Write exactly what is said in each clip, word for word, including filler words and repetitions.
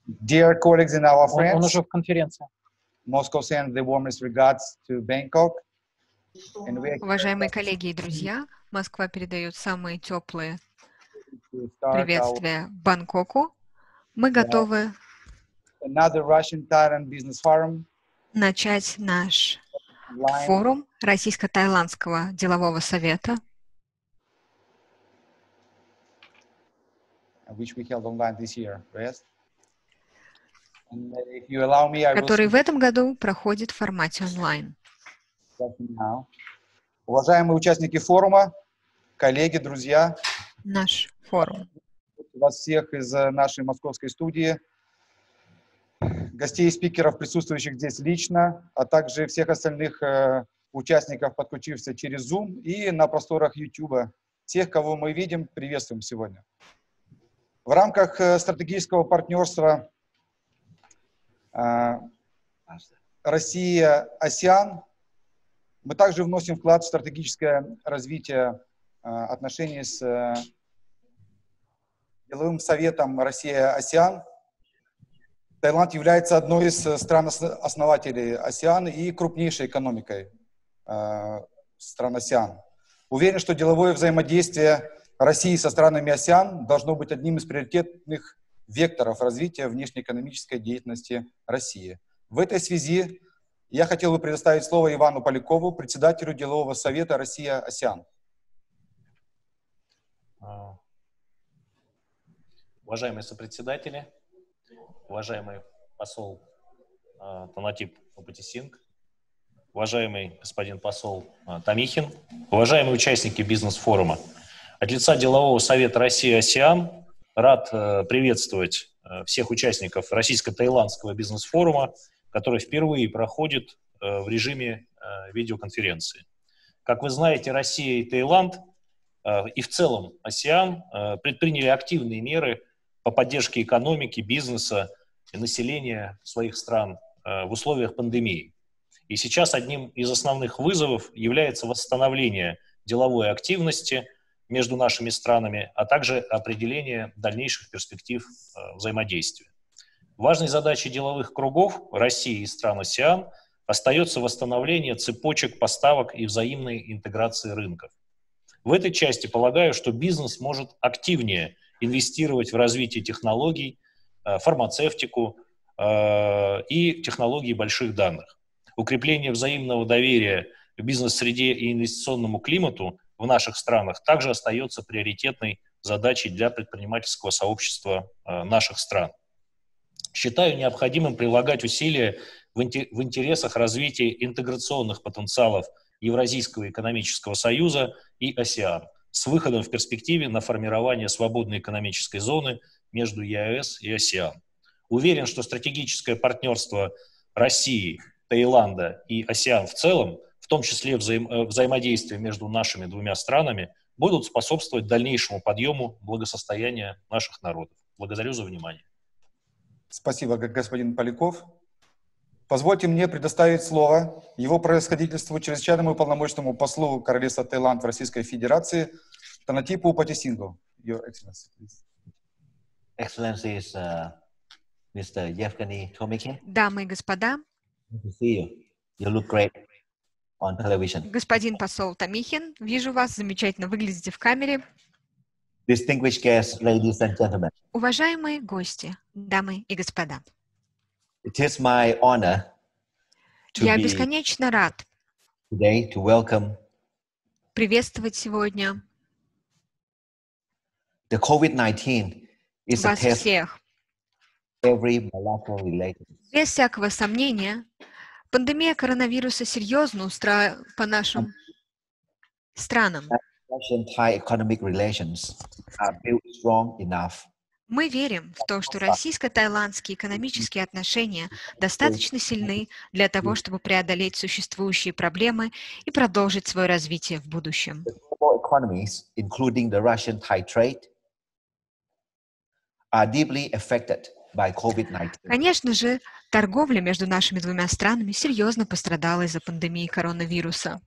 Dear colleagues and our Он, он friends, уже в конференции. Moscow sends the warmest regards to Bangkok. And we Уважаемые коллеги и друзья, Москва передает самые теплые to start our приветствия Бангкоку. Мы готовы another Russian-Thailand business forum начать наш online, форум Российско-Таиландского делового совета, which we held online this year. Yes? And if you allow me, I will который speak в этом году проходит в формате онлайн. now. Уважаемые участники форума, коллеги, друзья, Наш форум. вас всех из э, нашей московской студии, гостей и спикеров, присутствующих здесь лично, а также всех остальных э, участников, подключившихся через Zoom и на просторах YouTube. Тех, кого мы видим, приветствуем сегодня. В рамках э, стратегического партнерства э, Россия-АСЕАН мы также вносим вклад в стратегическое развитие э, отношений с э, деловым советом Россия-АСЕАН. Таиланд является одной из стран-основателей АСЕАН и крупнейшей экономикой э, стран АСЕАН. Уверен, что деловое взаимодействие России со странами АСЕАН должно быть одним из приоритетных векторов развития внешнеэкономической деятельности России. В этой связи я хотел бы предоставить слово Ивану Полякову, председателю делового совета Россия-АСЕАН. Уважаемые сопредседатели, уважаемый посол э, Танатип Опатисинг, уважаемый господин посол э, Томихин, уважаемые участники бизнес-форума, от лица делового совета Россия-АСЕАН рад э, приветствовать э, всех участников Российско-Таиландского бизнес-форума, который впервые проходит э, в режиме э, видеоконференции. Как вы знаете, Россия и Таиланд э, и в целом АСЕАН э, предприняли активные меры по поддержке экономики, бизнеса и населения своих стран э, в условиях пандемии. И сейчас одним из основных вызовов является восстановление деловой активности между нашими странами, а также определение дальнейших перспектив э, взаимодействия. Важной задачей деловых кругов России и стран АСЕАН остается восстановление цепочек поставок и взаимной интеграции рынков. В этой части полагаю, что бизнес может активнее инвестировать в развитие технологий, фармацевтику э, и технологий больших данных. Укрепление взаимного доверия в бизнес-среде и инвестиционному климату в наших странах также остается приоритетной задачей для предпринимательского сообщества э, наших стран. Считаю необходимым прилагать усилия в, инте- в интересах развития интеграционных потенциалов Евразийского экономического союза и АСЕАН, с выходом в перспективе на формирование свободной экономической зоны между ЕАЭС и АСЕАН. Уверен, что стратегическое партнерство России, Таиланда и АСЕАН в целом, в том числе взаим- взаимодействие между нашими двумя странами, будут способствовать дальнейшему подъему благосостояния наших народов. Благодарю за внимание. Спасибо, господин Поляков. Позвольте мне предоставить слово его превосходительству, чрезвычайному и полномочному послу Королевства Таиланд в Российской Федерации Танатипу Опатисингу. Your Excellency, please. Excellencies, uh, мистер Yevgeny Tomikhin. Дамы и господа, Good to see you. You look great on television. господин посол Томихин, вижу вас, замечательно выглядите в камере. Distinguished guests, ladies and gentlemen. Уважаемые гости, дамы и господа, It is my honor to я be бесконечно рад today to welcome приветствовать сегодня the COVID nineteen is a вас test всех. of every bilateral relations. Без всякого сомнения, пандемия коронавируса серьезно устроила по нашим странам. Russian-Thai economic relations are built strong enough Мы верим в то, что российско-таиландские экономические отношения достаточно сильны для того, чтобы преодолеть существующие проблемы и продолжить свое развитие в будущем. the global economies, including the Russian-Thai trade, are deeply affected by COVID nineteen. Конечно же, торговля между нашими двумя странами серьезно пострадала из-за пандемии коронавируса.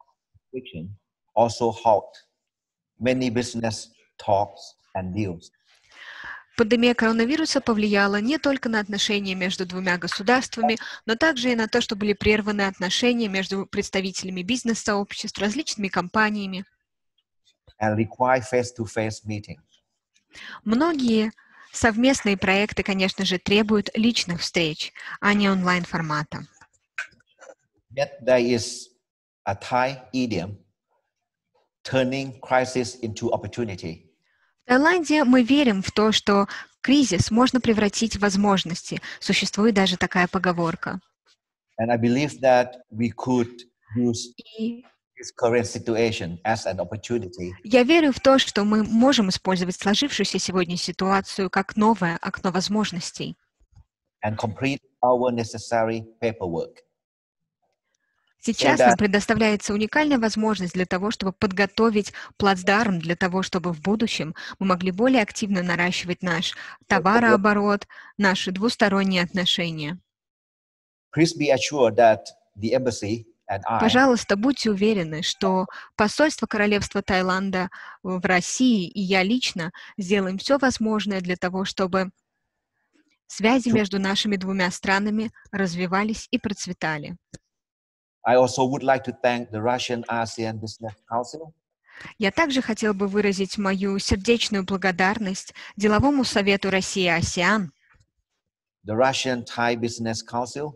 Also halt many business talks and deals. Пандемия коронавируса повлияла не только на отношения между двумя государствами, но также и на то, что были прерваны отношения между представителями бизнес-сообществ, различными компаниями. and require face-to-face meetings. Многие совместные проекты, конечно же, требуют личных встреч, а не онлайн-формата. Yet there is a Thai idiom, turning crisis into opportunity. В Таиланде мы верим в то, что кризис можно превратить в возможности. Существует даже такая поговорка. And I believe that we could use И this current situation as an opportunity я верю в то, что мы можем использовать сложившуюся сегодня ситуацию как новое окно возможностей. and complete our necessary paperwork. Сейчас So that- нам предоставляется уникальная возможность для того, чтобы подготовить плацдарм, для того, чтобы в будущем мы могли более активно наращивать наш товарооборот, наши двусторонние отношения. Please be assured that the embassy and I Пожалуйста, будьте уверены, что посольство Королевства Таиланда в России и я лично сделаем все возможное для того, чтобы связи между нашими двумя странами развивались и процветали. I also would like to thank the Russian ASEAN Business Council Я также хотел бы выразить мою сердечную благодарность Деловому совету России-АСЕАН, the Russian Thai Business Council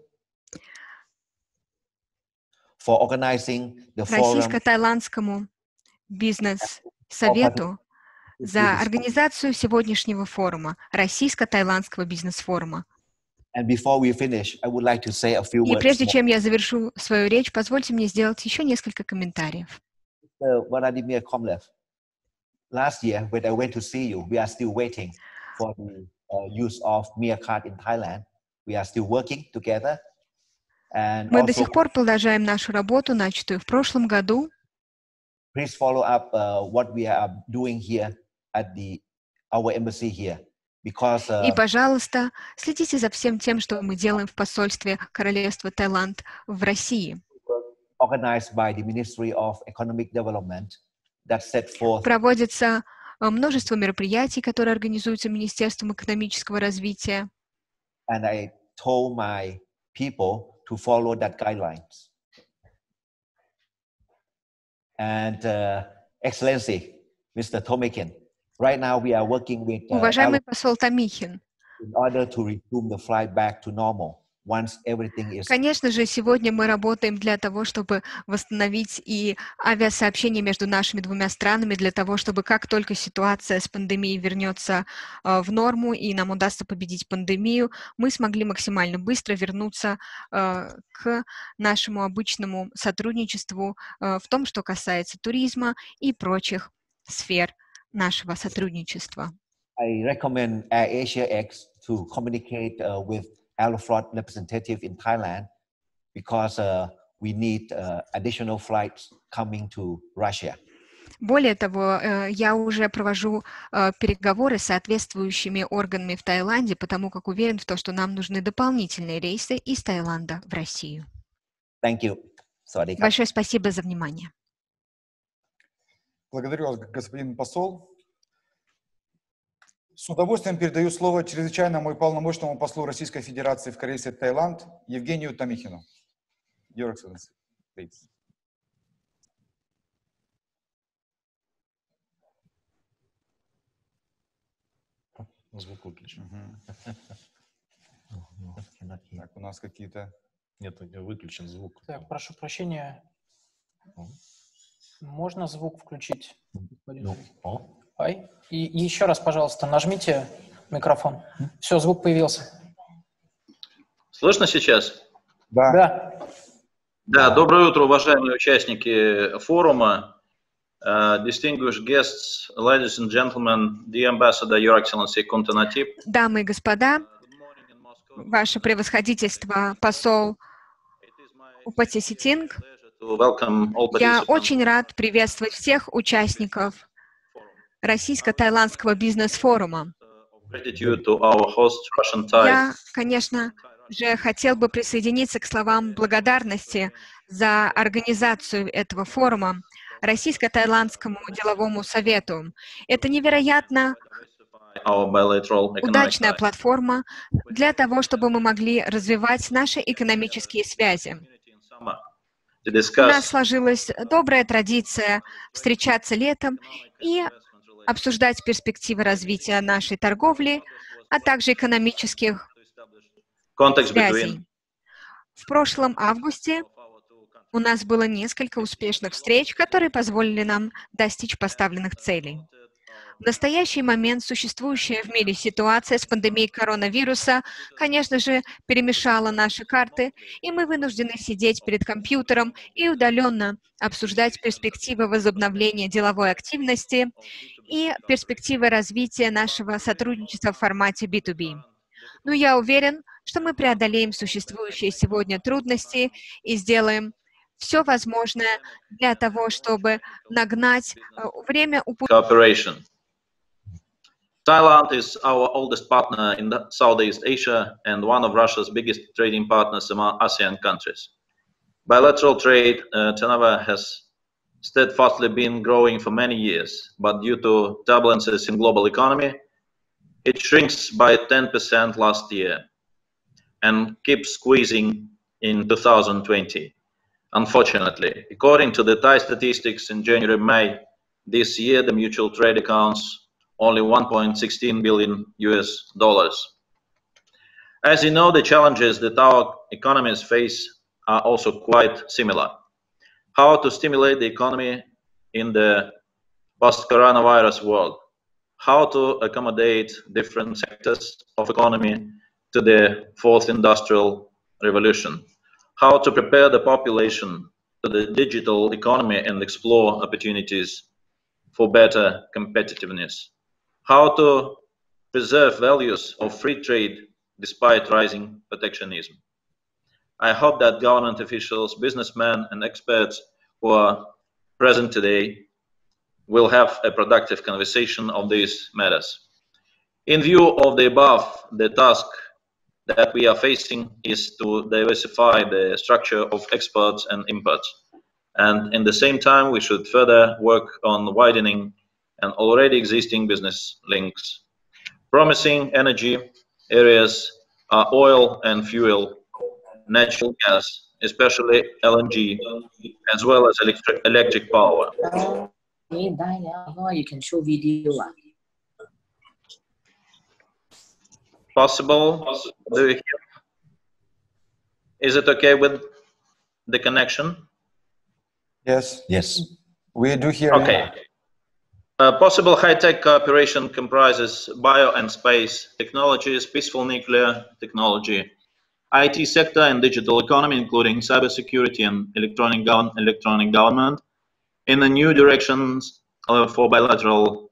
for organizing the forum Российско-таиландскому бизнес-совету за организацию сегодняшнего форума, Российско-таиландского бизнес-форума. And before we finish, I would like to say a few И words прежде more. чем я завершу свою речь, позвольте мне сделать еще несколько комментариев. Mister Vladimir Komlev, last year when I went to see you, we are still waiting for the uh, use of Meerkat in Thailand. We are still working together. And Мы до also, сих пор продолжаем нашу работу, начатую в прошлом году. please follow up uh, what we are doing here at the our embassy here, because И, uh, пожалуйста, следите за всем тем, что мы делаем в посольстве Королевства Таиланд в России. organized by the Ministry of Economic Development that set forth Проводится э, множество мероприятий, которые организуются Министерством экономического развития. and I told my people to follow that guidelines. And uh, Excellency, Mister Tomikin, right now we are working with uh, Уважаемый посол Томихин, in order to resume the flight back to normal once everything is конечно же, сегодня мы работаем для того, чтобы восстановить и авиасообщение между нашими двумя странами, для того, чтобы как только ситуация с пандемией вернется э, в норму и нам удастся победить пандемию, мы смогли максимально быстро вернуться э, к нашему обычному сотрудничеству э, в том, что касается туризма и прочих сфер нашего сотрудничества. I recommend AirAsia X to communicate uh, with Aeroflot representative in Thailand because uh, we need uh, additional flights coming to Russia. Более того, э, я уже провожу э, переговоры с соответствующими органами в Таиланде, потому как уверен в том, что нам нужны дополнительные рейсы из Таиланда в Россию. Thank you. Sawadee krap. Большое спасибо за внимание. Благодарю вас, господин посол. С удовольствием передаю слово чрезвычайному и полномочному послу Российской Федерации в Королевстве Таиланд Евгению Томихину. Your Excellency, please. Звук выключен. Так, у нас какие-то... Нет, выключен звук. Так, прошу прощения. Можно звук включить? Ну, о. Ай. И, и еще раз, пожалуйста, нажмите микрофон. Все, звук появился. Слышно сейчас? Да. Да. Да, доброе утро, уважаемые участники форума, uh, distinguished guests, ladies and gentlemen, the ambassador, Your Excellency Khun Thanatip. Дамы и господа, Good morning in Moscow. ваше превосходительство, посол Упатиситинг, To welcome all я participants. очень рад приветствовать всех участников Российско-таиландского бизнес-форума. Gratitude to our host, Russian Thai. Я, конечно же, хотел бы присоединиться к словам благодарности за организацию этого форума Российско-таиландскому деловому совету. Это невероятно our bilateral economic удачная ties. платформа для того, чтобы мы могли развивать наши экономические связи. To У нас discuss сложилась добрая традиция встречаться летом и обсуждать перспективы развития нашей торговли, а также экономических context связей. between В прошлом августе у нас было несколько успешных встреч, которые позволили нам достичь поставленных целей. В настоящий момент существующая в мире ситуация с пандемией коронавируса, конечно же, перемешала наши карты, и мы вынуждены сидеть перед компьютером и удаленно обсуждать перспективы возобновления деловой активности и перспективы развития нашего сотрудничества в формате би ту би. Но я уверен, что мы преодолеем существующие сегодня трудности и сделаем все возможное для того, чтобы нагнать э, время упущенного. cooperation. Thailand is our oldest partner in the Southeast Asia and one of Russia's biggest trading partners among ASEAN countries. Bilateral trade uh, turnover has steadfastly been growing for many years, but due to turbulences in global economy, it shrinks by ten percent last year and keeps squeezing in two thousand twenty. Unfortunately, according to the Thai statistics in January-May this year, the mutual trade accounts only one point one six billion U S dollars. As you know, the challenges that our economies face are also quite similar. How to stimulate the economy in the post-coronavirus world? How to accommodate different sectors of economy to the fourth industrial revolution? How to prepare the population to the digital economy and explore opportunities for better competitiveness? How to preserve values of free trade despite rising protectionism? I hope that government officials, businessmen, and experts who are present today will have a productive conversation on these matters. In view of the above, the task that we are facing is to diversify the structure of exports and imports. And in the same time, we should further work on widening an already existing business links. Promising energy areas are oil and fuel, natural gas, especially L N G, as well as electric, electric power. You can show video. Possible? Do you hear? Is it okay with the connection? Yes, Yes. we do hear Okay. Uh, possible high-tech cooperation comprises bio and space technologies, peaceful nuclear technology, I T sector and digital economy, including cybersecurity and electronic, gov electronic government, in the new directions uh, for bilateral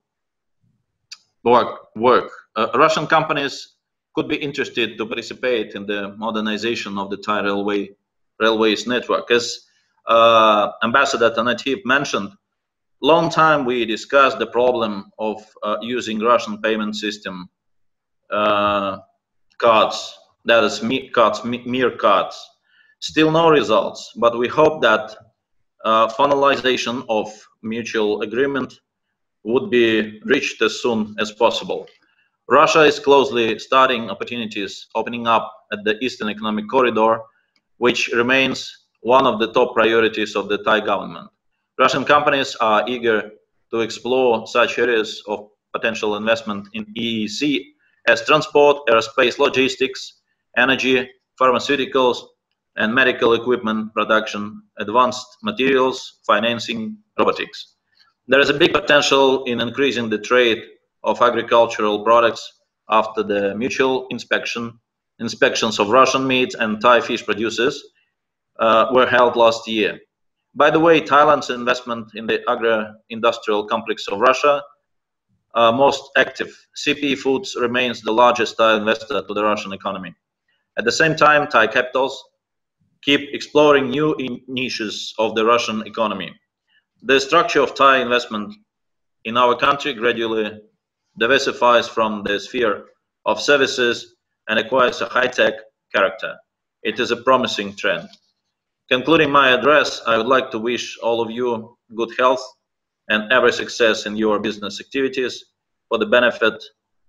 work. work. Uh, Russian companies could be interested to participate in the modernization of the Thai railway railways network. As uh, Ambassador Tanatip mentioned, long time we discussed the problem of uh, using Russian payment system uh, cards, that is me cards, me mere cards. Still no results, but we hope that uh, finalization of mutual agreement would be reached as soon as possible. Russia is closely studying opportunities opening up at the Eastern Economic Corridor, which remains one of the top priorities of the Thai government. Russian companies are eager to explore such areas of potential investment in E E C as transport, aerospace logistics, energy, pharmaceuticals, and medical equipment production, advanced materials, financing, robotics. There is a big potential in increasing the trade of agricultural products after the mutual inspection inspections of Russian meat and Thai fish producers uh, were held last year. By the way, Thailand's investment in the agro-industrial complex of Russia are most active. C P Foods remains the largest Thai investor to the Russian economy. At the same time, Thai capitals keep exploring new niches of the Russian economy. The structure of Thai investment in our country gradually diversifies from the sphere of services and acquires a high-tech character. It is a promising trend. Concluding my address, I would like to wish all of you good health and every success in your business activities for the benefit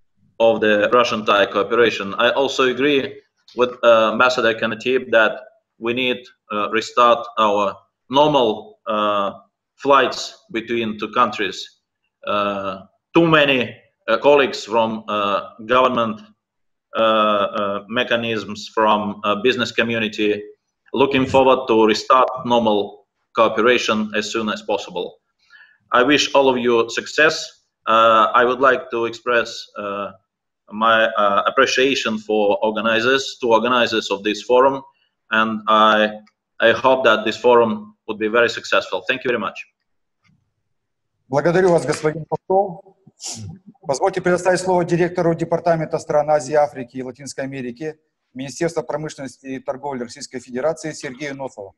of the Russian-Thai cooperation. I also agree with uh, Ambassador Kanatib that we need to uh, restart our normal uh, flights between two countries. Uh, too many uh, colleagues from uh, government uh, uh, mechanisms, from uh, business community, looking forward to restart normal cooperation as soon as possible. I wish all of you success. Uh, I would like to express uh, my uh, appreciation for organizers, to organizers of this forum, and I, I hope that this forum would be very successful. Thank you very much. Благодарю вас, господин посол. Позвольте предоставить слово директору Департамента стран Азии, Африки и Латинской Америки Министерства промышленности и торговли Российской Федерации Сергею Носову.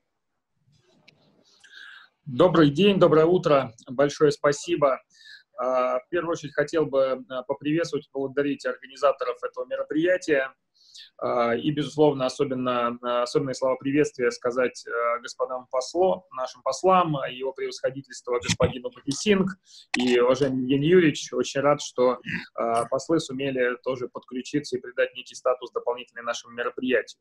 Добрый день, доброе утро. Большое спасибо. В первую очередь хотел бы поприветствовать, поблагодарить организаторов этого мероприятия и, безусловно, особенно, особенные слова приветствия сказать господам послу, нашим послам, его превосходительству господину Патисинг и уважаемый Евгений Юрьевич. Очень рад, что послы сумели тоже подключиться и придать некий статус дополнительный нашему мероприятию.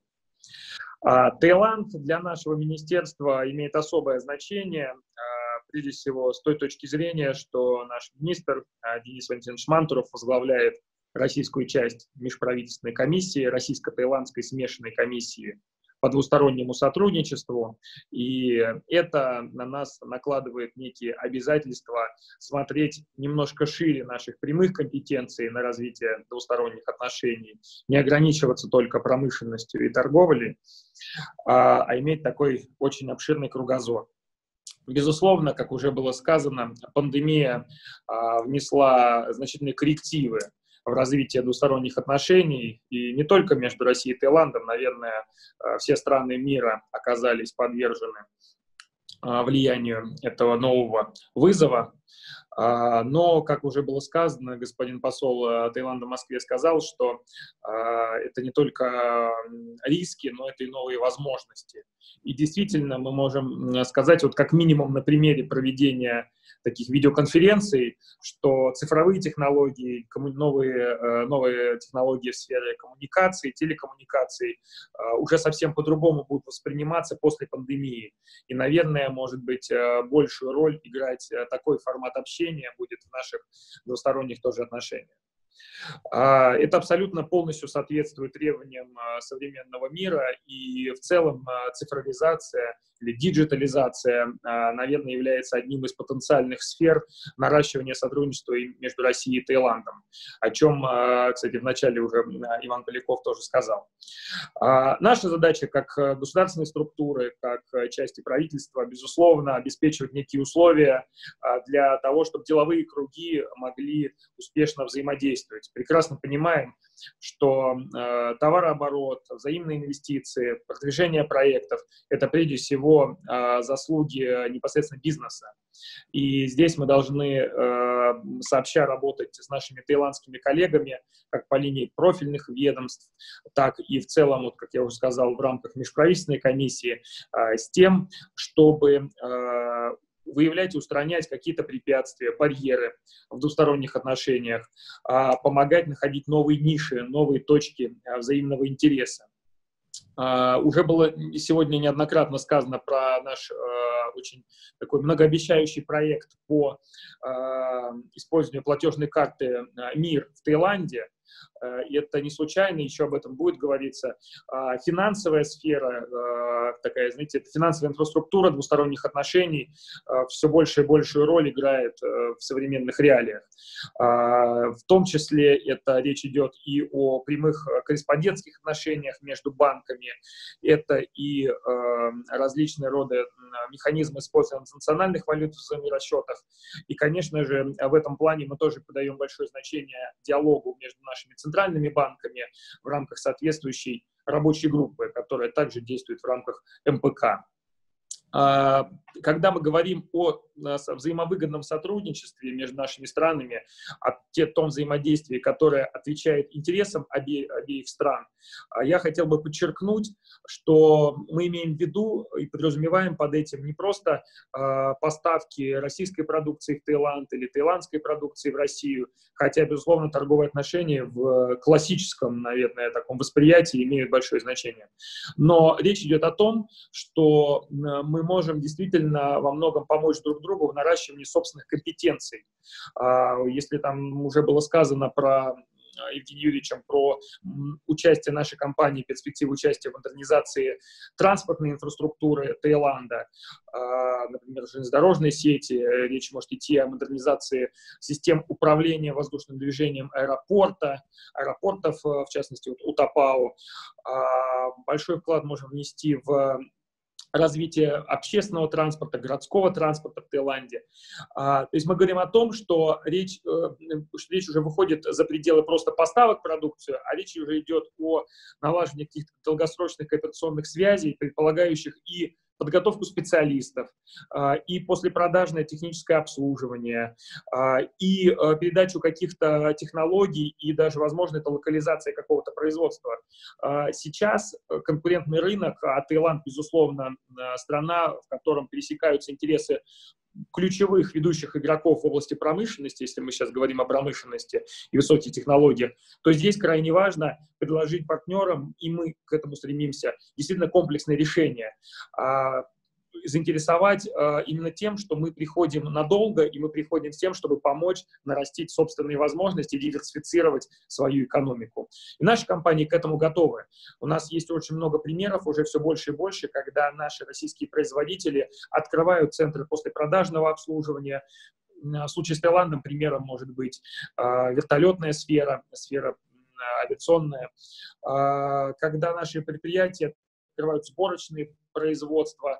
Таиланд для нашего министерства имеет особое значение, прежде всего с той точки зрения, что наш министр Денис Валентинович Мантуров возглавляет российскую часть межправительственной комиссии, российско-таиландской смешанной комиссии по двустороннему сотрудничеству, и это на нас накладывает некие обязательства смотреть немножко шире наших прямых компетенций на развитие двусторонних отношений, не ограничиваться только промышленностью и торговлей, а, а иметь такой очень обширный кругозор. Безусловно, как уже было сказано, пандемия а, внесла значительные коррективы в развитие двусторонних отношений, и не только между Россией и Таиландом, наверное, все страны мира оказались подвержены влиянию этого нового вызова. Но, как уже было сказано, господин посол Таиланда в Москве сказал, что это не только риски, но это и новые возможности. И действительно, мы можем сказать, вот как минимум на примере проведения таких видеоконференций, что цифровые технологии, новые, новые технологии в сфере коммуникации, телекоммуникаций уже совсем по-другому будут восприниматься после пандемии. И, наверное, может быть, большую роль играть такой формат общения будет в наших двусторонних тоже отношениях. Это абсолютно полностью соответствует требованиям современного мира, и в целом цифровизация или диджитализация, наверное, является одним из потенциальных сфер наращивания сотрудничества между Россией и Таиландом, о чем, кстати, вначале уже Иван Поляков тоже сказал. Наша задача как государственной структуры, как части правительства, безусловно, обеспечивать некие условия для того, чтобы деловые круги могли успешно взаимодействовать. Прекрасно понимаем, что э, товарооборот, взаимные инвестиции, продвижение проектов – это прежде всего э, заслуги непосредственно бизнеса. И здесь мы должны э, сообща работать с нашими таиландскими коллегами, как по линии профильных ведомств, так и в целом, вот, как я уже сказал, в рамках межправительственной комиссии, э, с тем, чтобы э, выявлять и устранять какие-то препятствия, барьеры в двусторонних отношениях, помогать находить новые ниши, новые точки взаимного интереса. Уже было сегодня неоднократно сказано про наш очень такой многообещающий проект по использованию платежной карты МИР в Таиланде. И это не случайно, еще об этом будет говориться. Финансовая сфера, такая, знаете, финансовая инфраструктура двусторонних отношений все больше и большую роль играет в современных реалиях. В том числе это речь идет и о прямых корреспондентских отношениях между банками, это и различные роды механизмы использования национальных валют в взаиморасчетах. И, конечно же, в этом плане мы тоже придаем большое значение диалогу между нашими центральными банками в рамках соответствующей рабочей группы, которая также действует в рамках эм пэ ка. Когда мы говорим о взаимовыгодном сотрудничестве между нашими странами, о том взаимодействии, которое отвечает интересам обе, обеих стран, я хотел бы подчеркнуть, что мы имеем в виду и подразумеваем под этим не просто поставки российской продукции в Таиланд или таиландской продукции в Россию, хотя, безусловно, торговые отношения в классическом, наверное, таком восприятии имеют большое значение. Но речь идет о том, что мы можем действительно во многом помочь друг другу в наращивании собственных компетенций. Если там уже было сказано про Евгением Юрьевичем про участие нашей компании, перспективы участия в модернизации транспортной инфраструктуры Таиланда, например, железнодорожной сети, речь может идти о модернизации систем управления воздушным движением аэропорта, аэропортов, в частности, Утапао. Большой вклад можем внести в развитие общественного транспорта, городского транспорта в Таиланде. А, то есть мы говорим о том, что речь, э, что речь уже выходит за пределы просто поставок продукции, а речь уже идет о налаживании каких-то долгосрочных кооперационных связей, предполагающих и подготовку специалистов, и послепродажное техническое обслуживание, и передачу каких-то технологий, и даже, возможно, это локализация какого-то производства. Сейчас конкурентный рынок, а Таиланд, безусловно, страна, в котором пересекаются интересы ключевых ведущих игроков в области промышленности, если мы сейчас говорим о промышленности и высоких технологиях, то здесь крайне важно предложить партнерам, и мы к этому стремимся, действительно комплексное решение. Заинтересовать э, именно тем, что мы приходим надолго, и мы приходим с тем, чтобы помочь нарастить собственные возможности, диверсифицировать свою экономику. И наши компании к этому готовы. У нас есть очень много примеров, уже все больше и больше, когда наши российские производители открывают центры послепродажного обслуживания. В случае с Таиландом примером может быть э, вертолетная сфера, сфера э, авиационная, э, когда наши предприятия открывают сборочные производства,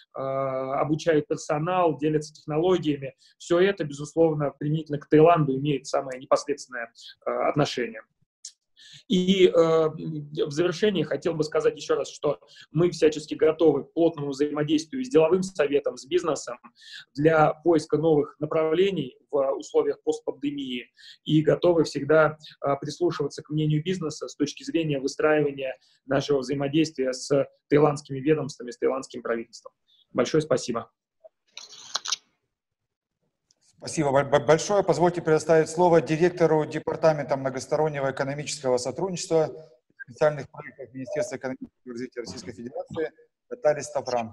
обучают персонал, делятся технологиями. Все это, безусловно, применительно к Таиланду имеет самое непосредственное отношение. И э, в завершении хотел бы сказать еще раз, что мы всячески готовы к плотному взаимодействию с деловым советом, с бизнесом для поиска новых направлений в условиях постпандемии и готовы всегда э, прислушиваться к мнению бизнеса с точки зрения выстраивания нашего взаимодействия с таиландскими ведомствами, с таиландским правительством. Большое спасибо. Спасибо большое. Позвольте предоставить слово директору Департамента многостороннего экономического сотрудничества и специальных проектов Министерства экономического развития Российской Федерации Наталье Ставран.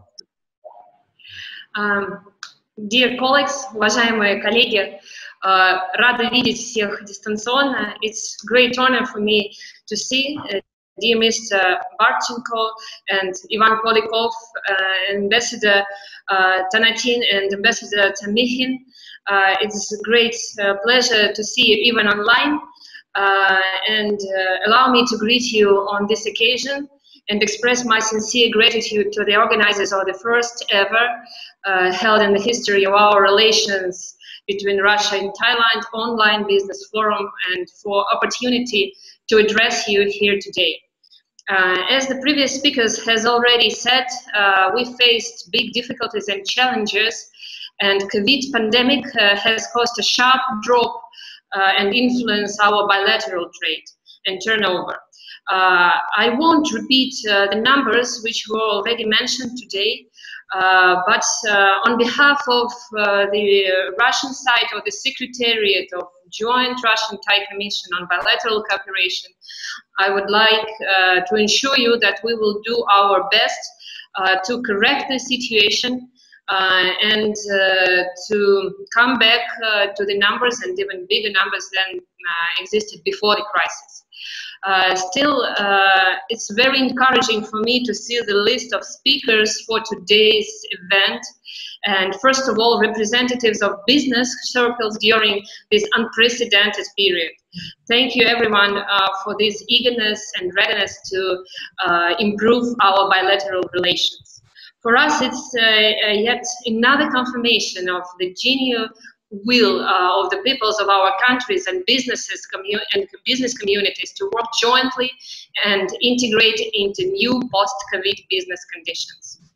Um, dear colleagues, уважаемые коллеги, uh, рада видеть всех дистанционно. It's great honor for me to see uh, dear Mister Barchenko and Ivan Polikov, uh, Ambassador uh, Tanatin and Ambassador Tamikhin. Uh, it's a great uh, pleasure to see you even online, uh, and uh, allow me to greet you on this occasion and express my sincere gratitude to the organizers of the first ever uh, held in the history of our relations between Russia and Thailand online business forum, and for opportunity to address you here today. Uh, as the previous speakers has already said, uh, we faced big difficulties and challenges, and COVID pandemic uh, has caused a sharp drop uh, and influence our bilateral trade and turnover. Uh, I won't repeat uh, the numbers which were already mentioned today, uh, but uh, on behalf of uh, the Russian side of the Secretariat of Joint Russian-Thai Commission on Bilateral Cooperation, I would like uh, to ensure you that we will do our best uh, to correct the situation uh, and uh, to come back uh, to the numbers and even bigger numbers than uh, existed before the crisis. Uh, still, uh, it's very encouraging for me to see the list of speakers for today's event. And first of all, representatives of business circles during this unprecedented period. Thank you everyone uh, for this eagerness and readiness to uh, improve our bilateral relations. For us, it's uh, yet another confirmation of the genuine will uh, of the peoples of our countries and businesses commu and business communities to work jointly and integrate into new post-COVID business conditions.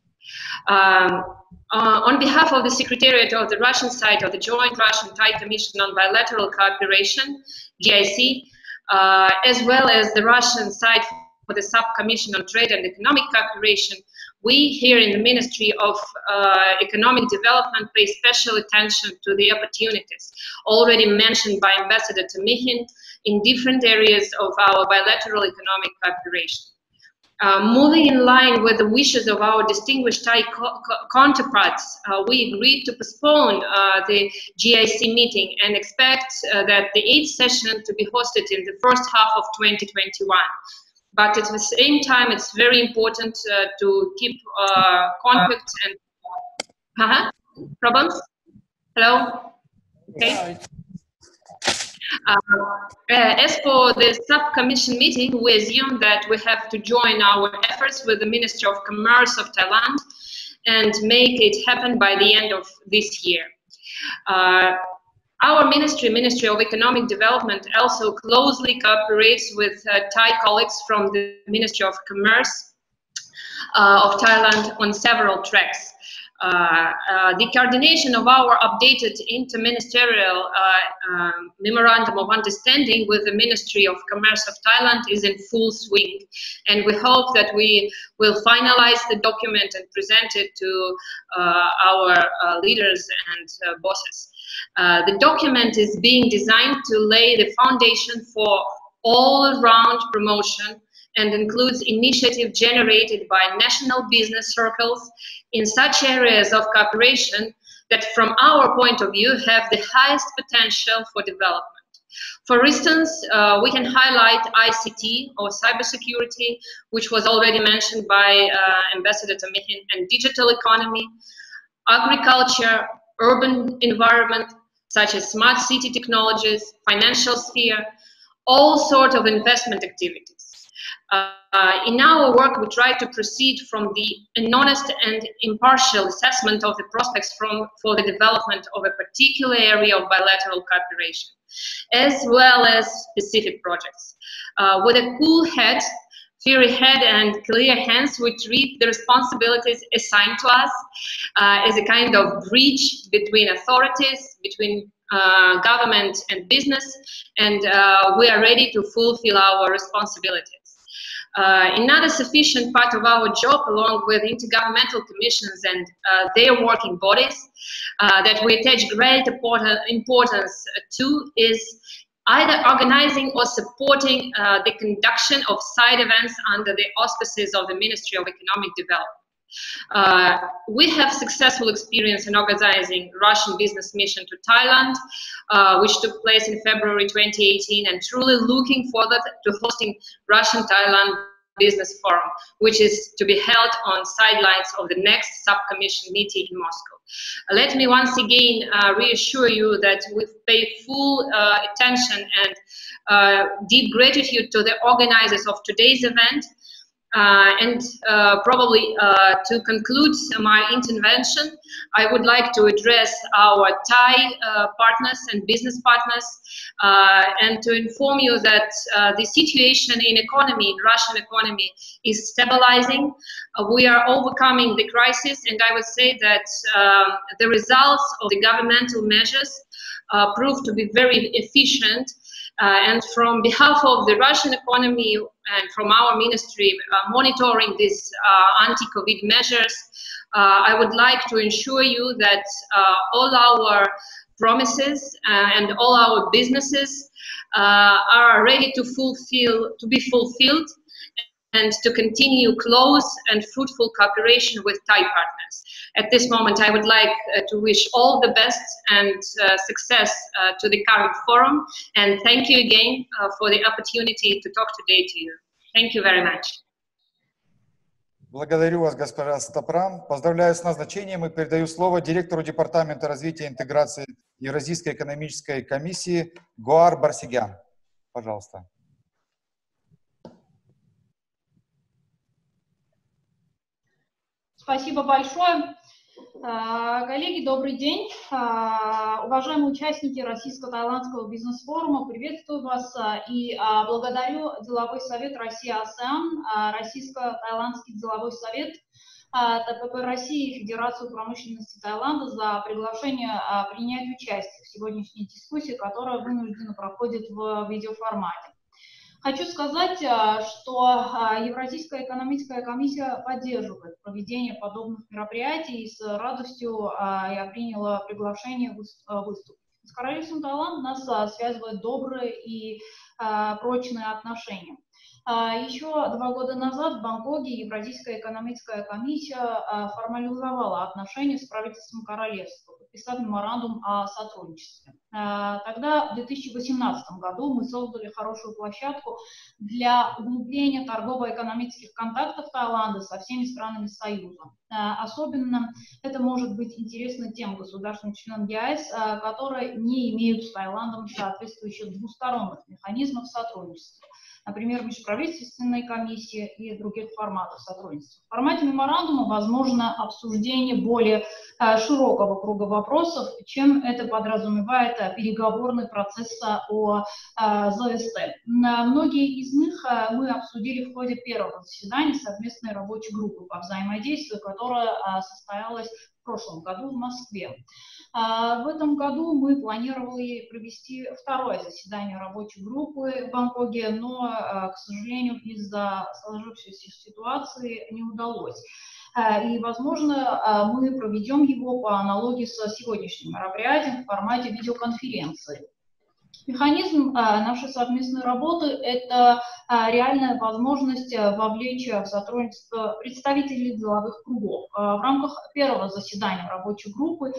Um, uh, on behalf of the Secretariat of the Russian side of the Joint Russian-Thai Commission on Bilateral Cooperation, G I C, uh, as well as the Russian side for the Subcommission on Trade and Economic Cooperation, we here in the Ministry of uh, Economic Development pay special attention to the opportunities already mentioned by Ambassador Tomykin in different areas of our bilateral economic cooperation. Uh, moving in line with the wishes of our distinguished Thai co co counterparts, uh, we agreed to postpone uh, the G I C meeting and expect uh, that the eighth session to be hosted in the first half of twenty twenty-one. But at the same time, it's very important uh, to keep uh, contact and uh-huh. Problems? Hello? Okay. Uh, uh, as for the sub-commission meeting, we assume that we have to join our efforts with the Ministry of Commerce of Thailand and make it happen by the end of this year. Uh, our ministry, Ministry of Economic Development, also closely cooperates with uh, Thai colleagues from the Ministry of Commerce uh, of Thailand on several tracks. Uh, uh, the coordination of our updated interministerial uh, um, memorandum of understanding with the Ministry of Commerce of Thailand is in full swing, and we hope that we will finalize the document and present it to uh, our uh, leaders and uh, bosses. Uh, the document is being designed to lay the foundation for all-round promotion and includes initiatives generated by national business circles in such areas of cooperation that from our point of view have the highest potential for development. For instance, uh, we can highlight I C T or cybersecurity, which was already mentioned by uh, Ambassador Tomykin, and digital economy, agriculture, urban environment, such as smart city technologies, financial sphere, all sorts of investment activities. Uh, in our work, we try to proceed from the an honest and impartial assessment of the prospects from, for the development of a particular area of bilateral cooperation, as well as specific projects. Uh, with a cool head, fiery head and clear hands, we treat the responsibilities assigned to us uh, as a kind of bridge between authorities, between uh, government and business, and uh, we are ready to fulfill our responsibilities. Uh, another sufficient part of our job, along with intergovernmental commissions and uh, their working bodies, uh, that we attach great importance to, is either organizing or supporting uh, the conduction of side events under the auspices of the Ministry of Economic Development. Uh, we have successful experience in organizing Russian business mission to Thailand, uh, which took place in February twenty eighteen, and truly looking forward to hosting Russian-Thailand Business Forum, which is to be held on sidelines of the next sub-commission meeting in Moscow. Uh, let me once again uh, reassure you that we pay full uh, attention and uh, deep gratitude to the organizers of today's event. Uh, and uh, probably uh, to conclude my intervention, I would like to address our Thai uh, partners and business partners uh, and to inform you that uh, the situation in economy, in Russian economy, is stabilizing. Uh, we are overcoming the crisis, and I would say that um, the results of the governmental measures uh, proved to be very efficient. Uh, and from behalf of the Russian economy and from our ministry uh, monitoring these uh, anti-COVID measures, uh, I would like to ensure you that uh, all our promises uh, and all our businesses uh, are ready to fulfill, to be fulfilled, and to continue close and fruitful cooperation with Thai partners. At this moment, I would like uh, to wish all the best and uh, success uh, to the current forum, and thank you again uh, for the opportunity to talk today to you. Thank you very much. Благодарю вас, госпожа Стапран. Поздравляю с назначением и передаю слово директору Департамента развития и интеграции Евразийской экономической комиссии Гоар Барсигян. Пожалуйста. Спасибо большое. Коллеги, добрый день. Уважаемые участники Российско-Таиландского бизнес-форума, приветствую вас и благодарю Деловой совет Россия-АСЕАН, Российско-Таиландский деловой совет, ТПП России и Федерацию промышленности Таиланда за приглашение принять участие в сегодняшней дискуссии, которая вынуждена проходит в видеоформате. Хочу сказать, что Евразийская экономическая комиссия поддерживает проведение подобных мероприятий, и с радостью я приняла приглашение выступить. С Королевством Таиланд нас связывают добрые и прочные отношения. Еще два года назад в Бангкоке Евразийская экономическая комиссия формализовала отношения с правительством королевства, подписав меморандум о сотрудничестве. Тогда, в две тысячи восемнадцатом году, мы создали хорошую площадку для углубления торгово-экономических контактов Таиланда со всеми странами Союза. Особенно это может быть интересно тем государствам-членам ЕАЭС, которые не имеют с Таиландом соответствующих двусторонних механизмов сотрудничества, например, межправительственной комиссии и других форматов сотрудничества. В формате меморандума возможно обсуждение более широкого круга вопросов, чем это подразумевает переговорный процесс о ЗСТ. Многие из них мы обсудили в ходе первого заседания совместной рабочей группы по взаимодействию, которая состоялась в прошлом году в Москве. В этом году мы планировали провести второе заседание рабочей группы в Бангкоке, но, к сожалению, из-за сложившейся ситуации не удалось. И, возможно, мы проведем его по аналогии со сегодняшним мероприятием в формате видеоконференции. Механизм нашей совместной работы – это реальная возможность вовлечь в сотрудничество представителей деловых кругов. В рамках первого заседания рабочей группы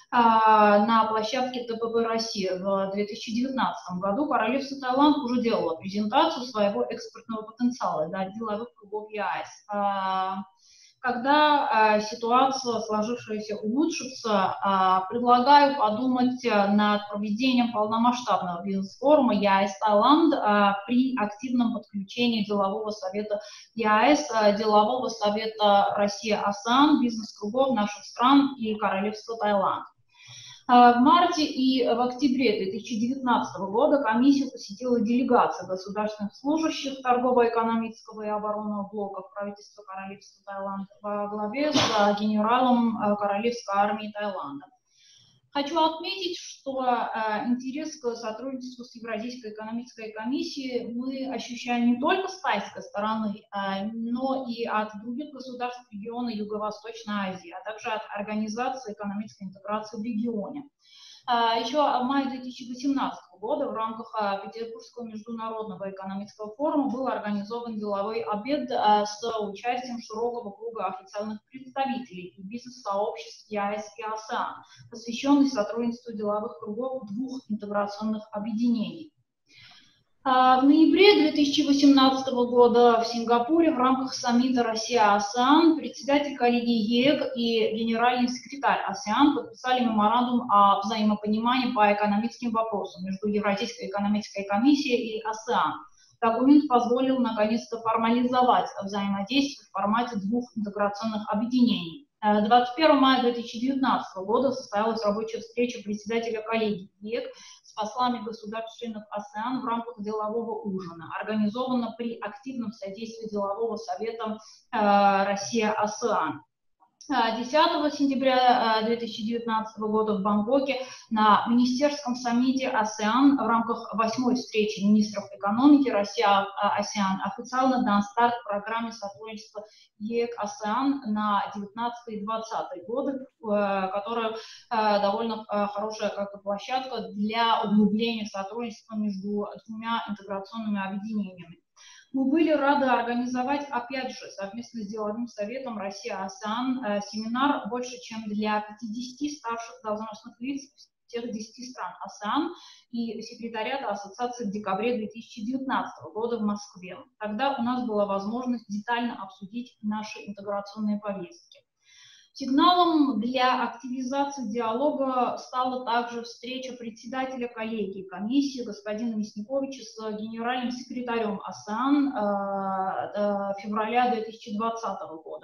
на площадке ТПП России в две тысячи девятнадцатом году Королевство Таиланд уже делало презентацию своего экспортного потенциала для деловых кругов ЕАЭС. Когда э, ситуация сложившаяся улучшится, э, предлагаю подумать над проведением полномасштабного бизнес-форума ЕАЭС Таиланд э, при активном подключении делового совета ЕАЭС, э, делового совета Россия-АСЕАН, бизнес-кругов наших стран и Королевства Таиланд. В марте и в октябре две тысячи девятнадцатого года комиссию посетила делегация государственных служащих торгово-экономического и оборонного блоков правительства Королевства Таиланда во главе с генералом Королевской армии Таиланда. Хочу отметить, что э, интерес к сотрудничеству с Евразийской экономической комиссией мы ощущаем не только с тайской стороны, э, но и от других государств региона Юго-Восточной Азии, а также от Организации экономической интеграции в регионе. Э, еще в мае две тысячи восемнадцатого года в рамках э, Петербургского международного экономического форума был организован деловой обед э, с участием широкого круга официальных представителей и бизнес-сообществ ЕАЭС и АСЕАН, посвященный сотрудничеству деловых кругов двух интеграционных объединений. В ноябре две тысячи восемнадцатого года в Сингапуре в рамках саммита Россия-АСЕАН председатель коллегии ЕЭК и генеральный секретарь АСЕАН подписали меморандум о взаимопонимании по экономическим вопросам между Евразийской экономической комиссией и АСЕАН. Документ позволил наконец-то формализовать взаимодействие в формате двух интеграционных объединений. двадцать первого мая две тысячи девятнадцатого года состоялась рабочая встреча председателя коллегии ЕЭК с послами государств-членов АСЕАН в рамках делового ужина, организована при активном содействии делового совета э, Россия-АСЕАН. десятого сентября две тысячи девятнадцатого года в Бангкоке на министерском саммите АСЕАН в рамках восьмой встречи министров экономики Россия-АСЕАН официально дан старт программе сотрудничества ЕЭК-АСЕАН на девятнадцатый и двадцатый годы, которая довольно хорошая как площадка для углубления сотрудничества между двумя интеграционными объединениями. Мы были рады организовать, опять же, совместно с деловым советом Россия-АСЕАН семинар больше, чем для пятидесяти старших должностных лиц всех десяти стран АСЕАН и секретариата ассоциации в декабре две тысячи девятнадцатого года в Москве. Тогда у нас была возможность детально обсудить наши интеграционные повестки. Сигналом для активизации диалога стала также встреча председателя коллегии комиссии господина Мясниковича с генеральным секретарем АСЕАН февраля две тысячи двадцатого года.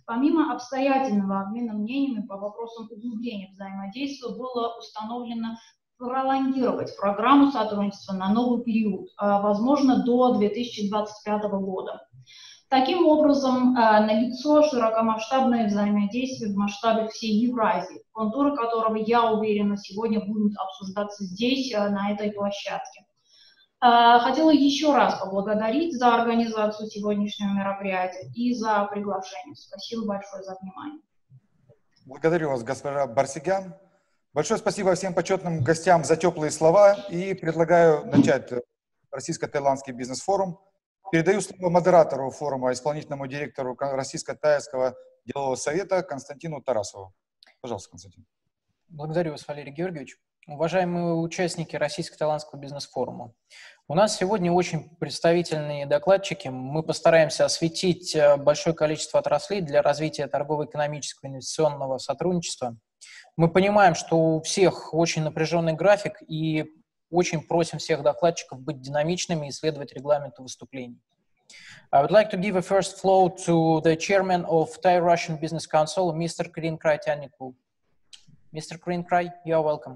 Помимо обстоятельного обмена мнениями по вопросам углубления взаимодействия, было установлено пролонгировать программу сотрудничества на новый период, возможно, до две тысячи двадцать пятого года. Таким образом, налицо широкомасштабное взаимодействие в масштабе всей Евразии, контуры которого, я уверена, сегодня будут обсуждаться здесь, на этой площадке. Хотела еще раз поблагодарить за организацию сегодняшнего мероприятия и за приглашение. Спасибо большое за внимание. Благодарю вас, госпожа Барсигян. Большое спасибо всем почетным гостям за теплые слова и предлагаю начать Российско-Таиландский бизнес-форум. Передаю слово модератору форума, исполнительному директору Российско-Тайского делового совета Константину Тарасову. Пожалуйста, Константин. Благодарю вас, Валерий Георгиевич. Уважаемые участники Российско-Таиландского бизнес-форума, у нас сегодня очень представительные докладчики. Мы постараемся осветить большое количество отраслей для развития торгово-экономического и инвестиционного сотрудничества. Мы понимаем, что у всех очень напряженный график и очень просим всех докладчиков быть динамичными и следовать регламенту выступлений. I would like to give a first floor to the chairman of Thai-Russian Business Council, Mister Krinkrai Tyannikul. Mister Krinkrai, you are welcome.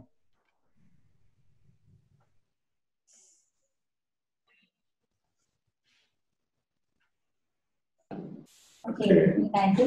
Okay.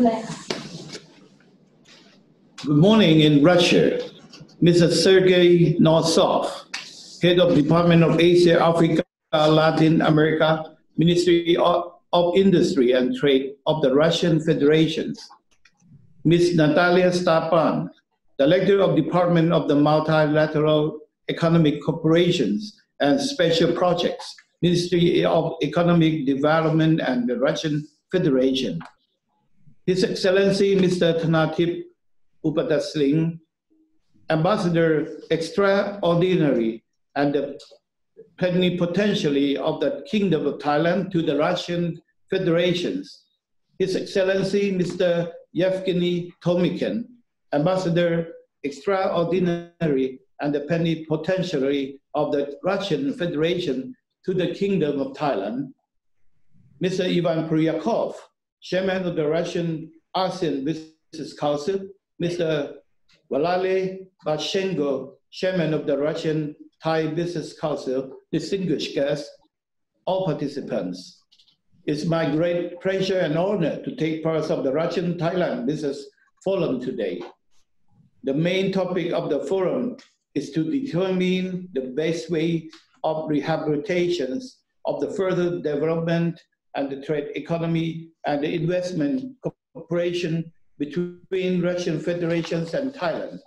Good morning in Russia. Mister Sergei Nosov, Head of Department of Asia, Africa, Latin America, Ministry of, of Industry and Trade of the Russian Federation. Miz Natalia Stepan, Director of Department of the Multilateral Economic Corporations and Special Projects, Ministry of Economic Development and the Russian Federation. His Excellency Mister Thanatip Upadasling, Ambassador Extraordinary and the Plenipotentiary of the Kingdom of Thailand to the Russian Federation. His Excellency Mister Yevgeny Tomikin, Ambassador Extraordinary and the Plenipotentiary of the Russian Federation to the Kingdom of Thailand. Mister Ivan Poryakov, Chairman of the Russian ASEAN Business Council. Mister Valale Bashenko, Chairman of the Russian Thai Business Council, distinguished guests, all participants. It's my great pleasure and honor to take part of the Russian-Thailand Business Forum today. The main topic of the forum is to determine the best way of rehabilitation of the further development and the trade economy and the investment cooperation between Russian Federations and Thailand.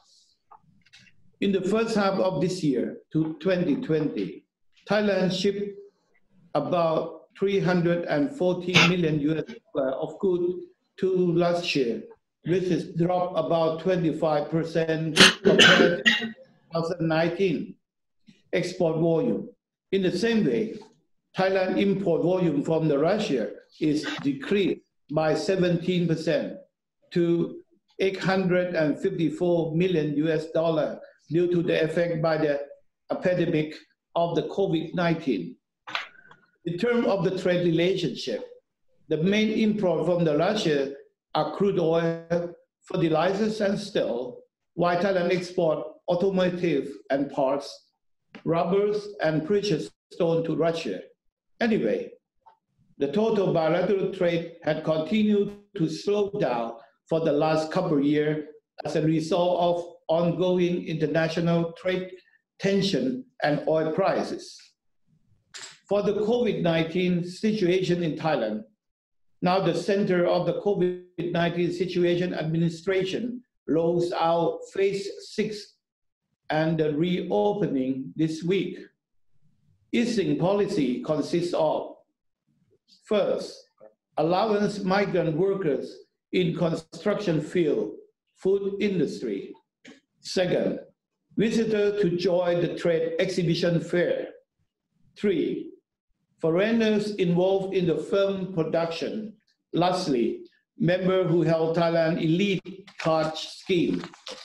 In the first half of this year, to twenty twenty, Thailand shipped about three hundred forty million U S dollars of goods to last year, which is dropped about twenty-five percent compared to twenty nineteen export volume. In the same way, Thailand import volume from the Russia is decreased by seventeen percent to eight hundred fifty-four million U S dollars due to the effect by the epidemic of the COVID nineteen. In terms of the trade relationship, the main import from the Russia are crude oil, fertilizers and steel, while Thailand export automotive and parts, rubbers and precious stone to Russia. Anyway, the total bilateral trade had continued to slow down for the last couple of years as a result of ongoing international trade tension and oil prices. For the COVID nineteen situation in Thailand, now the Center of the COVID nineteen Situation Administration rolls out phase six and the reopening this week. Easing policy consists of, first, allowance migrant workers in construction field, food industry. Second, visitors to join the trade exhibition fair. Three, foreigners involved in the film production. Lastly, members who held Thailand Elite Card Scheme.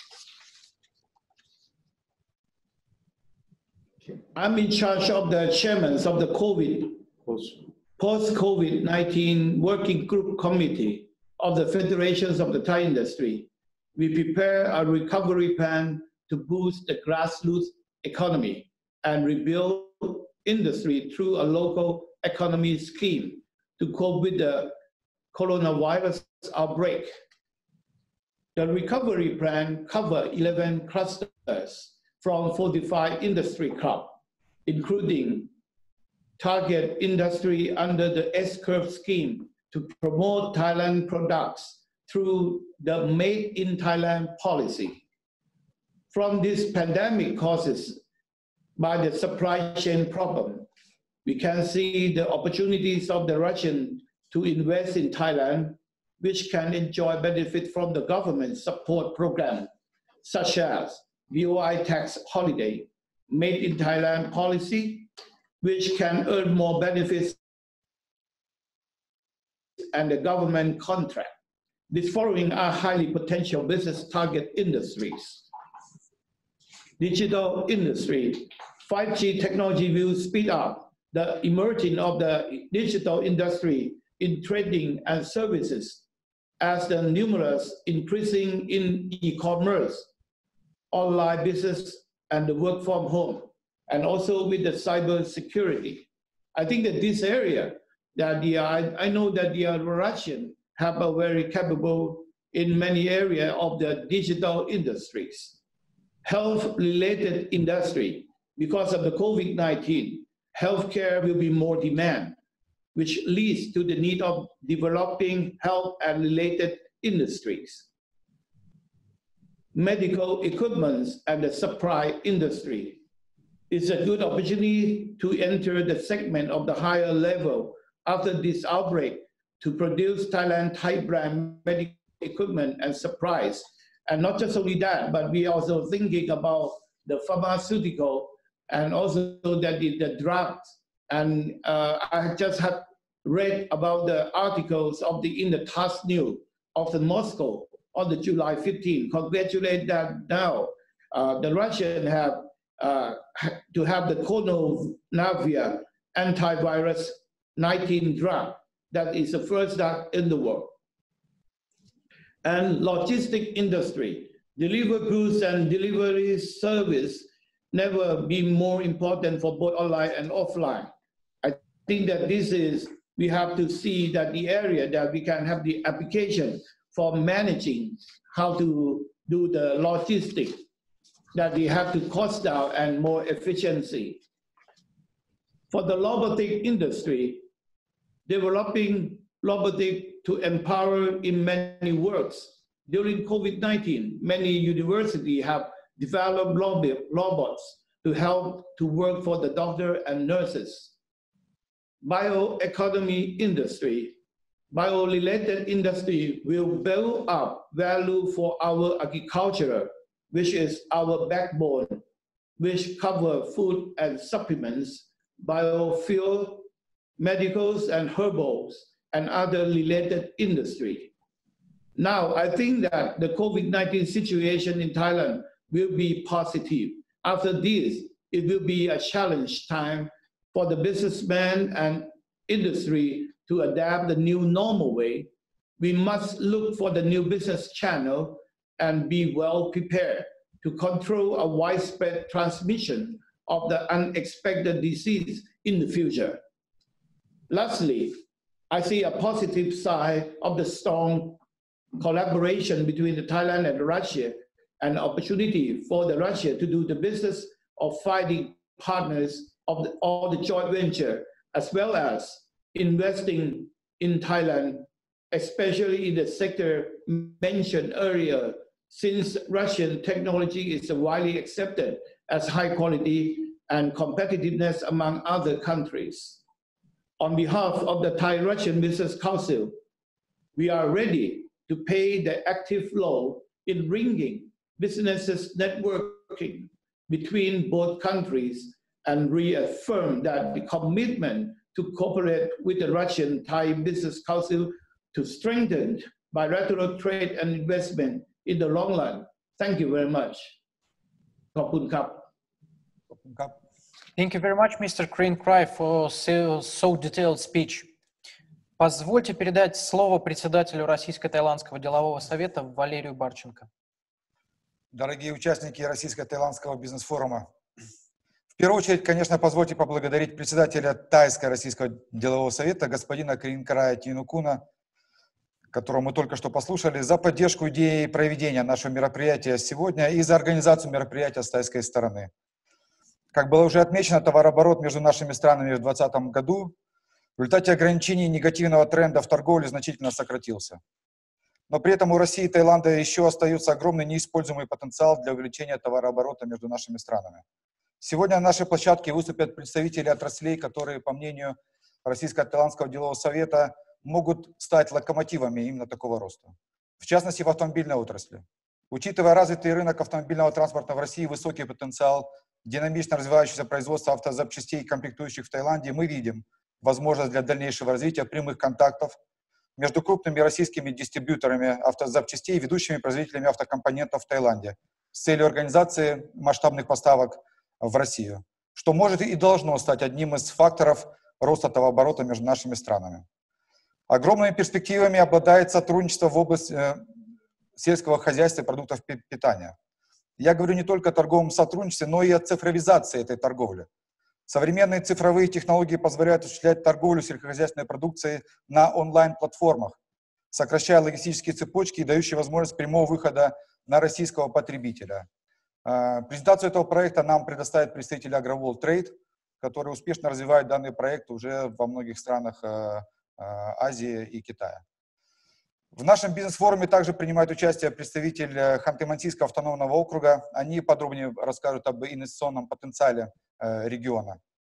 I'm in charge of the chairman of the COVID, post-COVID nineteen Working Group Committee of the federations of the Thai industry, we prepare a recovery plan to boost the grassroots economy and rebuild industry through a local economy scheme to cope with the coronavirus outbreak. The recovery plan covers eleven clusters from forty-five industry clubs, including target industry under the S-curve scheme to promote Thailand products through the Made in Thailand policy. From this pandemic causes by the supply chain problem, we can see the opportunities of the Russian to invest in Thailand, which can enjoy benefit from the government support program, such as V O I tax holiday, Made in Thailand policy, which can earn more benefits, and the government contract. These following are highly potential business target industries. Digital industry. five G technology will speed up the emerging of the digital industry in trading and services as the numerous increasing in e-commerce, online business, and the work from home, and also with the cyber security. I think that this area, that the, I, I know that the Russian have a very capable in many areas of the digital industries. Health-related industry, because of the COVID nineteen, healthcare will be more demand, which leads to the need of developing health and related industries. Medical equipment and the supply industry is a good opportunity to enter the segment of the higher level after this outbreak to produce Thailand Thai brand medical equipment and supplies. And not just only that, but we also thinking about the pharmaceutical and also that the, the drugs. And uh, I just have read about the articles of the in the T A S S News of the Moscow on the July fifteenth. Congratulate that now uh, the Russians have uh, to have the Coronavir antivirus nineteen drug. That is the first drug in the world. And logistic industry, deliver goods and delivery service never be more important for both online and offline. I think that this is, we have to see that the area that we can have the application for managing how to do the logistics, that we have to cost down and more efficiency. For the robotic industry, developing robotic to empower in many works. During COVID nineteen, many universities have developed robots to help to work for the doctor and nurses. Bioeconomy industry. Bio-related industry will build up value for our agriculture, which is our backbone, which cover food and supplements, biofuel, medicals and herbals, and other related industry. Now, I think that the COVID nineteen situation in Thailand will be positive. After this, it will be a challenge time for the businessman and industry to adapt the new normal way. We must look for the new business channel and be well prepared to control a widespread transmission of the unexpected disease in the future. Lastly, I see a positive side of the strong collaboration between the Thailand and Russia, an opportunity for the Russia to do the business of finding partners of the, all the joint venture, as well as investing in Thailand, especially in the sector mentioned earlier, since Russian technology is widely accepted as high quality and competitiveness among other countries. On behalf of the Thai-Russian Business Council, we are ready to play the active role in bringing businesses networking between both countries and reaffirm that the commitment to cooperate with the Russian Thai Business Council to strengthen bilateral trade and investment in the long run. Thank you very much. ขอบคุณครับ Thank you very much, Mister Krin Krai, for so, so detailed speech. Позвольте передать слово председателю Российско-Таиландского делового совета Валерию Барченко. Дорогие участники Российско-Таиландского бизнес-форума, в первую очередь, конечно, позвольте поблагодарить председателя Тайско-Российского делового совета господина Каринкарая Тинукуна, которого мы только что послушали, за поддержку идеи проведения нашего мероприятия сегодня и за организацию мероприятия с тайской стороны. Как было уже отмечено, товарооборот между нашими странами в две тысячи двадцатом году в результате ограничений негативного тренда в торговле значительно сократился. Но при этом у России и Таиланда еще остается огромный неиспользуемый потенциал для увеличения товарооборота между нашими странами. Сегодня на нашей площадке выступят представители отраслей, которые, по мнению Российско-Таиландского делового совета, могут стать локомотивами именно такого роста. В частности, в автомобильной отрасли. Учитывая развитый рынок автомобильного транспорта в России, высокий потенциал, динамично развивающееся производство автозапчастей и комплектующих в Таиланде, мы видим возможность для дальнейшего развития прямых контактов между крупными российскими дистрибьюторами автозапчастей и ведущими производителями автокомпонентов в Таиланде с целью организации масштабных поставок в Россию, что может и должно стать одним из факторов роста товарооборота между нашими странами. Огромными перспективами обладает сотрудничество в области э, сельского хозяйства и продуктов питания. Я говорю не только о торговом сотрудничестве, но и о цифровизации этой торговли. Современные цифровые технологии позволяют осуществлять торговлю сельскохозяйственной продукцией на онлайн-платформах, сокращая логистические цепочки и дающие возможность прямого выхода на российского потребителя. Презентацию этого проекта нам предоставит представитель AgroWorld Trade, который успешно развивает данный проект уже во многих странах Азии и Китая. В нашем бизнес-форуме также принимает участие представитель Ханты-Мансийского автономного округа. Они подробнее расскажут об инвестиционном потенциале региона.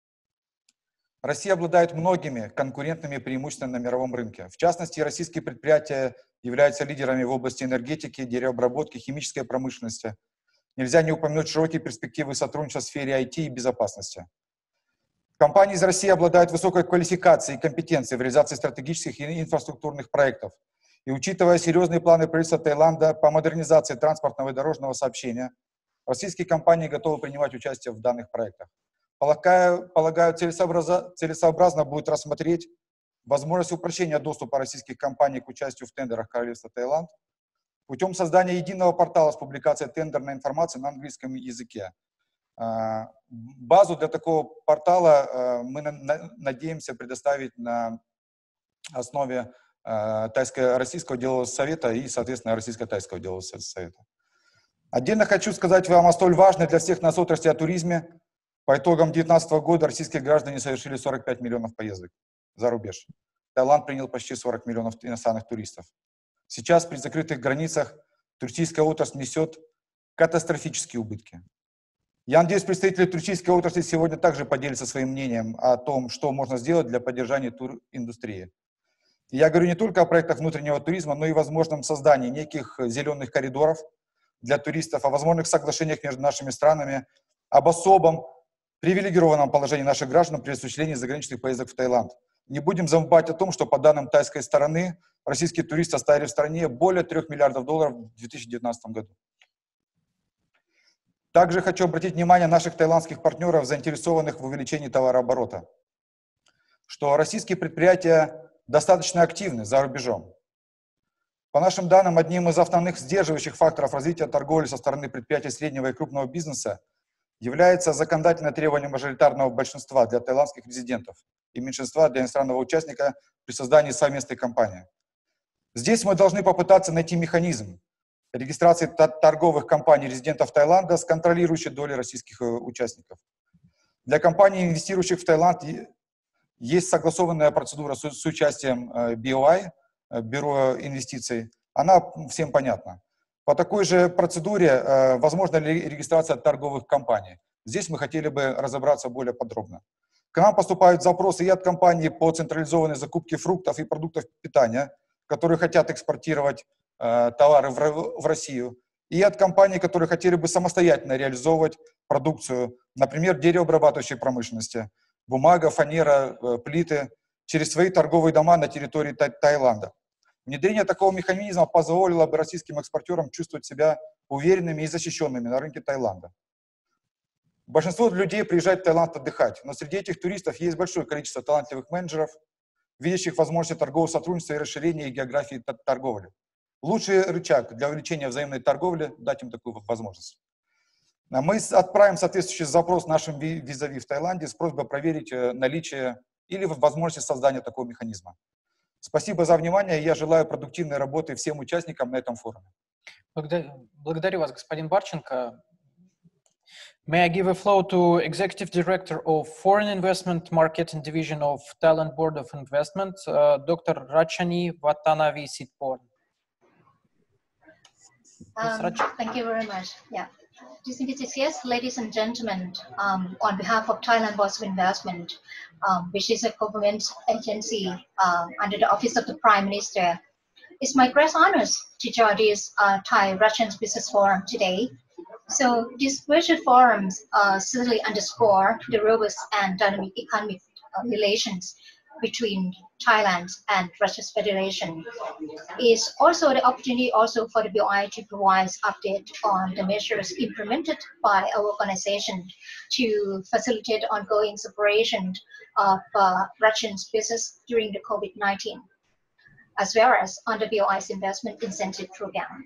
Россия обладает многими конкурентными преимуществами на мировом рынке. В частности, российские предприятия являются лидерами в области энергетики, деревообработки, химической промышленности. Нельзя не упомянуть широкие перспективы сотрудничества в сфере ай ти и безопасности. Компании из России обладают высокой квалификацией и компетенцией в реализации стратегических и инфраструктурных проектов. И учитывая серьезные планы правительства Таиланда по модернизации транспортного и дорожного сообщения, российские компании готовы принимать участие в данных проектах. Полагаю, полагаю целесообразно, целесообразно будет рассмотреть возможность упрощения доступа российских компаний к участию в тендерах Королевства Таиланд путем создания единого портала с публикацией тендерной информации на английском языке. Базу для такого портала мы надеемся предоставить на основе Тайско-Российского делового совета и, соответственно, Российско-Тайского делового совета. Отдельно хочу сказать вам о столь важной для всех нас отрасли о туризме. По итогам две тысячи девятнадцатого года российские граждане совершили сорок пять миллионов поездок за рубеж. Таиланд принял почти сорок миллионов иностранных туристов. Сейчас при закрытых границах туристическая отрасль несет катастрофические убытки. Я надеюсь, представители туристической отрасли сегодня также поделятся своим мнением о том, что можно сделать для поддержания туриндустрии. Я говорю не только о проектах внутреннего туризма, но и возможном создании неких зеленых коридоров для туристов, о возможных соглашениях между нашими странами, об особом привилегированном положении наших граждан при осуществлении заграничных поездок в Таиланд. Не будем забывать о том, что по данным тайской стороны, российские туристы оставили в стране более трех миллиардов долларов в две тысячи девятнадцатом году. Также хочу обратить внимание наших таиландских партнеров, заинтересованных в увеличении товарооборота, что российские предприятия достаточно активны за рубежом. По нашим данным, одним из основных сдерживающих факторов развития торговли со стороны предприятий среднего и крупного бизнеса является законодательное требование мажоритарного большинства для таиландских резидентов и меньшинства для иностранного участника при создании совместной компании. Здесь мы должны попытаться найти механизм регистрации торговых компаний резидентов Таиланда с контролирующей долей российских участников. Для компаний, инвестирующих в Таиланд, есть согласованная процедура с, с участием би о ай, Бюро инвестиций. Она всем понятна. По такой же процедуре возможна ли регистрация торговых компаний? Здесь мы хотели бы разобраться более подробно. К нам поступают запросы и от компаний по централизованной закупке фруктов и продуктов питания, которые хотят экспортировать э, товары в, в Россию, и от компаний, которые хотели бы самостоятельно реализовывать продукцию, например, деревообрабатывающей промышленности, бумага, фанера, э, плиты, через свои торговые дома на территории Тай- Таиланда. Внедрение такого механизма позволило бы российским экспортерам чувствовать себя уверенными и защищенными на рынке Таиланда. Большинство людей приезжает в Таиланд отдыхать, но среди этих туристов есть большое количество талантливых менеджеров, видящих возможности торгового сотрудничества и расширения географии торговли. Лучший рычаг для увеличения взаимной торговли – дать им такую возможность. Мы отправим соответствующий запрос нашим визави в Таиланде с просьбой проверить наличие или возможности создания такого механизма. Спасибо за внимание. Я желаю продуктивной работы всем участникам на этом форуме. Благодарю вас, господин Барченко. May I give a floor to Executive Director of Foreign Investment Marketing Division of Thailand Board of Investment, uh, Doctor Rachani Watanavisitporn. Um, thank you very much. Yeah. Distinguished guests, ladies and gentlemen, um, on behalf of Thailand Board of Investment, um, which is a government agency uh, under the Office of the Prime Minister, it's my great honor to join this uh, Thai-Russian Business Forum today. So these virtual forums uh, certainly underscore the robust and dynamic economic uh, relations between Thailand and Russia's Federation. It's also the opportunity also for the B O I to provide update on the measures implemented by our organization to facilitate ongoing separation of uh, Russian business during the COVID nineteen, as well as on the B O I's investment incentive program.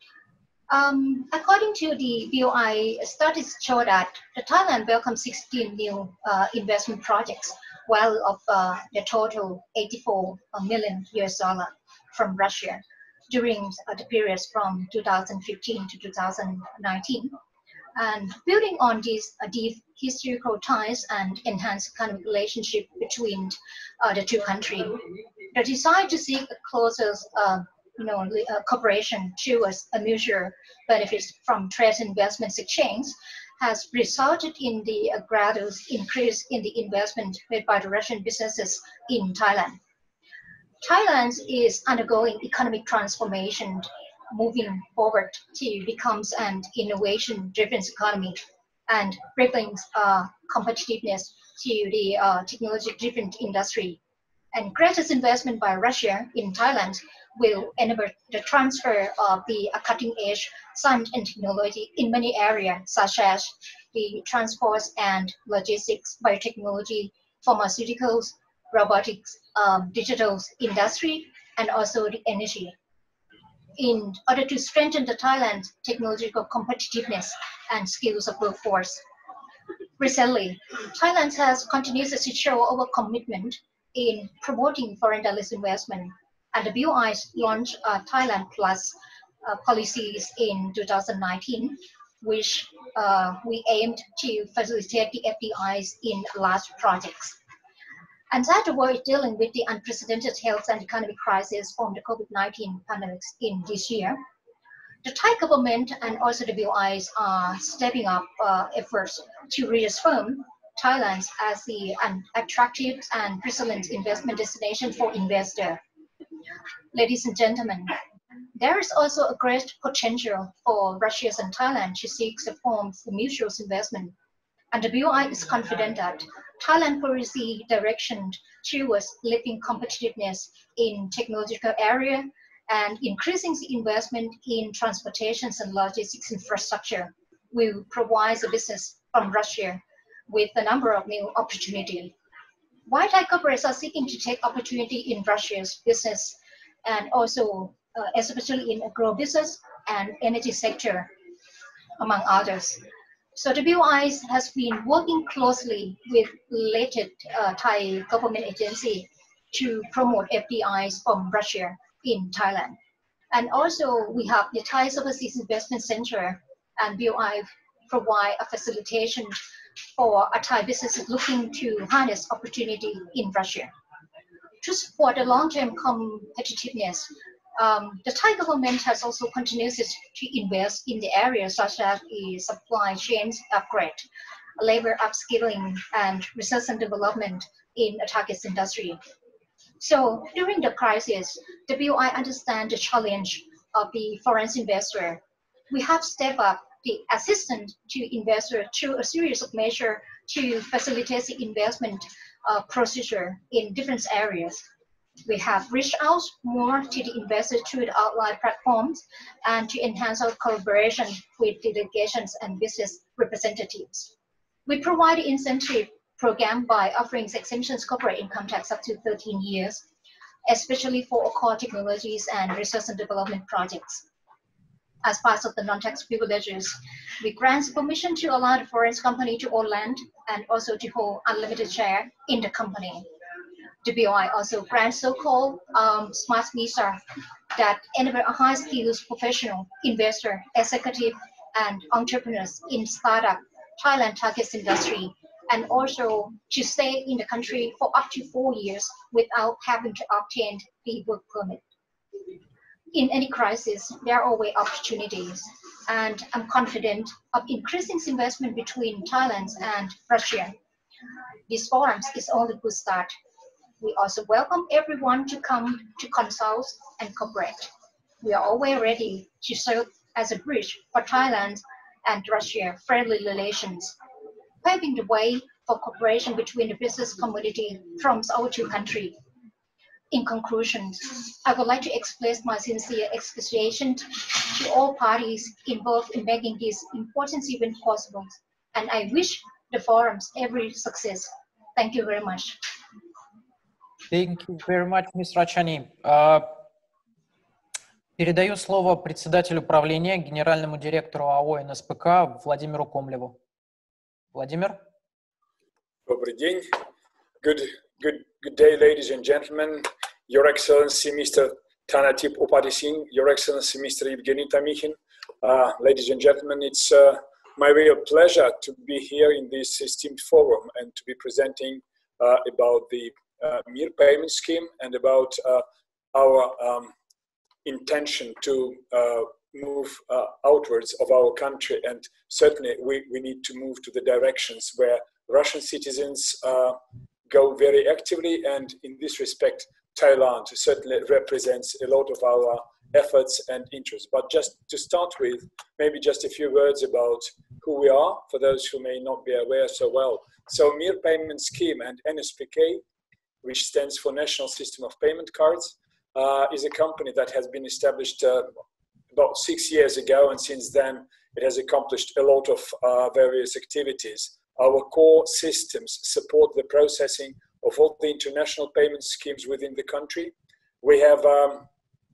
Um, according to the B O I, studies show that the Thailand welcomed sixteen new uh, investment projects, while of uh, the total eighty-four million U S dollar from Russia during uh, the periods from two thousand fifteen to two thousand nineteen. And building on these uh, deep historical ties and enhanced economic relationship between uh, the two countries, the desire to seek a closer uh, you know, uh, cooperation towards a mutual benefits from trade and investments exchange has resulted in the uh, gradual increase in the investment made by the Russian businesses in Thailand. Thailand is undergoing economic transformation, moving forward to become an innovation-driven economy and bringing uh, competitiveness to the uh, technology-driven industry. And greatest investment by Russia in Thailand will enable the transfer of the uh, cutting-edge science and technology in many areas, such as the transport and logistics, biotechnology, pharmaceuticals, robotics, um, digital industry, and also the energy, in order to strengthen the Thailand's technological competitiveness and skills of workforce. Recently, Thailand has continued to show our commitment in promoting foreign direct investment, and the B O I launched uh, Thailand Plus uh, policies in two thousand nineteen, which uh, we aimed to facilitate the F D Is in large projects. And that the world is dealing with the unprecedented health and economic crisis from the COVID nineteen pandemic in this year. The Thai government and also the B O Is are stepping up uh, efforts to reaffirm Thailand as the an attractive and resilient investment destination for investors. Ladies and gentlemen, there is also a great potential for Russia and Thailand to seek the forms of mutual investment, and the B O I is confident that Thailand policy direction towards lifting competitiveness in technological area and increasing the investment in transportations and logistics infrastructure will provide the business from Russia with a number of new opportunities. While Thai corporates are seeking to take opportunity in Russia's business and also uh, especially in agro business and energy sector, among others. So the B O I has been working closely with related uh, Thai government agency to promote F D Is from Russia in Thailand. And also we have the Thai Overseas Investment Center, and B O I provide a facilitation for a Thai business looking to harness opportunity in Russia. To support the long-term competitiveness, um, the Thai government has also continued to invest in the areas such as the supply chain upgrade, labor upskilling, and research and development in the target industry. So during the crisis, the B O I understands the challenge of the foreign investor. We have stepped up the assistance to investors through a series of measures to facilitate the investment uh, procedure in different areas. We have reached out more to the investors through the outline platforms and to enhance our collaboration with delegations and business representatives. We provide incentive program by offering exemptions corporate income tax up to thirteen years, especially for core technologies and research and development projects. As part of the non-tax privileges, we grant permission to allow the foreign company to own land and also to hold unlimited share in the company. The B O I also grants so-called um, smart visa that enable a high-skilled professional, investor, executive, and entrepreneurs in startup Thailand target industry, and also to stay in the country for up to four years without having to obtain the work permit. In any crisis, there are always opportunities, and I'm confident of increasing investment between Thailand and Russia. This forum is only a good start. We also welcome everyone to come to consult and cooperate. We are always ready to serve as a bridge for Thailand and Russia friendly relations, paving the way for cooperation between the business community from our two countries. In conclusion, I would like to express my sincere appreciation to all parties involved in making this important event possible, and I wish the forums every success. Thank you very much. Thank you very much, Miz Rachani. Uh, передаю слово председателю правления, генеральному директору АО эн эс пэ ка Владимиру Комлеву. Владимир? Добрый день. Good, good, good day, ladies and gentlemen. Your Excellency, Mister Thanatip Upadising, Your Excellency, Mister Evgeny Tamikhin. Uh, ladies and gentlemen, it's uh, my real pleasure to be here in this esteemed forum and to be presenting uh, about the uh, Mir payment scheme and about uh, our um, intention to uh, move uh, outwards of our country. And certainly we, we need to move to the directions where Russian citizens uh, go very actively, and in this respect, Thailand certainly represents a lot of our efforts and interests. But just to start with, maybe just a few words about who we are, for those who may not be aware so well. So Mir Payment Scheme and N S P K, which stands for National System of Payment Cards, uh, is a company that has been established uh, about six years ago, and since then it has accomplished a lot of uh, various activities. Our core systems support the processing of all the international payment schemes within the country. We have um,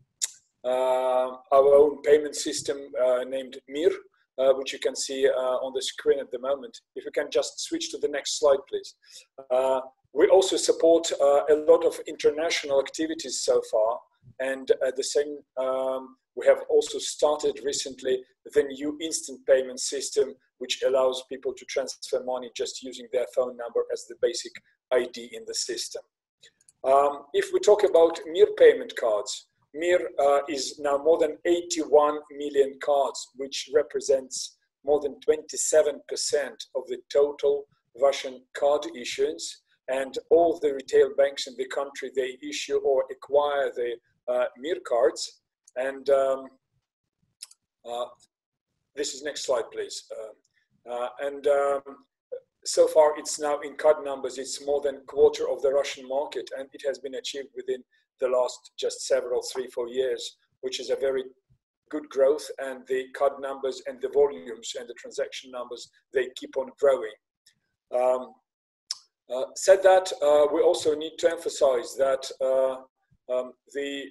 uh, our own payment system uh, named Mir, uh, which you can see uh, on the screen at the moment. If you can just switch to the next slide, please. Uh, we also support uh, a lot of international activities so far, and at the same um, we have also started recently the new instant payment system, which allows people to transfer money just using their phone number as the basic I D in the system. Um, if we talk about Mir payment cards, Mir uh, is now more than eighty-one million cards, which represents more than twenty-seven percent of the total Russian card issuance. And all the retail banks in the country, they issue or acquire the uh, Mir cards. And um, uh, this is next slide, please. Uh, uh, and um, so far, it's now in card numbers, it's more than a quarter of the Russian market, and it has been achieved within the last just several, three, four years, which is a very good growth. And the card numbers and the volumes and the transaction numbers, they keep on growing. Um, uh, said that, uh, we also need to emphasize that uh, um, the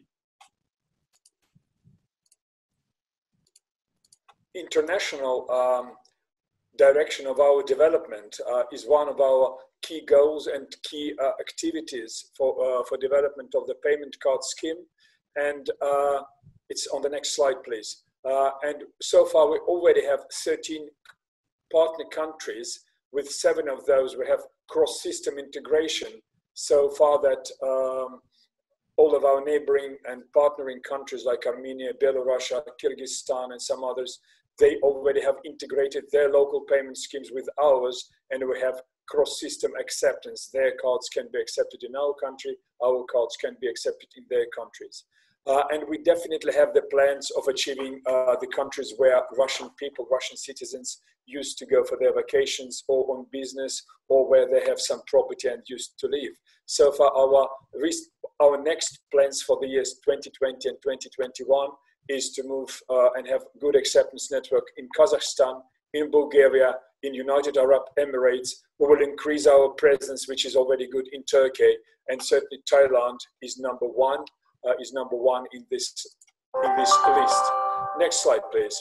international um, direction of our development uh, is one of our key goals and key uh, activities for, uh, for development of the payment card scheme. And uh, it's on the next slide, please. Uh, and so far, we already have thirteen partner countries. With seven of those, we have cross-system integration so far that um, all of our neighboring and partnering countries like Armenia, Belarus, Kyrgyzstan, and some others, they already have integrated their local payment schemes with ours, and we have cross-system acceptance. Their cards can be accepted in our country, our cards can be accepted in their countries. Uh, and we definitely have the plans of achieving uh, the countries where Russian people, Russian citizens used to go for their vacations or on business, or where they have some property and used to live. So far, our, our next plans for the years twenty twenty and twenty twenty-one is to move uh, and have good acceptance network in Kazakhstan, in Bulgaria, in United Arab Emirates. We will increase our presence, which is already good, in Turkey, and certainly Thailand is number one, uh, is number one in this, in this list. Next slide, please.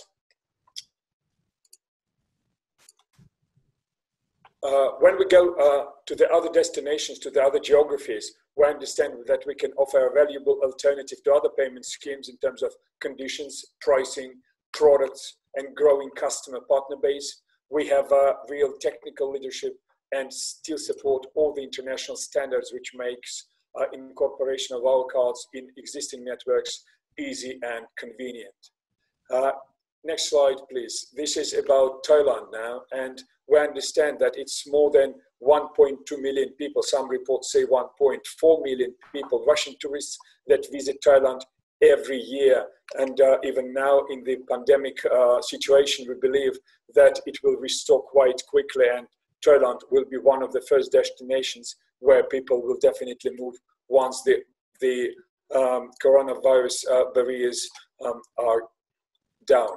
Uh, when we go uh, to the other destinations, to the other geographies, we understand that we can offer a valuable alternative to other payment schemes in terms of conditions, pricing, products, and growing customer partner base. We have a real technical leadership and still support all the international standards, which makes uh, incorporation of our cards in existing networks easy and convenient. Uh, next slide, please. This is about Thailand now, and we understand that it's more than one point two million people. Some reports say one point four million people, Russian tourists, that visit Thailand every year. And uh, even now in the pandemic uh, situation, we believe that it will restore quite quickly, and Thailand will be one of the first destinations where people will definitely move once the, the um, coronavirus uh, barriers um, are down.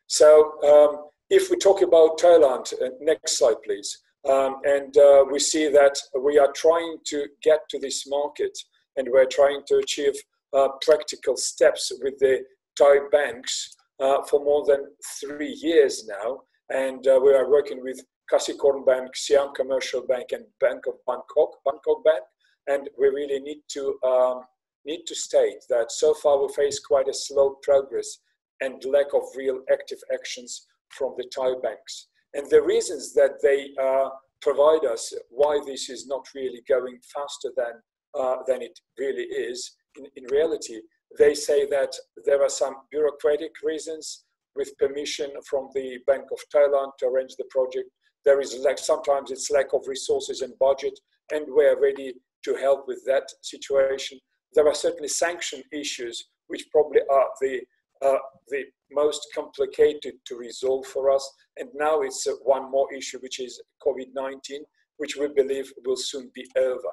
So um, if we talk about Thailand, uh, next slide, please. Um, and uh, we see that we are trying to get to this market, and we're trying to achieve uh, practical steps with the Thai banks uh, for more than three years now. And uh, we are working with Kasikorn Bank, Siam Commercial Bank, and Bank of Bangkok, Bangkok Bank. And we really need to, um, need to state that so far we face quite a slow progress and lack of real active actions from the Thai banks. And the reasons that they uh, provide us why this is not really going faster than, uh, than it really is, in, in reality, they say that there are some bureaucratic reasons with permission from the Bank of Thailand to arrange the project. There is like sometimes it's lack of resources and budget, and we're ready to help with that situation. There are certainly sanction issues, which probably are the uh, the most complicated to resolve for us. And now it's uh, one more issue, which is COVID nineteen, which we believe will soon be over.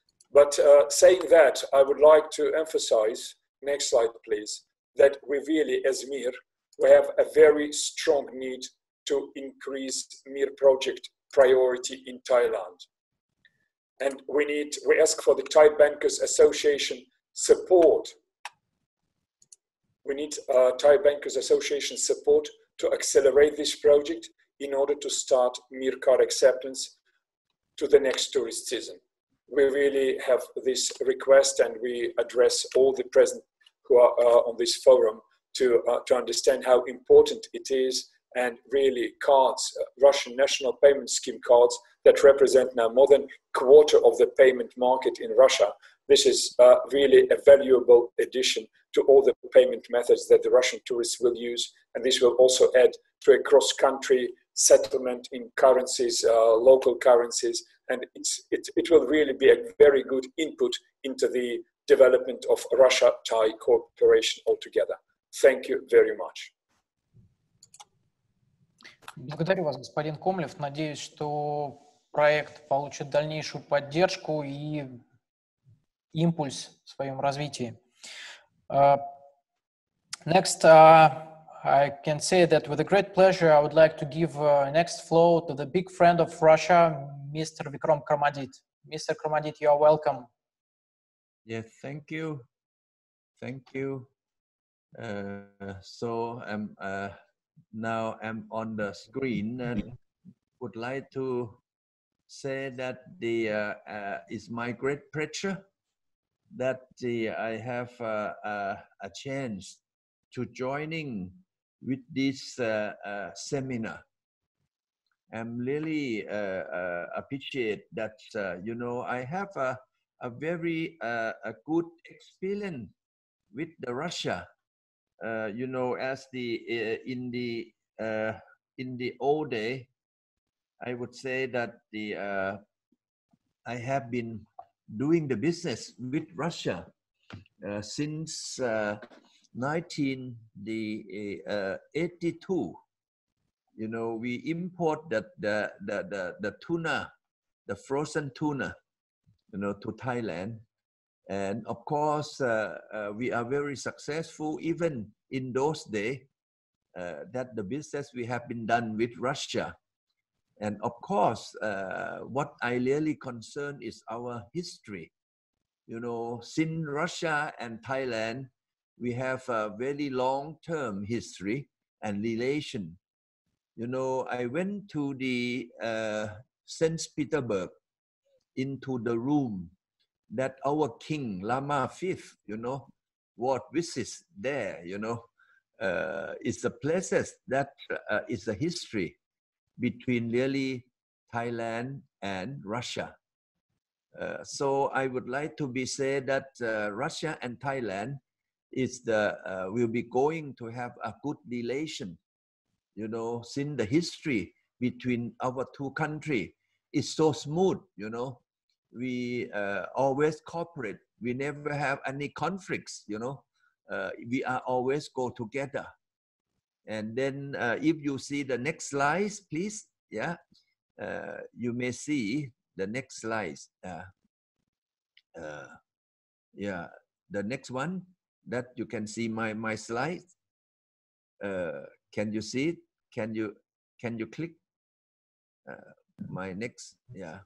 But uh, saying that, I would like to emphasize, next slide please, that we really, as M I R, we have a very strong need to increase M I R project priority in Thailand. And we need, we ask for the Thai Bankers Association support. We need uh, Thai Bankers Association support to accelerate this project in order to start M I R card acceptance to the next tourist season. We really have this request, and we address all the present who are uh, on this forum to, uh, to understand how important it is, and really cards, uh, Russian national payment scheme cards that represent now more than a quarter of the payment market in Russia. This is uh, really a valuable addition to all the payment methods that the Russian tourists will use. And this will also add to a cross-country settlement in currencies, uh, local currencies. And it's, it, it will really be a very good input into the development of Russia-Thai cooperation altogether. Thank you very much. Благодарю вас, господин Комлев. Надеюсь, что проект получит дальнейшую поддержку и импульс в своем развитии. Uh, next, uh, I can say that with a great pleasure, I would like to give uh, next floor to the big friend of Russia, Mister Vikram Karmadit. Mister Karmadit, you are welcome. Yes, thank you. Thank you. Uh, so I'm uh, now I'm on the screen and would like to say that the uh, uh, it's my great pleasure that the, I have uh, uh, a chance to joining with this uh, uh, seminar. I'm really uh, uh, appreciate that, uh, you know, I have a, a very uh, a good experience with the Russia. Uh, you know, as the uh, in the uh, in the old day, I would say that the uh, I have been doing the business with Russia uh, since uh, nineteen eighty-two. You know, we import the the the the, the tuna, the frozen tuna, you know, to Thailand. And of course, uh, uh, we are very successful even in those days uh, that the business we have been done with Russia. And of course, uh, what I really concern is our history. You know, since Russia and Thailand, we have a very long-term history and relation. You know, I went to the uh, Saint Petersburg, into the room that our king Lama fifth, you know, what visits there, you know, uh, it's the places that uh, is a history between really Thailand and Russia. Uh, so I would like to be said that uh, Russia and Thailand is the uh, will be going to have a good relation. You know, since the history between our two countries is so smooth, you know, we uh, always cooperate. We never have any conflicts, you know. Uh, we are always go together. And then uh, if you see the next slide, please, yeah, uh, you may see the next slide. Uh, uh, yeah, the next one that you can see my my slide. Uh, can you see it? Can you can you click uh, my next? Yeah.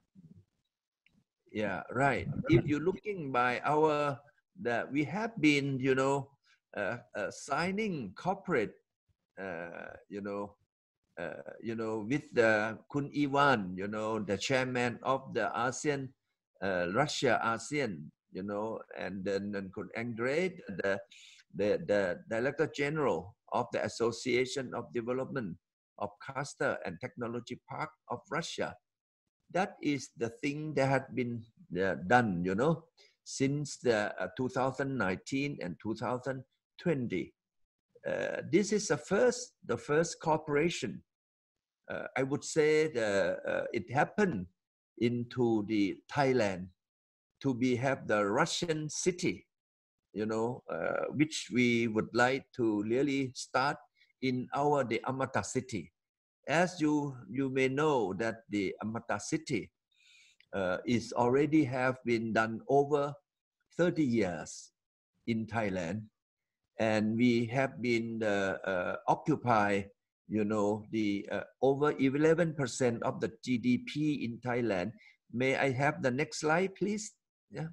Yeah, right. If you're looking by our, that we have been, you know, uh, uh, signing corporate, uh, you know, uh, you know, with the Kun Ivan, you know, the chairman of the ASEAN, uh, Russia ASEAN, you know, and then and Kun Andre, the, the the Director General of the Association of Development of Cluster and Technology Park of Russia. That is the thing that had been uh, done, you know, since the uh, two thousand nineteen and two thousand twenty. Uh, this is the first, the first cooperation. Uh, I would say the, uh, it happened into the Thailand to be have the Russian city, you know, uh, which we would like to really start in our the Amata city. As you, you may know that the Amata city uh, is already have been done over thirty years in Thailand. And we have been uh, uh, occupy, you know, the uh, over eleven percent of the G D P in Thailand. May I have the next slide, please? Yeah.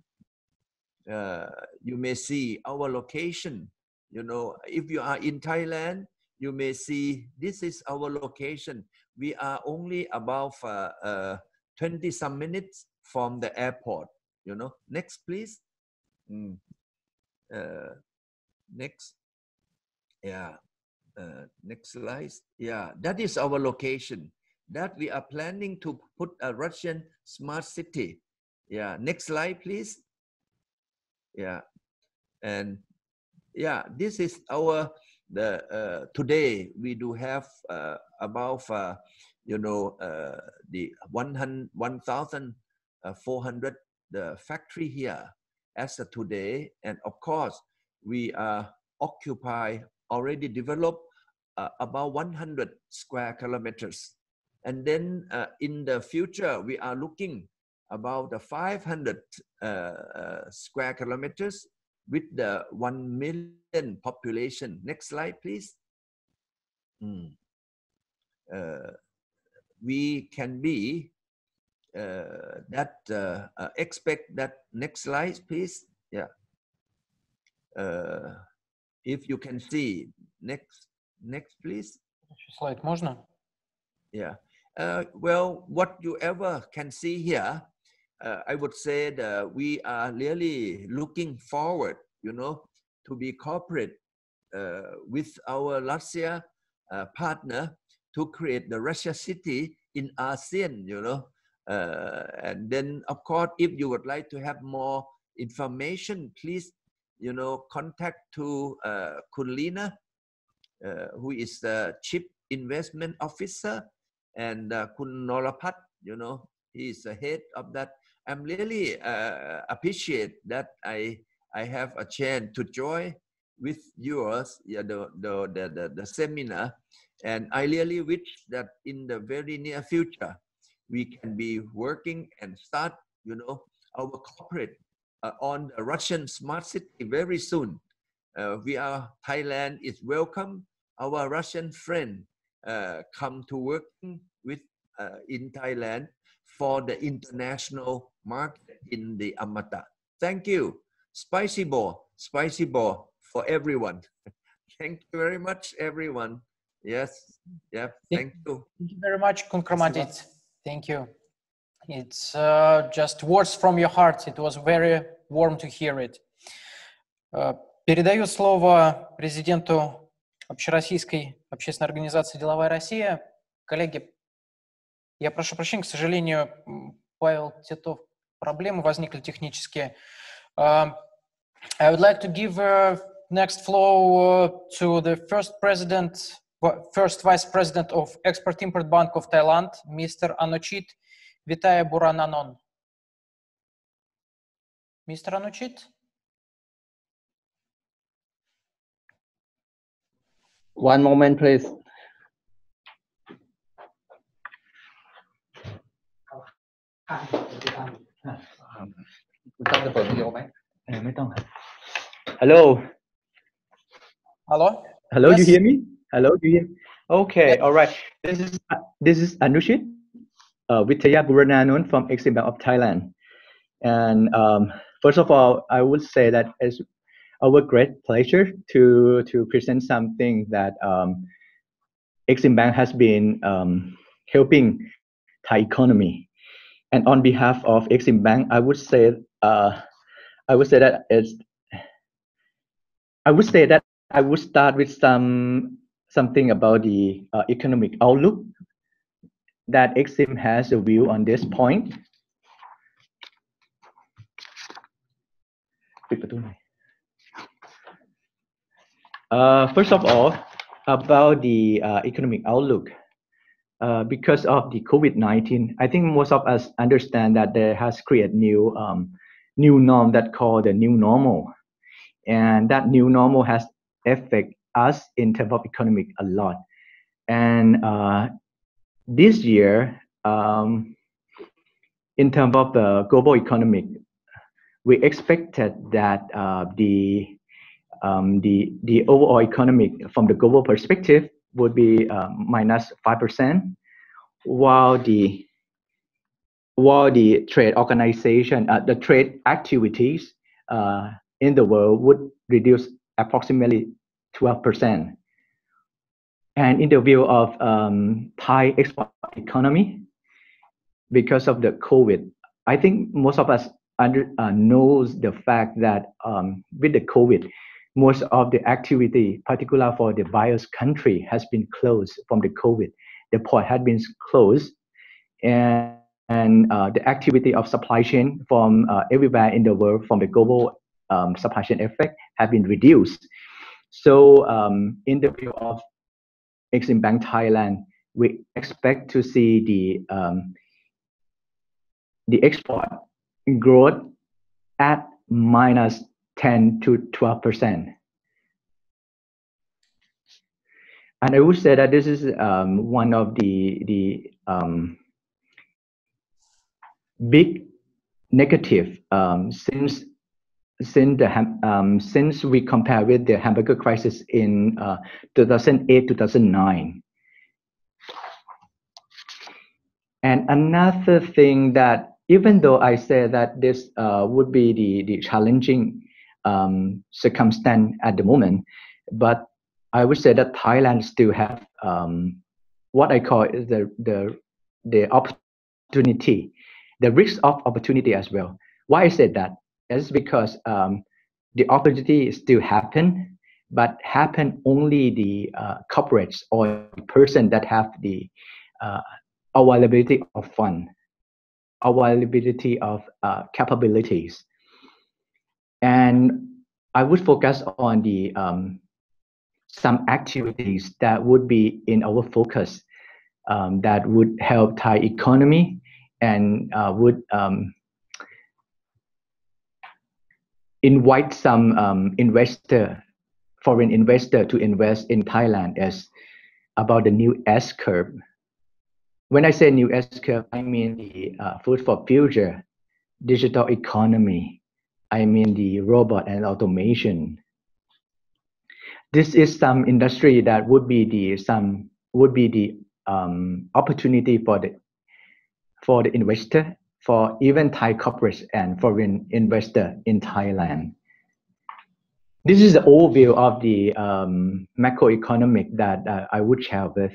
Uh, you may see our location. You know, if you are in Thailand, you may see this is our location. We are only about uh, uh, twenty some minutes from the airport. You know, next please. Mm. Uh, next, yeah. Uh, next slide. Yeah, that is our location. That we are planning to put a Russian smart city. Yeah, next slide, please. Yeah, and yeah, this is our the uh, today we do have uh, about uh, you know uh, the one hundred one thousand four hundred the factory here as of today, and of course we are occupy already developed uh, about one hundred square kilometers, and then uh, in the future we are looking about the five hundred uh, uh, square kilometers with the one million population. Next slide, please. Mm. Uh, we can be uh, that uh, uh, expect that. Next slide, please. Yeah. Uh, if you can see next, next, please. Slide можно? Yeah. Uh, well, what you ever can see here, uh, I would say that we are really looking forward, you know, to be corporate uh, with our Russia uh, partner to create the Russia city in ASEAN, you know. Uh, and then, of course, if you would like to have more information, please, you know, contact to uh, Kunlina, uh, who is the Chief Investment Officer, and uh, Kun Norapat, you know, he is the head of that. I'm really uh, appreciate that I I have a chance to join with yours, yeah, the, the, the, the, the seminar, and I really wish that in the very near future we can be working and start, you know, our corporate uh, on the Russian smart city very soon. Uh, we are Thailand is welcome our Russian friend uh, come to working with uh, in Thailand for the international market in the Amata. Thank you. Spicy ball, spicy ball for everyone. Thank you very much, everyone. Yes, yeah, thank you. Thank you very much, Kunkramatit. Thank you. It's uh, just words from your heart. It was very warm to hear it. Uh, передаю слово президенту Общероссийской общественной организации «Деловая Россия». Коллеги, я прошу прощения, к сожалению, Павел Титов, проблемы возникли технические. Uh, I would like to give uh, next floor uh, to the first president, first vice president of Export-Import Bank of Thailand, Mister Anuchit Vittayaburananon. Mister Anuchit? One moment, please. Hello. Hello. Hello, Yes. you hear me? Hello, do you hear me? Okay, Yes. all right. This is this is Anushit uh, Vittayaburananon from Exim Bank of Thailand. And um, first of all, I would say that it's our great pleasure to to present something that um, Exim Bank has been um, helping Thai economy. And on behalf of Exim Bank, I would say uh, I would say that it's I would say that I would start with some something about the uh, economic outlook that Exim has a view on this point. Uh, first of all, about the uh, economic outlook. Uh, because of the COVID nineteen, I think most of us understand that there has created new um, new norm that called the new normal, and that new normal has affect us in terms of economic a lot. And uh, this year, um, in terms of the global economic, we expected that uh, the um, the the overall economic from the global perspective would be uh, minus five percent, while the while the trade organization, uh, the trade activities uh, in the world would reduce approximately twelve percent. And in the view of um, Thai export economy, because of the COVID, I think most of us under, uh, knows the fact that um, with the COVID, most of the activity, particularly for the buyer's country, has been closed from the COVID. The port had been closed, and, and uh, the activity of supply chain from uh, everywhere in the world, from the global um, supply chain effect, have been reduced. So um, in the view of Exim Bank Thailand, we expect to see the um, the export growth at minus ten to twelve percent. And I would say that this is um, one of the the um, big negative um, since since the um, since we compare with the hamburger crisis in uh, two thousand eight, two thousand nine. And another thing that, even though I say that this uh, would be the the challenging um, circumstance at the moment, but I would say that Thailand still have um, what I call the the the opportunity, the risk of opportunity as well. Why I said that is because um, the opportunity still happen, but happen only the uh, corporates or the person that have the uh, availability of fund, availability of uh, capabilities, and I would focus on the um, some activities that would be in our focus um, that would help Thai economy and uh, would um, invite some um, investor, foreign investor to invest in Thailand as about the new S-curve. When I say new S-curve, I mean the uh, food for future, digital economy. I mean the robot and automation. This is some industry that would be the some would be the um, opportunity for the for the investor, for even Thai corporates and foreign investor in Thailand. This is the overview of the um, macroeconomic that uh, I would share with.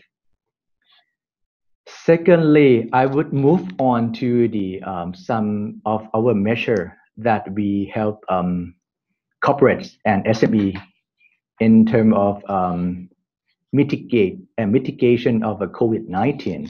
Secondly, I would move on to the um, some of our measure that we help um, corporates and S M E in terms of um, mitigate and mitigation of a COVID nineteen.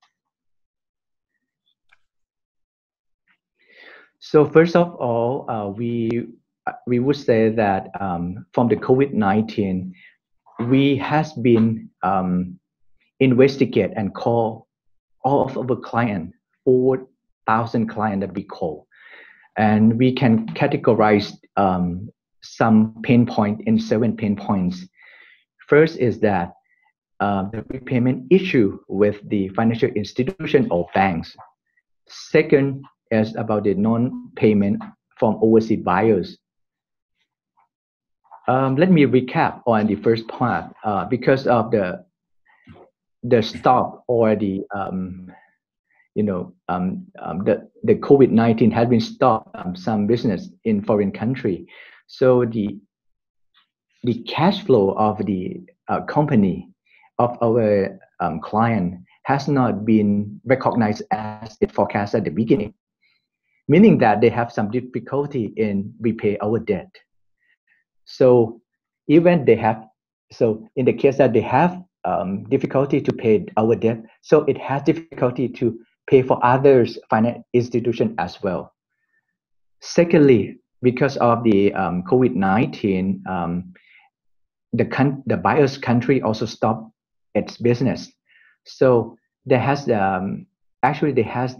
So first of all, uh, we we would say that um, from the COVID nineteen, we has been um, investigate and call all of our clients, four thousand clients that we call, and we can categorize um, some pain point in seven pain points. First is that uh, the repayment issue with the financial institution or banks. Second is about the non-payment from overseas buyers. Um, let me recap on the first part. Uh, because of the the stop or the um, you know um, um, the the COVID nineteen has been stopped um, some business in foreign country, so the the cash flow of the uh, company of our um, client has not been recognized as it forecast at the beginning, meaning that they have some difficulty in repay our debt. So even they have, so in the case that they have um, difficulty to pay our debt, so it has difficulty to pay for others financial institution as well. Secondly, because of the um, COVID nineteen, um, the con the buyer's country also stopped its business. So there has um, actually there has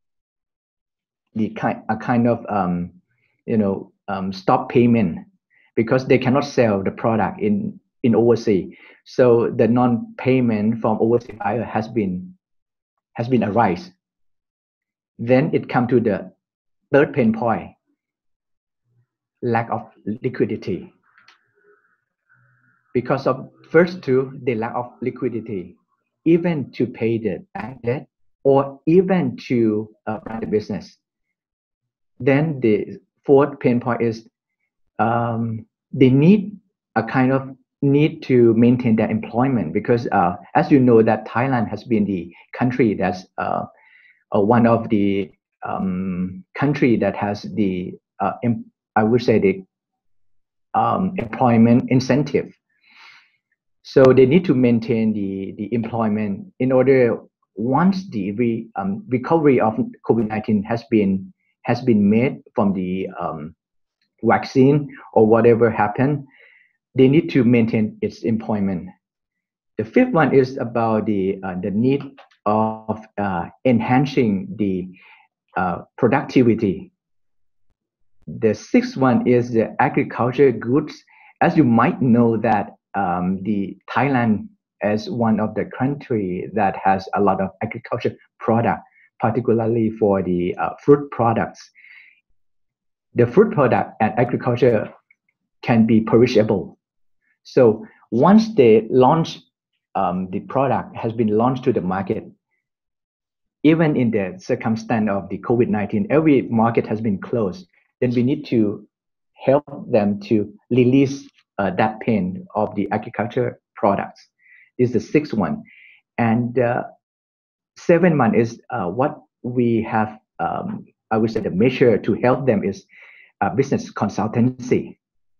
the kind a kind of um, you know um, stop payment, because they cannot sell the product in in overseas. So the non-payment from overseas buyer has been has been a rise. Then it comes to the third pain point: lack of liquidity. Because of first two, the lack of liquidity, even to pay the bank debt or even to uh, run the business. Then the fourth pain point is um, they need a kind of need to maintain their employment, because uh, as you know that Thailand has been the country that's uh, uh, one of the um, country that has the uh, I would say the um, employment incentive. So they need to maintain the, the employment in order, once the re, um, recovery of COVID nineteen has been has been made from the um, vaccine or whatever happened, they need to maintain its employment. The fifth one is about the uh, the need of uh, enhancing the uh, productivity. The sixth one is the agriculture goods. As you might know that um, the Thailand is one of the country that has a lot of agriculture product, particularly for the uh, fruit products. The fruit product and agriculture can be perishable. So once they launch, um, the product has been launched to the market, even in the circumstance of the COVID nineteen, every market has been closed, then we need to help them to release uh, that pain of the agriculture products. This is the sixth one. And uh, seventh one is uh, what we have, um, I would say the measure to help them is uh, business consultancy.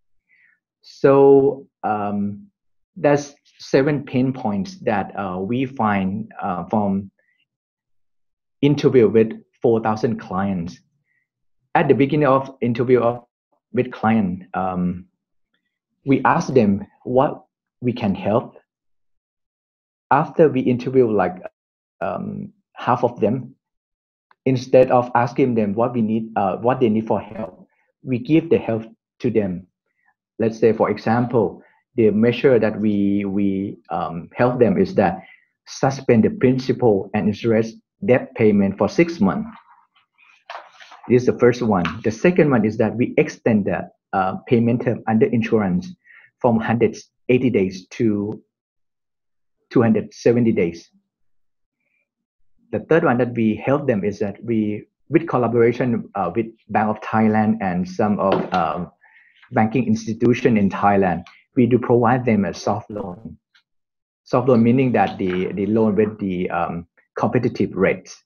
So um, that's seven pain points that uh, we find uh, from interview with four thousand clients. At the beginning of interview of, with client, um, we ask them what we can help. After we interview like um, half of them, instead of asking them what we need, uh, what they need for help, we give the help to them. Let's say, for example, the measure that we we um, help them is that suspend the principal and interest debt payment for six months. This is the first one. The second one is that we extend the uh, payment term under insurance from one hundred eighty days to two hundred seventy days. the third one that we help them is that we, with collaboration uh, with Bank of Thailand and some of um, banking institution in Thailand, we do provide them a soft loan. Soft loan meaning that the, the loan with the um, competitive rates.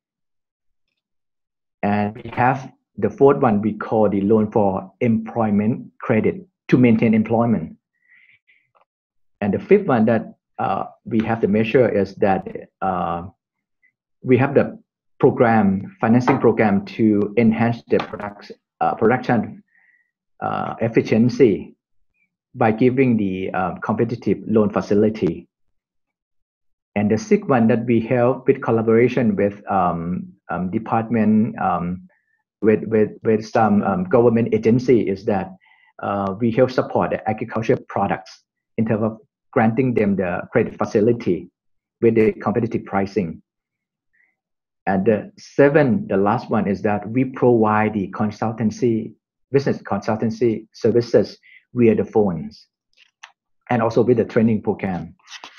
And we have the fourth one we call the loan for employment credit to maintain employment. And the fifth one that uh, we have to measure is that uh, we have the program, financing program to enhance the product, uh, production uh, efficiency by giving the uh, competitive loan facility. And the sixth one that we help with collaboration with um, um, department, um, with, with, with some um, government agency is that uh, we help support the agriculture products in terms of granting them the credit facility with the competitive pricing. And the seven, the last one is that we provide the consultancy, business consultancy services via the phones and also with the training program.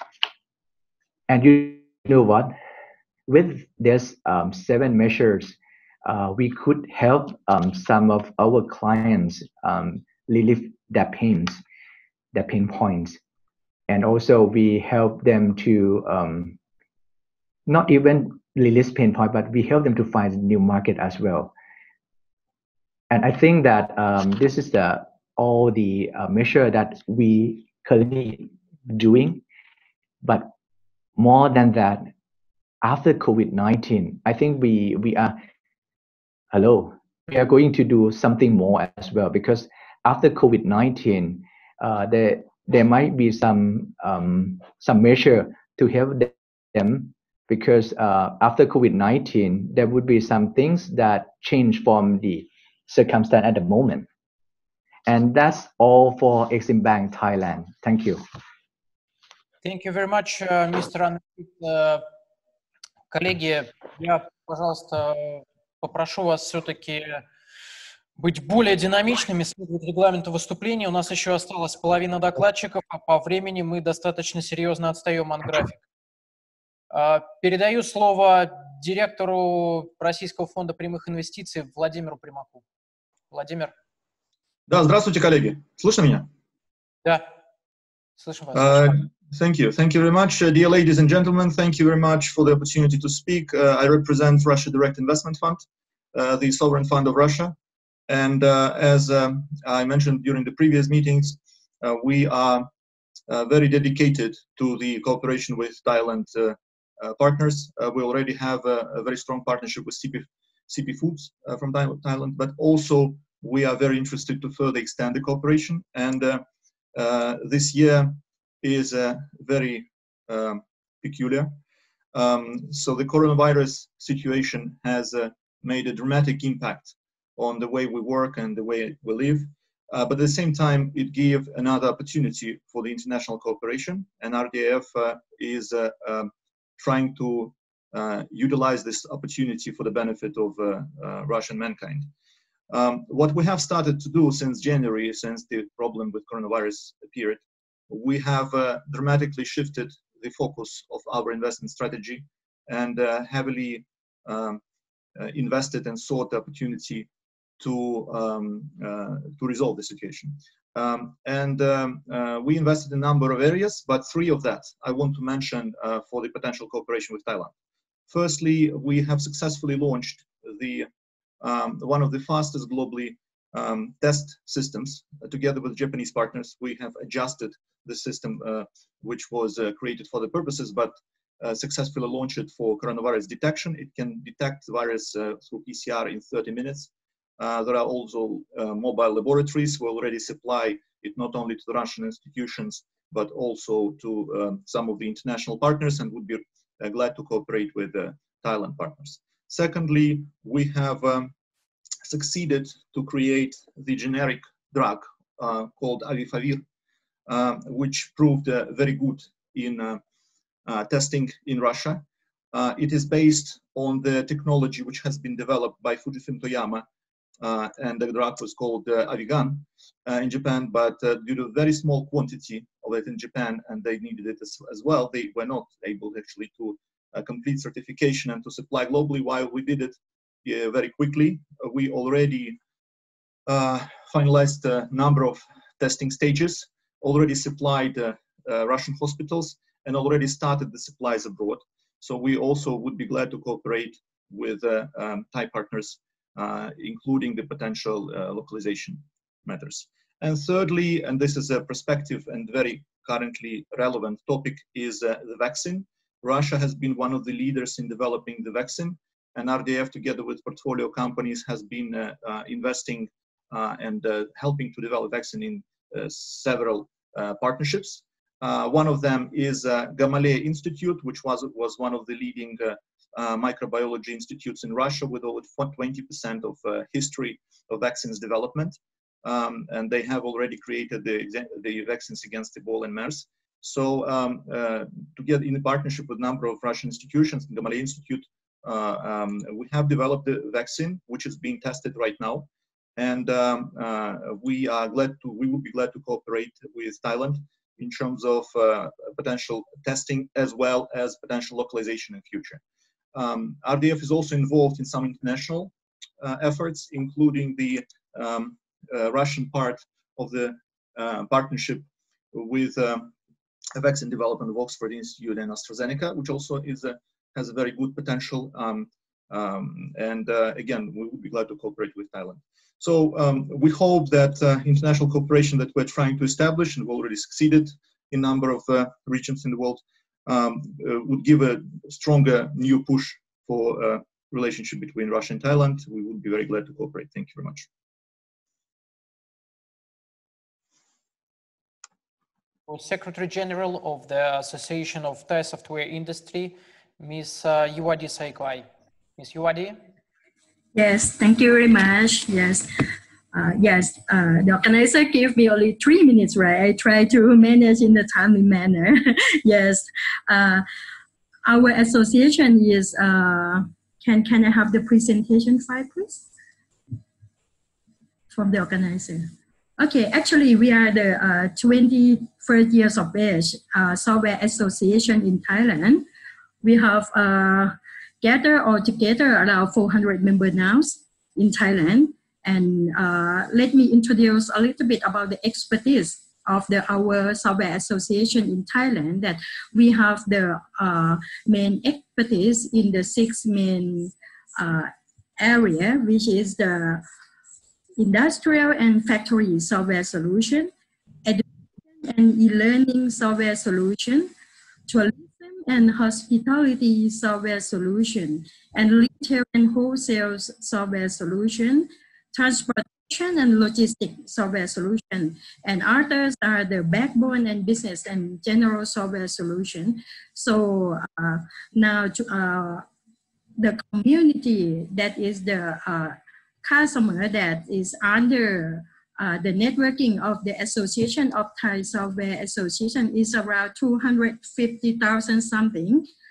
And you know what? With this um, seven measures, uh, we could help um, some of our clients um, relieve their pains, their pain points. And also we help them to um, not even release pain point, but we help them to find a new market as well. And I think that um, this is the all the uh, measure that we currently doing. But more than that, after COVID nineteen, I think we we are hello we are going to do something more as well, because after COVID nineteen, uh, there there might be some um, some measure to help them, because uh, after COVID nineteen there would be some things that change from the circumstance at the moment. And that's all for Exim Bank Thailand. Thank you. Thank you very much, uh, мистер Анапит. Коллеги, я, пожалуйста, попрошу вас все-таки быть более динамичными, следовать регламенту выступления. У нас еще осталась половина докладчиков, а по времени мы достаточно серьезно отстаем от графика. Передаю слово директору Российского фонда прямых инвестиций Владимиру Примаку. Владимир. Да, здравствуйте, коллеги. Слышно меня? Да, слышим вас. Uh, thank you. Thank you very much. Uh, dear ladies and gentlemen, thank you very much for the opportunity to speak. Uh, I represent Russia Direct Investment Fund, uh, the sovereign fund of Russia. And uh, as um, I mentioned during the previous meetings, uh, we are uh, very dedicated to the cooperation with Thailand uh, uh, partners. Uh, we already have a, a very strong partnership with C P, C P Foods uh, from Thailand, but also we are very interested to further extend the cooperation. And uh, uh, this year is uh, very um, peculiar. Um, so the coronavirus situation has uh, made a dramatic impact on the way we work and the way we live. Uh, but at the same time, it gave another opportunity for the international cooperation, and R D I F uh, is uh, um, trying to uh, utilize this opportunity for the benefit of uh, uh, Russian mankind. Um, what we have started to do since January, since the problem with coronavirus appeared, we have uh, dramatically shifted the focus of our investment strategy and uh, heavily um, uh, invested and sought the opportunity to um, uh, to resolve the situation. Um, and um, uh, we invested in a number of areas, but three of that I want to mention uh, for the potential cooperation with Thailand. Firstly, we have successfully launched the um, one of the fastest globally um, test systems. Uh, together with Japanese partners, we have adjusted the system uh, which was uh, created for the purposes, but uh, successfully launched it for coronavirus detection. It can detect the virus uh, through P C R in thirty minutes. Uh, there are also uh, mobile laboratories who already supply it not only to the Russian institutions, but also to um, some of the international partners, and would be uh, glad to cooperate with uh, Thailand partners. Secondly, we have um, succeeded to create the generic drug uh, called Avifavir, uh, which proved uh, very good in uh, uh, testing in Russia. Uh, it is based on the technology which has been developed by Fujifilm Toyama, Uh, and the drug was called uh, Avigan uh, in Japan, but uh, due to very small quantity of it in Japan, and they needed it as, as well, they were not able actually to uh, complete certification and to supply globally. While we did it uh, very quickly, uh, we already uh, finalized a number of testing stages, already supplied uh, uh, Russian hospitals, and already started the supplies abroad. So we also would be glad to cooperate with uh, um, Thai partners, uh, including the potential uh, localization matters. And thirdly, and this is a prospective and very currently relevant topic, is uh, the vaccine. Russia has been one of the leaders in developing the vaccine, and R D F, together with portfolio companies, has been uh, uh, investing uh, and uh, helping to develop vaccine in uh, several uh, partnerships. Uh, one of them is uh, Gamaleya Institute, which was, was one of the leading uh, uh, microbiology institutes in Russia, with over twenty percent of uh, history of vaccines development. Um, and they have already created the, the vaccines against Ebola and MERS. So um, uh, together in a partnership with a number of Russian institutions, the Gamaleya Institute, uh, um, we have developed the vaccine, which is being tested right now. And um, uh, we are glad to, we would be glad to cooperate with Thailand in terms of uh, potential testing as well as potential localization in future. Um, R D F is also involved in some international uh, efforts, including the um, uh, Russian part of the uh, partnership with uh, a vaccine development of Oxford Institute and AstraZeneca, which also is a, has a very good potential. Um, um, and uh, again, we would be glad to cooperate with Thailand. So um, we hope that uh, international cooperation that we're trying to establish, and we've already succeeded in a number of uh, regions in the world, um, uh, would give a stronger new push for uh, relationship between Russia and Thailand. We would be very glad to cooperate. Thank you very much. Secretary General of the Association of Thai Software Industry, Miz Uh, Yuwadi Saikwai. Miz Yuwadi? Yes, thank you very much. Yes, uh, yes. Uh, the organizer gave me only three minutes, right? I try to manage in a timely manner. Yes, uh, our association is. Uh, can can I have the presentation file, please, from the organizer? Okay, actually, we are the uh, twenty-first years of age uh, software association in Thailand. We have. Uh, Gather all together around four hundred members now in Thailand. And uh, let me introduce a little bit about the expertise of the our software association in Thailand. That we have the uh, main expertise in the six main uh, area, which is the industrial and factory software solution, education and e-learning software solution, tourism and hospitality software solution, and retail and wholesale software solution, transportation and logistics software solution, and others are the backbone and business and general software solution. So uh, now to, uh, the community that is the uh, customer that is under Uh, the networking of the Association of Thai Software Association is around two hundred fifty thousand something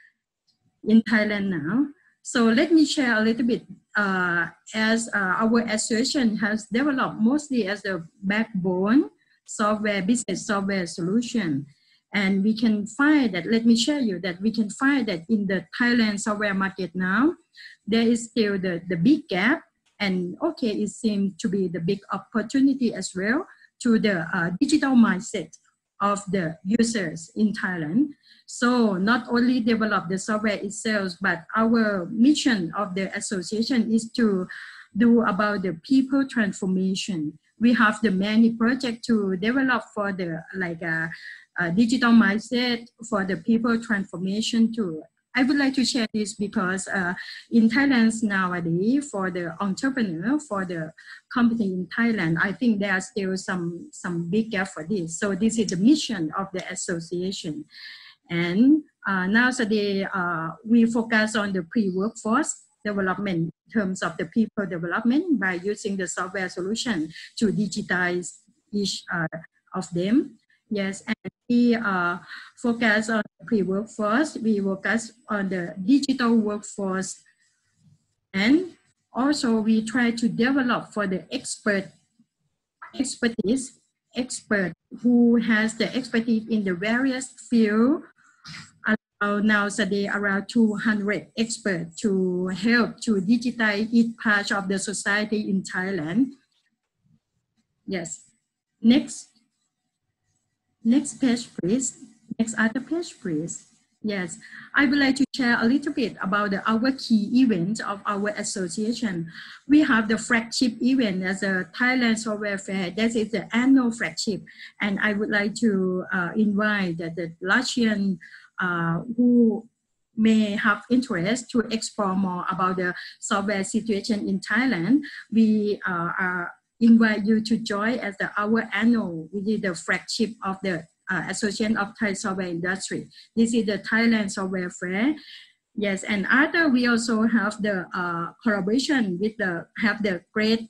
in Thailand now. So let me share a little bit uh, as uh, our association has developed mostly as the backbone software, business software solution. And we can find that, let me share you that we can find that in the Thailand software market now, there is still the, the big gap. And okay, it seems to be the big opportunity as well to the uh, digital mindset of the users in Thailand. So not only develop the software itself, but our mission of the association is to do about the people transformation. We have the many projects to develop for the like a, a digital mindset for the people transformation to. I would like to share this because uh, in Thailand nowadays, for the entrepreneur, for the company in Thailand, I think there are still some, some big gap for this. So this is the mission of the association. And uh, nowadays, uh, we focus on the pre-workforce development in terms of the people development by using the software solution to digitize each uh, of them. Yes, and we uh, focus on the pre-workforce, we focus on the digital workforce, and also we try to develop for the expert expertise, expert who has the expertise in the various fields nowadays around two hundred experts to help to digitize each part of the society in Thailand. Yes. Next. Next page, please. Next other page, please. Yes, I would like to share a little bit about the, our key events of our association. We have the flagship event as a Thailand Software Fair. That is the annual flagship. And I would like to uh, invite the, the Russian uh, who may have interest to explore more about the software situation in Thailand. We uh, are invite you to join as the, our annual, which is the flagship of the uh, Association of Thai Software Industry. This is the Thailand Software Fair. Yes, and other, we also have the uh, collaboration with the, have the great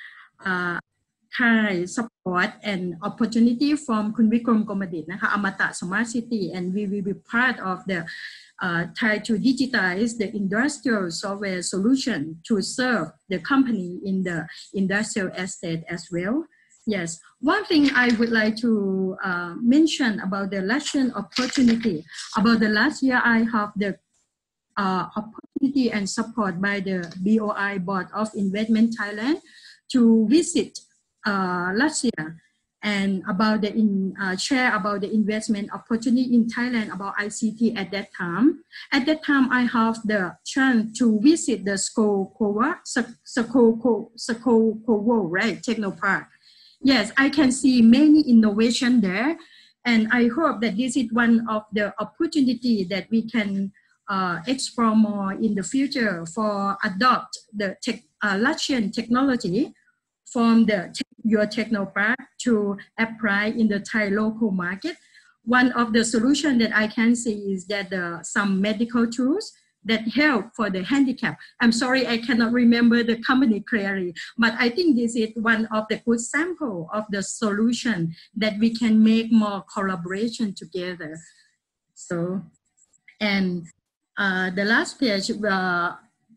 uh, Thai support and opportunity from Kun Vikram Komadit, Amata Smart City, and we will be part of the Uh, try to digitize the industrial software solution to serve the company in the industrial estate as well. Yes, one thing I would like to uh, mention about the Russian opportunity. About the last year, I have the uh, opportunity and support by the B O I Board of Investment Thailand to visit uh, Russia and about the in, uh, share about the investment opportunity in Thailand about I C T at that time. At that time, I have the chance to visit the Skolkovo, Skolkovo, Skolkovo, right, Technopark. Yes, I can see many innovation there, and I hope that this is one of the opportunity that we can uh, explore more in the future for adopt the tech, uh, Russian technology from the your Technopark to apply in the Thai local market. One of the solutions that I can see is that uh, some medical tools that help for the handicap. I'm sorry, I cannot remember the company clearly, but I think this is one of the good sample of the solution that we can make more collaboration together. So, and uh, the last page, uh,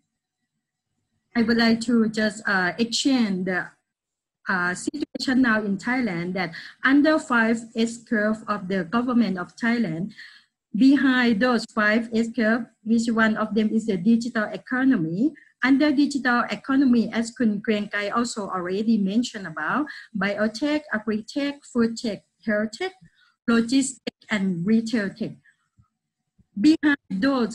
I would like to just uh, exchange the Uh, situation now in Thailand that under five S curve of the government of Thailand, behind those five S curve, which one of them is the digital economy. Under digital economy, as Kun Kreng Kai also already mentioned about, biotech, agri-tech, food tech, health tech, logistics, and retail tech. Behind those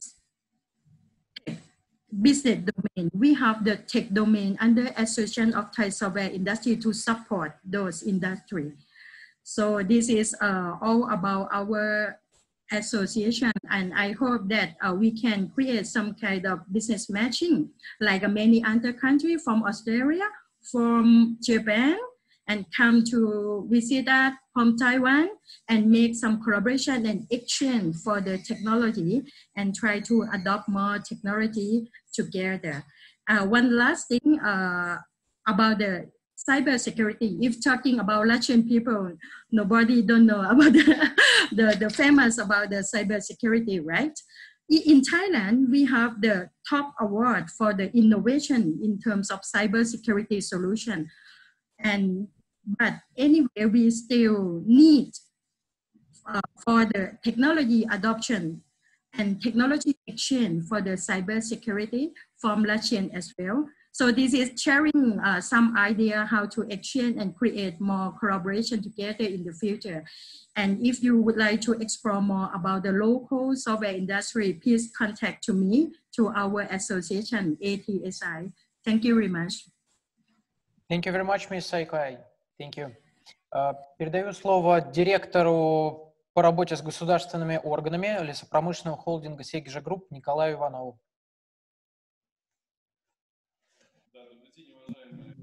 business domain, we have the tech domain under Association of Thai Software Industry to support those industry. So this is uh, all about our association, and I hope that uh, we can create some kind of business matching like uh, many other countries from Australia, from Japan, and come to visit us from Taiwan and make some collaboration and exchange for the technology and try to adopt more technology together. Uh, one last thing uh, about the cybersecurity. If talking about Russian people, nobody don't know about the, the, the famous about the cybersecurity, right? In Thailand, we have the top award for the innovation in terms of cybersecurity solution. And but anyway, we still need uh, for the technology adoption and technology exchange for the cybersecurity from Russian as well. So this is sharing uh, some idea how to exchange and create more collaboration together in the future. And if you would like to explore more about the local software industry, please contact to me, to our association, A T S I. Thank you very much. Thank you very much, Miz Сайкай. Thank you. Uh, передаю слово директору по работе с государственными органами лесопромышленного холдинга Сегежа Групп Николаю Иванову. Да, добрый день, уважаемые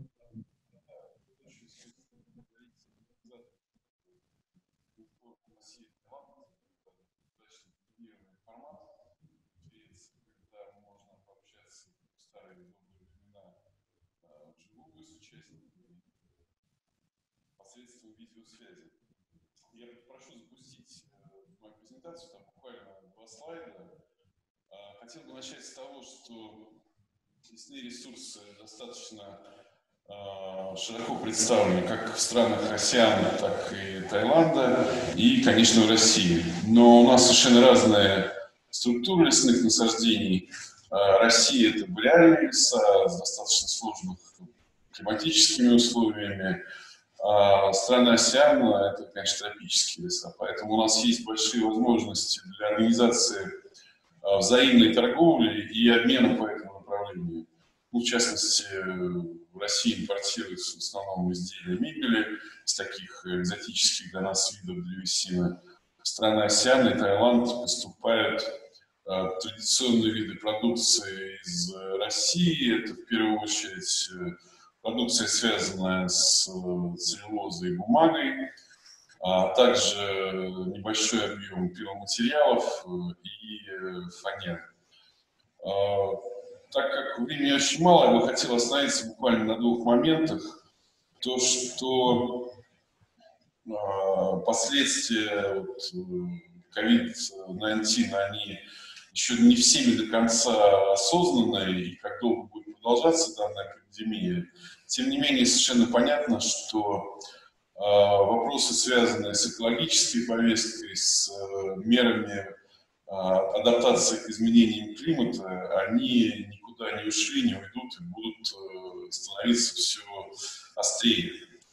посредством видеосвязи. Я прошу запустить мою презентацию, там буквально два слайда. Хотел бы начать с того, что лесные ресурсы достаточно широко представлены как в странах АСЕАНа, так и Таиланда, и, конечно, в России. Но у нас совершенно разные структуры лесных насаждений. Россия – это бореальные леса с достаточно сложными климатическими условиями. А страна АСЕАН – это, конечно, тропические леса. Поэтому у нас есть большие возможности для организации взаимной торговли и обмена по этому направлению. Ну, в частности, в России импортируются в основном изделия мебели из таких экзотических для нас видов древесины. Страны АСЕАН и Таиланд поступают э, традиционные виды продукции из России. Это в первую очередь продукция, связанная с целлюлозой и бумагой, а также небольшой объем пиломатериалов и фанеры. Так как времени очень мало, я бы хотел остановиться буквально на двух моментах. То, что э, последствия ковид девятнадцать, они еще не всеми до конца осознаны, и как долго будет продолжаться данная эпидемия. Тем не менее, совершенно понятно, что э, вопросы, связанные с экологической повесткой, с э, мерами адаптации к изменениям климата, они никуда не ушли, не уйдут и будут становиться все острее.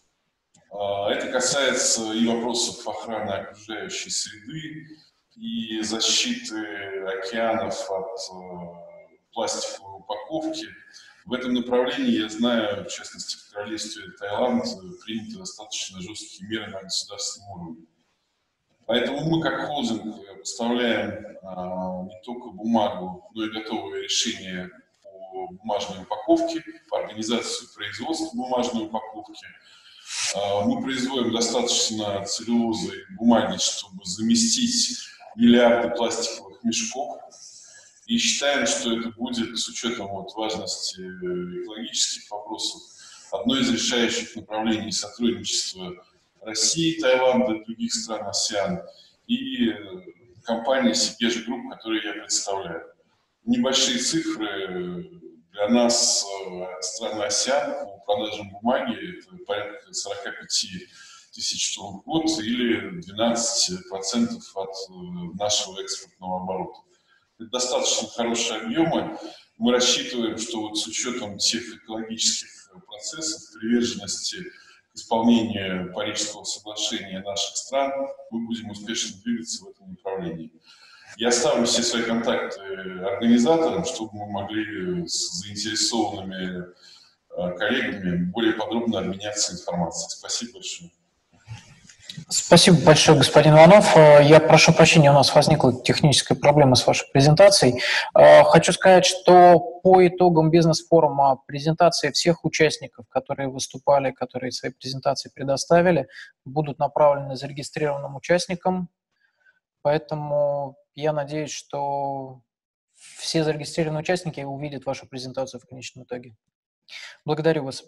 Это касается и вопросов охраны окружающей среды, и защиты океанов от пластиковой упаковки. В этом направлении, я знаю, в частности, в королевстве Таиланд приняты достаточно жесткие меры на государственном уровне. Поэтому мы, как холдинг, поставляем а, не только бумагу, но и готовые решения по бумажной упаковке, по организации производства бумажной упаковки. А, мы производим достаточно целлюлозы и бумаги, чтобы заместить миллиарды пластиковых мешков. И считаем, что это будет, с учетом вот, важности экологических вопросов, одно из решающих направлений сотрудничества России, Таиланда и других стран АСЕАН, и компании Сигежи Групп, которую я представляю. Небольшие цифры для нас, страны АСЕАН, по продажам бумаги, это порядка сорок пять тысяч тонн в год или двенадцать процентов от нашего экспортного оборота. Это достаточно хорошие объемы. Мы рассчитываем, что вот с учетом тех экологических процессов, приверженности к исполнению Парижского соглашения наших стран, мы будем успешно двигаться в этом направлении. Я оставлю все свои контакты организаторам, чтобы мы могли с заинтересованными коллегами более подробно обменяться информацией. Спасибо большое. Спасибо большое, господин Иванов. Я прошу прощения, у нас возникла техническая проблема с вашей презентацией. Хочу сказать, что по итогам бизнес-форума презентации всех участников, которые выступали, которые свои презентации предоставили, будут направлены зарегистрированным участникам. Поэтому я надеюсь, что все зарегистрированные участники увидят вашу презентацию в конечном итоге. Благодарю вас.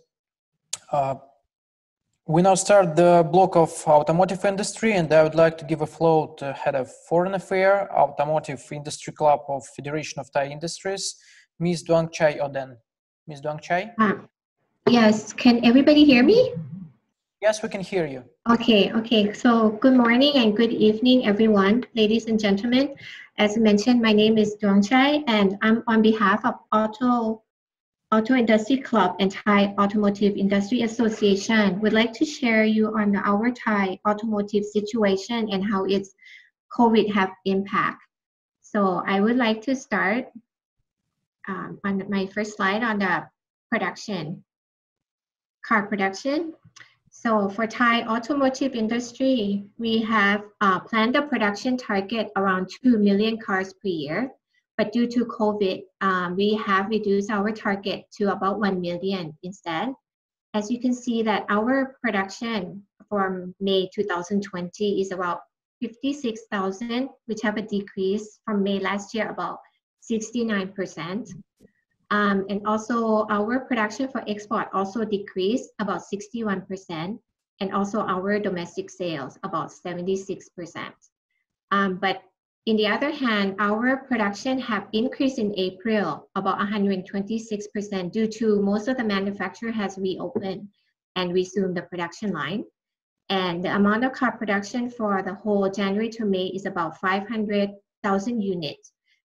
We now start the block of automotive industry, and I would like to give a floor to Head of Foreign Affairs, Automotive Industry Club of Federation of Thai Industries, Miz Duangchai Oden. Miz Duangchai? Uh, yes, can everybody hear me? Yes, we can hear you. Okay, okay. So good morning and good evening, everyone, ladies and gentlemen. As mentioned, my name is Duangchai, and I'm on behalf of Auto Auto Industry Club and Thai Automotive Industry Association. We'd like to share you on our Thai automotive situation and how its COVID have impact. So I would like to start um, on my first slide on the production, car production. So for Thai automotive industry, we have uh, planned a production target around two million cars per year. But due to COVID, um, we have reduced our target to about one million instead. As you can see that our production for May two thousand twenty is about fifty-six thousand, which have a decrease from May last year about sixty-nine percent. Um, and also our production for export also decreased about sixty-one percent, and also our domestic sales about seventy-six percent. Um, but in the other hand, our production have increased in April about one hundred twenty-six percent due to most of the manufacturer has reopened and resumed the production line. And the amount of car production for the whole January to May is about five hundred thousand units.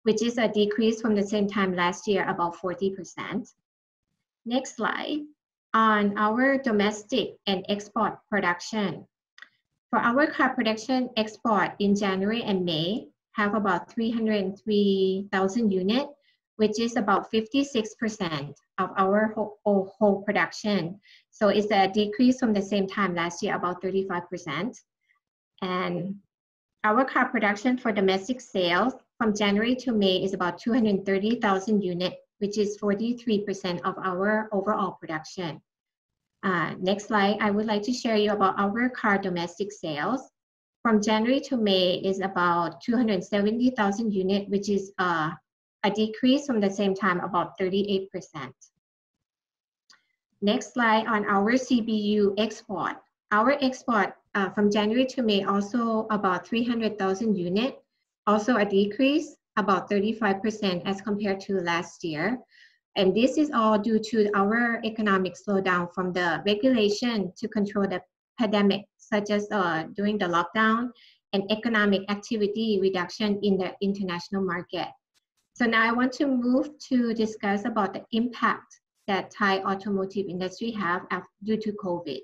which is a decrease from the same time last year, about forty percent. Next slide. On our domestic and export production. For our car production export in January and May have about three hundred three thousand units, which is about fifty-six percent of our whole, whole, whole production. So it's a decrease from the same time last year, about thirty-five percent. And our car production for domestic sales from January to May is about two hundred thirty thousand units, which is forty-three percent of our overall production. Uh, next slide, I would like to share you about our car domestic sales. From January to May is about two hundred seventy thousand units, which is uh, a decrease from the same time, about thirty-eight percent. Next slide on our C B U export. Our export uh, from January to May also about three hundred thousand units, also a decrease about thirty-five percent as compared to last year. And this is all due to our economic slowdown from the regulation to control the pandemic, such as uh, during the lockdown and economic activity reduction in the international market. So now I want to move to discuss about the impact that Thai automotive industry have after, due to COVID.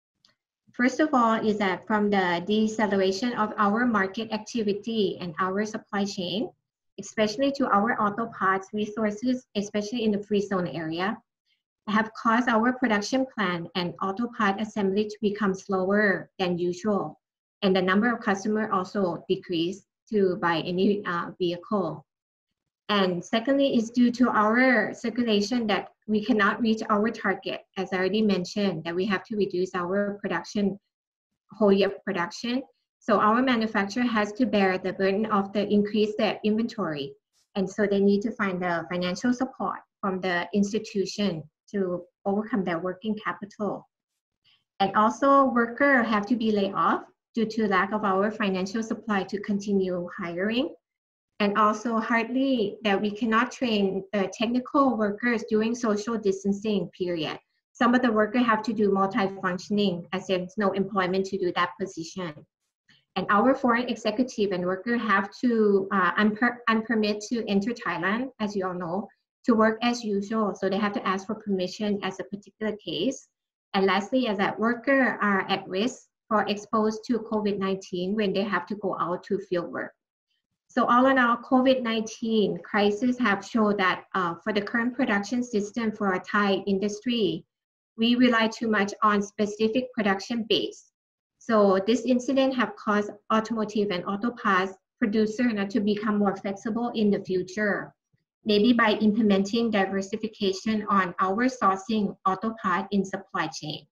First of all is that from the deceleration of our market activity and our supply chain, especially to our auto parts resources, especially in the free zone area, have caused our production plan and auto part assembly to become slower than usual. And the number of customers also decreased to buy any uh, vehicle. And secondly is due to our circulation that we cannot reach our target, as I already mentioned, that we have to reduce our production, whole year production. So our manufacturer has to bear the burden of the increased their inventory. And so they need to find the financial support from the institution to overcome their working capital. And also workers have to be laid off due to lack of our financial supply to continue hiring. And also hardly that we cannot train the technical workers during social distancing period. Some of the workers have to do multifunctioning as there's no employment to do that position. And our foreign executive and worker have to uh, unper unpermit to enter Thailand, as you all know, to work as usual. So they have to ask for permission as a particular case. And lastly, as that worker are at risk for exposed to COVID nineteen when they have to go out to field work. So all in all, COVID nineteen crisis have shown that uh, for the current production system for our Thai industry, we rely too much on specific production base. So this incident have caused automotive and auto parts producer not to become more flexible in the future, maybe by implementing diversification on our sourcing auto part in supply chain.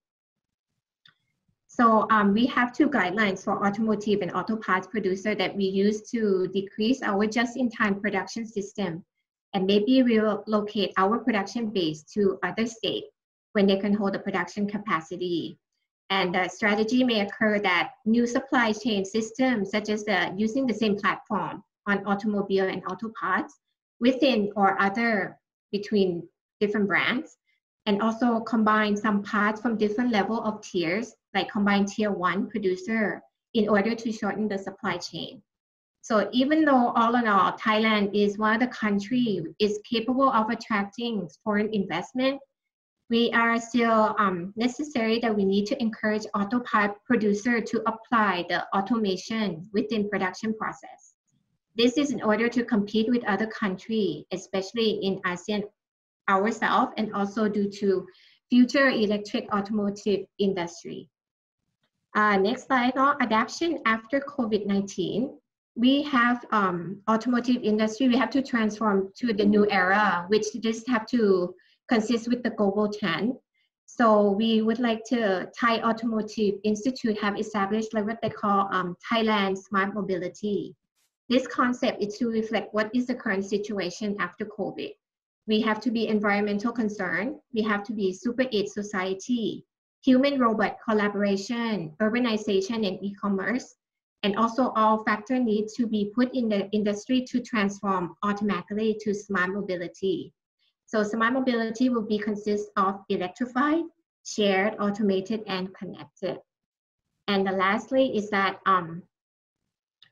So um, we have two guidelines for automotive and auto parts producer that we use to decrease our just-in-time production system and maybe relocate our production base to other states when they can hold the production capacity. And the strategy may occur that new supply chain systems, such as the, using the same platform on automobile and auto parts within or other between different brands, and also combine some parts from different level of tiers, like combine tier one producer in order to shorten the supply chain. So even though all in all, Thailand is one of the countries is capable of attracting foreign investment, we are still um, necessary that we need to encourage auto part producer to apply the automation within production process. This is in order to compete with other countries, especially in ASEAN ourselves, and also due to future electric automotive industry. Uh, next slide, now, adaptation after COVID nineteen. We have um, automotive industry, we have to transform to the new era, which just have to consist with the global trend. So we would like to, Thai Automotive Institute have established like what they call um, Thailand Smart Mobility. This concept is to reflect what is the current situation after COVID. We have to be environmental concern, we have to be super age society, human-robot collaboration, urbanization and e-commerce, and also all factors need to be put in the industry to transform automatically to smart mobility. So smart mobility will be consist of electrified, shared, automated, and connected. And the lastly is that um,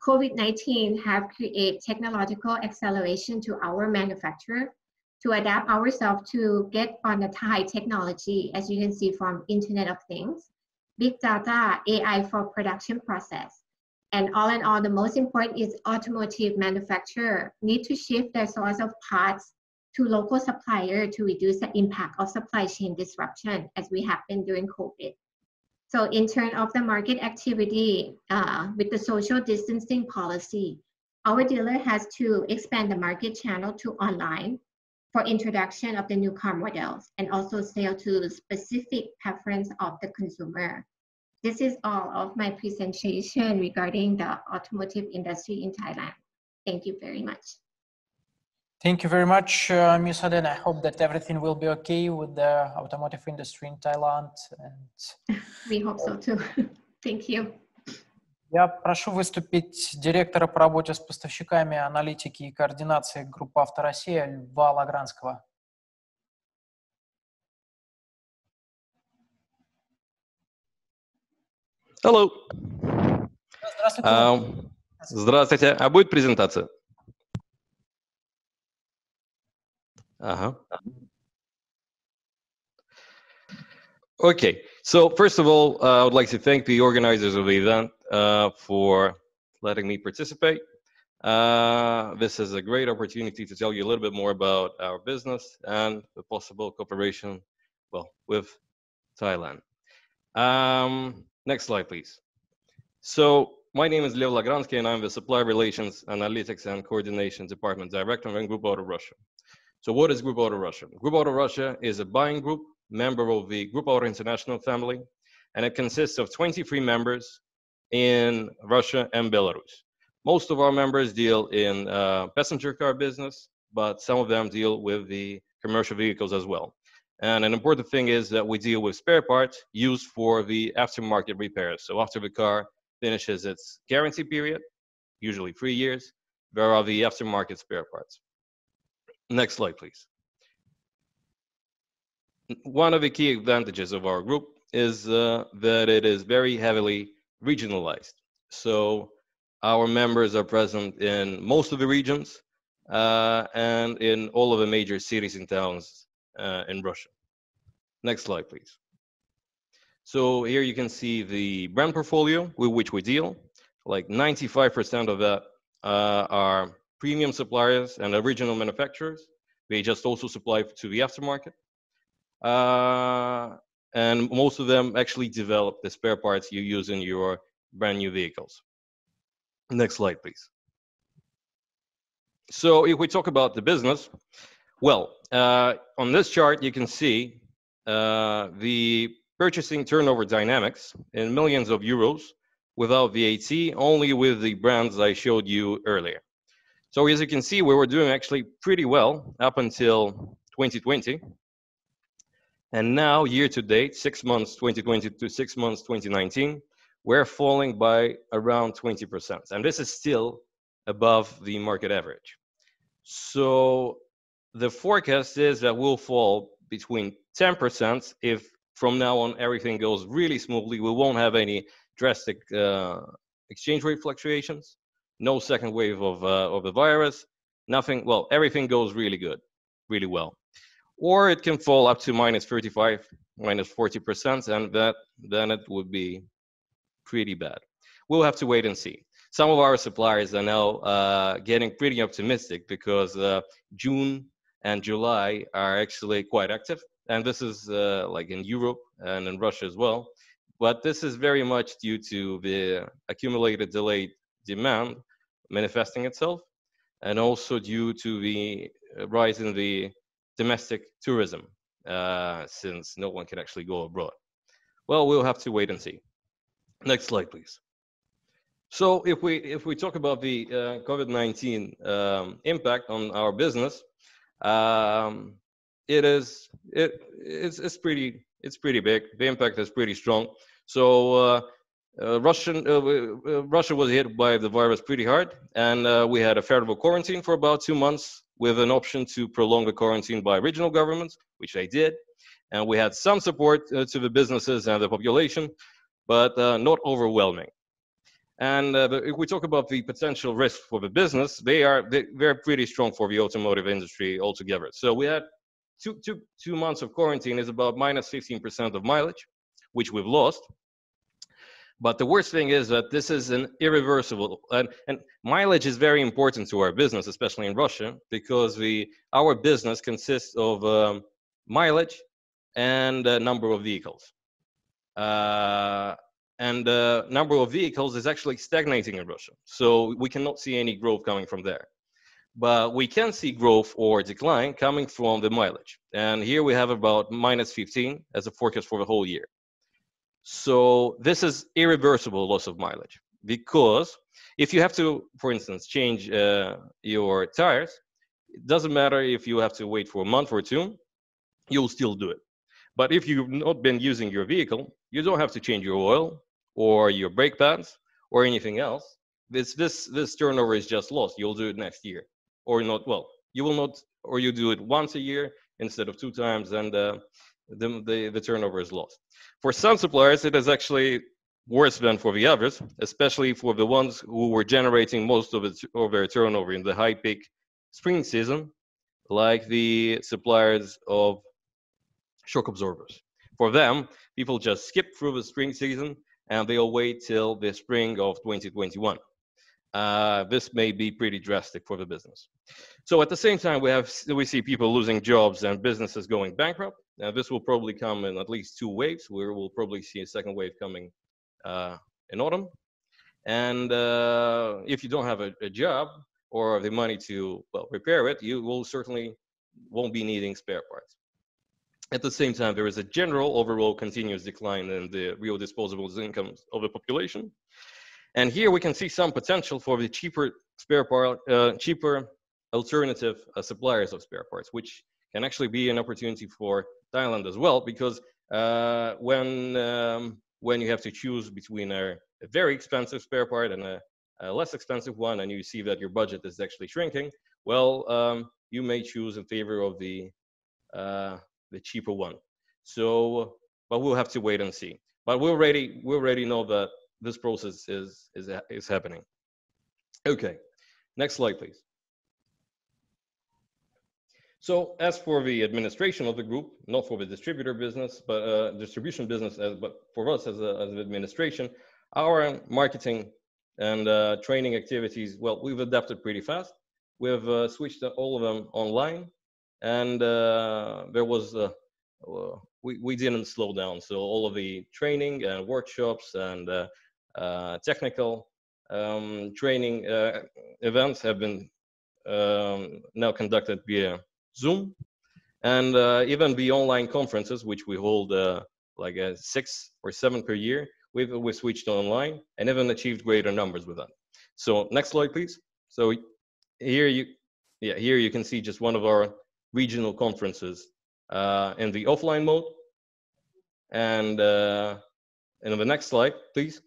COVID nineteen have created technological acceleration to our manufacturer to adapt ourselves to get on the high technology, as you can see from Internet of Things, big data, A I for production process. And all in all, the most important is automotive manufacturer need to shift their source of parts to local supplier to reduce the impact of supply chain disruption as we have been during COVID. So in terms of the market activity uh, with the social distancing policy, our dealer has to expand the market channel to online for introduction of the new car models and also sale to the specific preference of the consumer. This is all of my presentation regarding the automotive industry in Thailand. Thank you very much. Thank you very much, uh, Miz Aden. I hope that everything will be okay with the automotive industry in Thailand. And... We hope so too. Thank you. Я прошу выступить директора по работе с поставщиками, аналитики и координации группы «Авто Россия» Льва Лагранского. Hello. Здравствуйте. Um, здравствуйте. А будет презентация? Ага. Okay. So first of all, uh, I would like to thank the organizers of the event uh, for letting me participate. Uh, this is a great opportunity to tell you a little bit more about our business and the possible cooperation, well, with Thailand. Um, next slide, please. So my name is Lev Lagransky, and I'm the Supplier Relations, Analytics, and Coordination Department Director in Group Auto Russia. So what is Group Auto Russia? Group Auto Russia is a buying group, member of the Group Auto International family, and it consists of twenty-three members in Russia and Belarus. Most of our members deal in uh, passenger car business, but some of them deal with the commercial vehicles as well. And an important thing is that we deal with spare parts used for the aftermarket repairs. So after the car finishes its guarantee period, usually three years, there are the aftermarket spare parts. Next slide, please. One of the key advantages of our group is uh, that it is very heavily regionalized. So our members are present in most of the regions uh, and in all of the major cities and towns uh, in Russia. Next slide, please. So here you can see the brand portfolio with which we deal. Like ninety-five percent of that uh, are premium suppliers and original manufacturers. They just also supply to the aftermarket. Uh, and most of them actually develop the spare parts you use in your brand new vehicles. Next slide, please. So if we talk about the business, well, uh, on this chart, you can see uh, the purchasing turnover dynamics in millions of euros without V A T, only with the brands I showed you earlier. So as you can see, we were doing actually pretty well up until twenty twenty. And now, year to date, six months twenty twenty to six months twenty nineteen, we're falling by around twenty percent. And this is still above the market average. So the forecast is that we'll fall between ten percent if from now on everything goes really smoothly. We won't have any drastic uh, exchange rate fluctuations, no second wave of, uh, of the virus, nothing. Well, everything goes really good, really well. Or it can fall up to minus thirty-five, minus forty percent, and that then it would be pretty bad. We'll have to wait and see. Some of our suppliers are now uh, getting pretty optimistic because uh, June and July are actually quite active. And this is uh, like in Europe and in Russia as well. But this is very much due to the accumulated delayed demand manifesting itself, and also due to the rise in the domestic tourism, uh, since no one can actually go abroad. Well, we'll have to wait and see. Next slide, please. So if we if we talk about the uh, COVID nineteen um, impact on our business, um, it is it it's it's pretty it's pretty big. The impact is pretty strong. So uh, uh, Russian uh, uh, Russia was hit by the virus pretty hard, and uh, we had a federal quarantine for about two months with an option to prolong the quarantine by regional governments, which they did, and we had some support uh, to the businesses and the population, but uh, not overwhelming. And uh, if we talk about the potential risk for the business, they are they, they're pretty strong for the automotive industry altogether. So we had two, two, two months of quarantine is about minus fifteen percent of mileage, which we've lost. But the worst thing is that this is an irreversible, and, and mileage is very important to our business, especially in Russia, because the, our business consists of um, mileage and a number of vehicles. Uh, and the uh, number of vehicles is actually stagnating in Russia. So we cannot see any growth coming from there. But we can see growth or decline coming from the mileage. And here we have about minus fifteen as a forecast for the whole year. So this is irreversible loss of mileage, because if you have to, for instance, change uh, your tires, it doesn't matter if you have to wait for a month or two, you'll still do it. But if you've not been using your vehicle, you don't have to change your oil or your brake pads or anything else. This, this, this turnover is just lost. You'll do it next year. Or not, well, you will not, or you do it once a year instead of two times, and uh, the, the, the turnover is lost. For some suppliers, it is actually worse than for the others, especially for the ones who were generating most of, it, of their turnover in the high peak spring season, like the suppliers of shock absorbers. For them, people just skip through the spring season and they'll wait till the spring of twenty twenty-one. Uh, this may be pretty drastic for the business. So at the same time, we have we see people losing jobs and businesses going bankrupt. Now, this will probably come in at least two waves, where we'll probably see a second wave coming uh, in autumn. And uh, if you don't have a, a job or the money to, well, repair it, you will certainly won't be needing spare parts. At the same time, there is a general overall continuous decline in the real disposable incomes of the population. And here we can see some potential for the cheaper spare part, uh, cheaper alternative uh, suppliers of spare parts, which can actually be an opportunity for Thailand as well, because uh, when um, when you have to choose between a, a very expensive spare part and a, a less expensive one, and you see that your budget is actually shrinking, well, um, you may choose in favor of the uh, the cheaper one. So, but we'll have to wait and see. But we already we already know that this process is is is happening. Okay, next slide, please. So as for the administration of the group, not for the distributor business, but uh, distribution business, as, but for us as, a, as an administration, our marketing and uh, training activities, well, we've adapted pretty fast. We've uh, switched all of them online, and uh, there was, uh, uh, we, we didn't slow down. So all of the training and workshops and uh, uh, technical um, training uh, events have been um, now conducted via Zoom, and uh, even the online conferences, which we hold uh, like uh, six or seven per year, we've, we've switched online and even achieved greater numbers with that. So next slide, please. So here you, yeah, here you can see just one of our regional conferences uh, in the offline mode. And, uh, and on the next slide, please.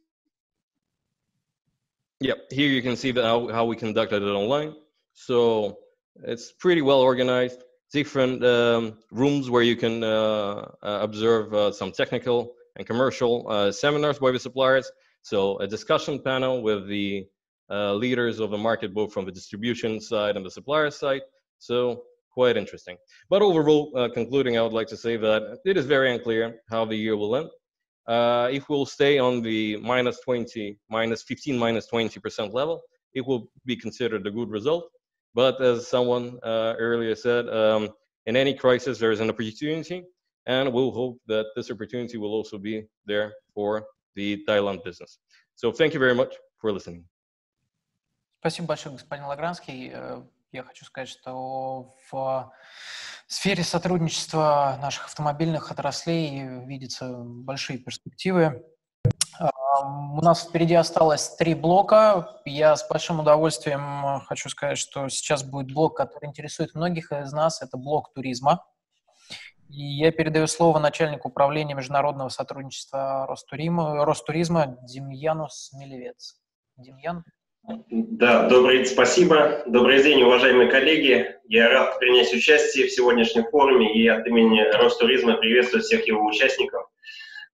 Yeah, here you can see that how, how we conducted it online. So it's pretty well organized, different um, rooms where you can uh, uh, observe uh, some technical and commercial uh, seminars by the suppliers. So a discussion panel with the uh, leaders of the market, both from the distribution side and the supplier side. So quite interesting. But overall, uh, concluding, I would like to say that it is very unclear how the year will end. Uh, if we'll stay on the minus twenty, minus fifteen, minus twenty percent level, it will be considered a good result. But as someone uh, earlier said, um, in any crisis, there is an opportunity, and we'll hope that this opportunity will also be there for the Thailand business. So thank you very much for listening. Спасибо большое, господин Лагранский. Я хочу сказать, что в сфере сотрудничества наших автомобильных отраслей видятся большие перспективы. У нас впереди осталось три блока. Я с большим удовольствием хочу сказать, что сейчас будет блок, который интересует многих из нас. Это блок туризма. И я передаю слово начальнику управления международного сотрудничества Ростуризма, Ростуризма Демьяну Смелевец. Демьян? Да, добрый, спасибо. Добрый день, уважаемые коллеги. Я рад принять участие в сегодняшнем форуме и от имени Ростуризма приветствую всех его участников.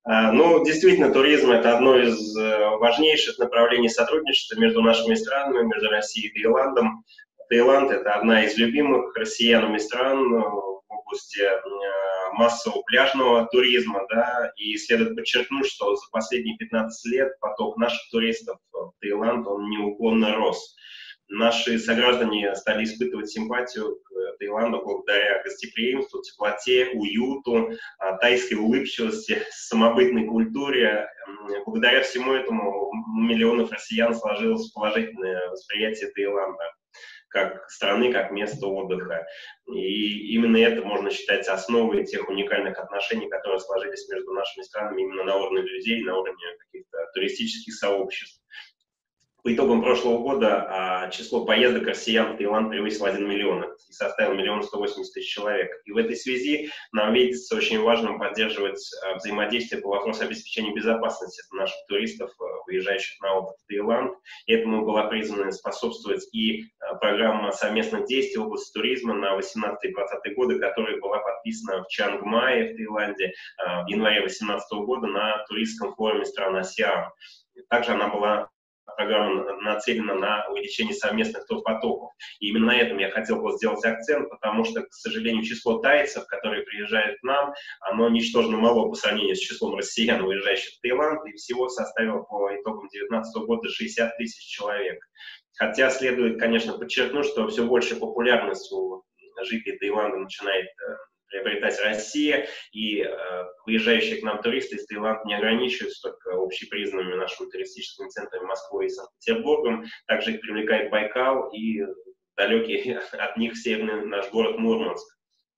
Ну, действительно, туризм – это одно из важнейших направлений сотрудничества между нашими странами, между Россией и Таиландом. Таиланд – это одна из любимых россиянами стран в области массового пляжного туризма, да, и следует подчеркнуть, что за последние пятнадцать лет поток наших туристов в Таиланд, он неуклонно рос. Наши сограждане стали испытывать симпатию к Таиланду благодаря гостеприимству, теплоте, уюту, тайской улыбчивости, самобытной культуре. Благодаря всему этому у миллионов россиян сложилось положительное восприятие Таиланда как страны, как место отдыха. И именно это можно считать основой тех уникальных отношений, которые сложились между нашими странами именно на уровне людей, на уровне каких-то туристических сообществ. По итогам прошлого года а, число поездок россиян в Таиланд превысило один миллион и составило миллион сто восемьдесят тысяч человек. И в этой связи нам видится очень важным поддерживать а, взаимодействие по вопросу обеспечения безопасности наших туристов, а, выезжающих на отдых в Таиланд. И этому была призвана способствовать и а, программа совместных действий в области туризма на восемнадцатый-двадцатый годы, которая была подписана в Чангмае в Таиланде а, в январе две тысячи восемнадцатого года на туристском форуме стран АСЕАН. Также она была программа нацелена на увеличение совместных турпотоков. И именно на этом я хотел бы сделать акцент, потому что, к сожалению, число тайцев, которые приезжают к нам, оно ничтожно мало по сравнению с числом россиян, уезжающих в Таиланд, и всего составило по итогам две тысячи девятнадцатого года шестьдесят тысяч человек. Хотя следует, конечно, подчеркнуть, что все больше популярность у жителей Таиланда начинает приобретать Россия, и э, выезжающие к нам туристы из Таиланда не ограничиваются только общепризнанными нашими туристическими центрами Москвой и Санкт-Петербургом, также их привлекает Байкал и далекий от них северный наш город Мурманск.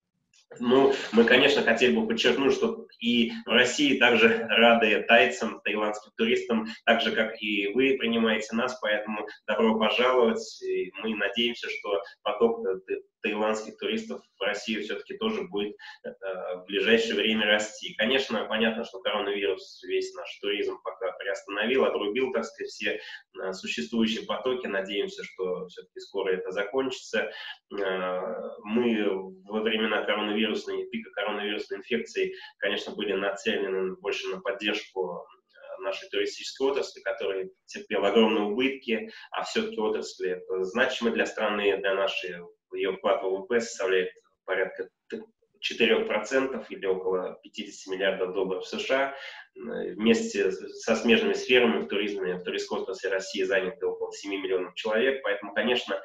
Ну, мы, конечно, хотели бы подчеркнуть, что и в России также рады тайцам, таиландским туристам, так же, как и вы принимаете нас, поэтому добро пожаловать. И мы надеемся, что поток таиландских туристов в Россию все-таки тоже будет э, в ближайшее время расти. Конечно, понятно, что коронавирус весь наш туризм пока приостановил, отрубил, так сказать, все э, существующие потоки. Надеемся, что все-таки скоро это закончится. Э, мы во времена коронавирусной, пика коронавирусной инфекции, конечно, были нацелены больше на поддержку нашей туристической отрасли, которая терпела огромные убытки, а все-таки отрасль это значимо для страны, для нашей. Ее вклад в ВВП составляет порядка четыре процента или около пятьдесят миллиардов долларов США. Вместе со смежными сферами в туризме, в туристской отрасли России заняты около семи миллионов человек. Поэтому, конечно,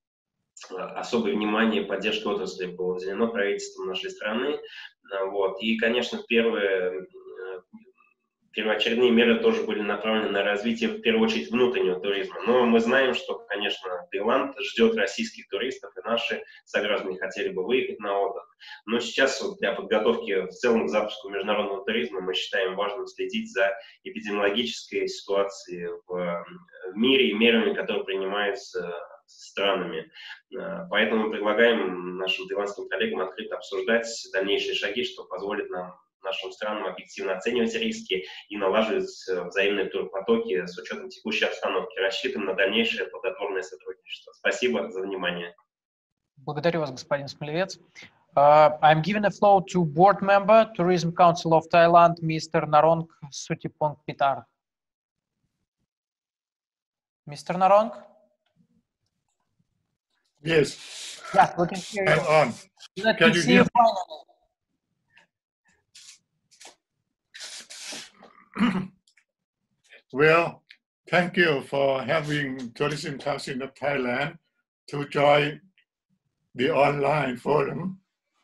особое внимание и поддержка отрасли было уделено правительством нашей страны. Вот. И, конечно, первые... Первоочередные меры тоже были направлены на развитие, в первую очередь, внутреннего туризма. Но мы знаем, что, конечно, Таиланд ждет российских туристов, и наши сограждане хотели бы выехать на отдых. Но сейчас вот для подготовки в целом к запуску международного туризма мы считаем важным следить за эпидемиологической ситуацией в мире и мерами, которые принимаются странами. Поэтому мы предлагаем нашим таиландским коллегам открыто обсуждать дальнейшие шаги, что позволит нам нашим странам объективно оценивать риски и налаживать взаимные турпотоки с учетом текущей обстановки. Рассчитываем на дальнейшее плодотворное сотрудничество. Спасибо за внимание. Благодарю вас, господин Смолевец. Uh, I'm giving the floor to board member, Tourism Council of Thailand, Mister Narong Sutipongpitar. Mister Narong? Yes. Yeah, we can hear you. I'm on. Let Can me you see hear you finally. Well, thank you for having Tourism Council of Thailand to join the online forum.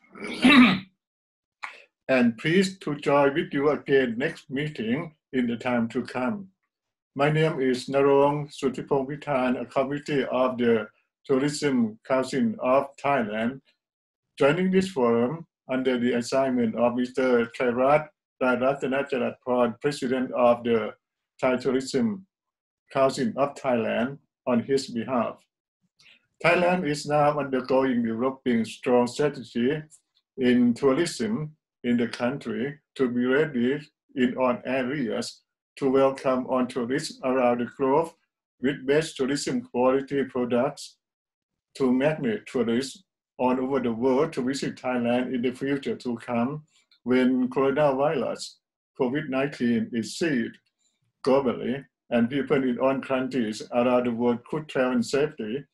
And pleased to join with you again next meeting in the time to come. My name is Narong Sutipongpitan, a committee of the Tourism Council of Thailand, joining this forum under the assignment of Mister Thairat Ratana Charatpon, President of the Thai Tourism Council of Thailand, on his behalf. Thailand is now undergoing developing strong strategy in tourism in the country to be ready in all areas to welcome on tourists around the globe with best tourism quality products to magnet tourists all over the world to visit Thailand in the future to come when coronavirus COVID nineteen is seized globally, and people in all countries around the world could travel safely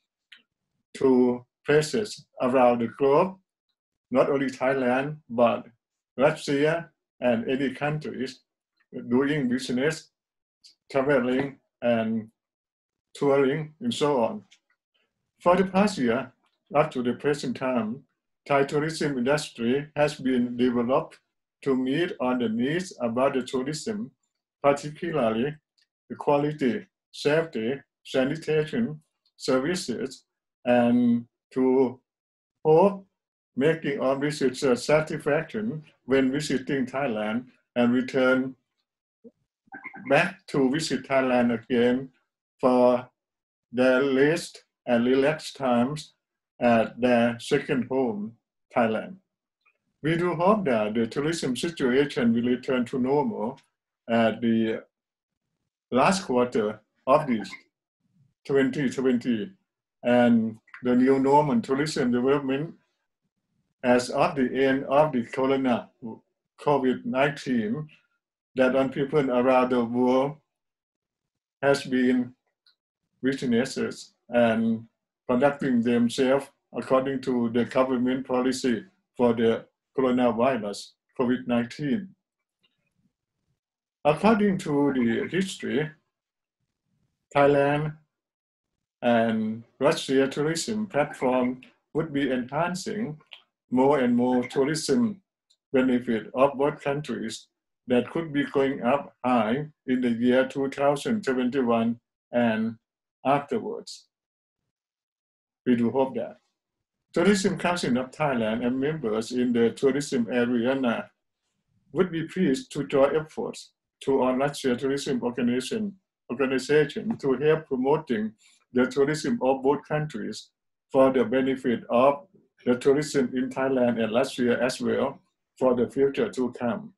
to places around the globe, not only Thailand, but Russia and any countries doing business, traveling, and touring, and so on. For the past year, up to the present time, Thai tourism industry has been developed to meet on the needs about the tourism, particularly the quality, safety, sanitation, services, and to hope making all visitors satisfaction when visiting Thailand and return back to visit Thailand again for their leisure and relaxed times at their second home, Thailand. We do hope that the tourism situation will return to normal at the last quarter of this twenty twenty, and the new normal tourism development as of the end of the corona COVID nineteen that on people around the world has been witnesses and conducting themselves according to the government policy for the coronavirus, COVID nineteen. According to the history, Thailand and Russia tourism platform would be enhancing more and more tourism benefit of both countries that could be going up high in the year two thousand twenty-one and afterwards. We do hope that. Tourism Council of Thailand and members in the tourism area would be pleased to join efforts to our Russia Tourism Organization, organization to help promoting the tourism of both countries for the benefit of the tourism in Thailand and Russia as well for the future to come.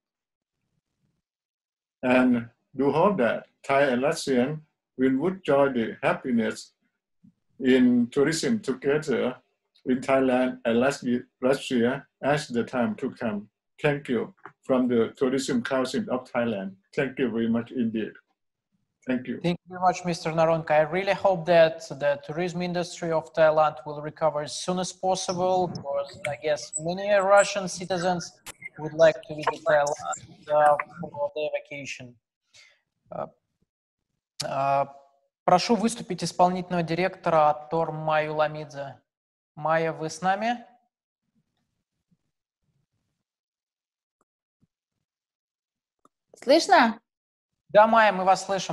And do hope that Thai and Russian will would join the happiness in tourism together in Thailand and Russia as the time to come. Thank you from the Tourism Council of Thailand. Thank you very much indeed. Thank you. Thank you very much, Mister Naronka. I really hope that the tourism industry of Thailand will recover as soon as possible, because I guess many Russian citizens would like to visit Thailand uh, for their vacation. Uh, uh, прошу выступить исполнительного директора ТОР Майю Ламидзе. Майя, вы с нами? Слышно? Да, Майя, мы вас слышим.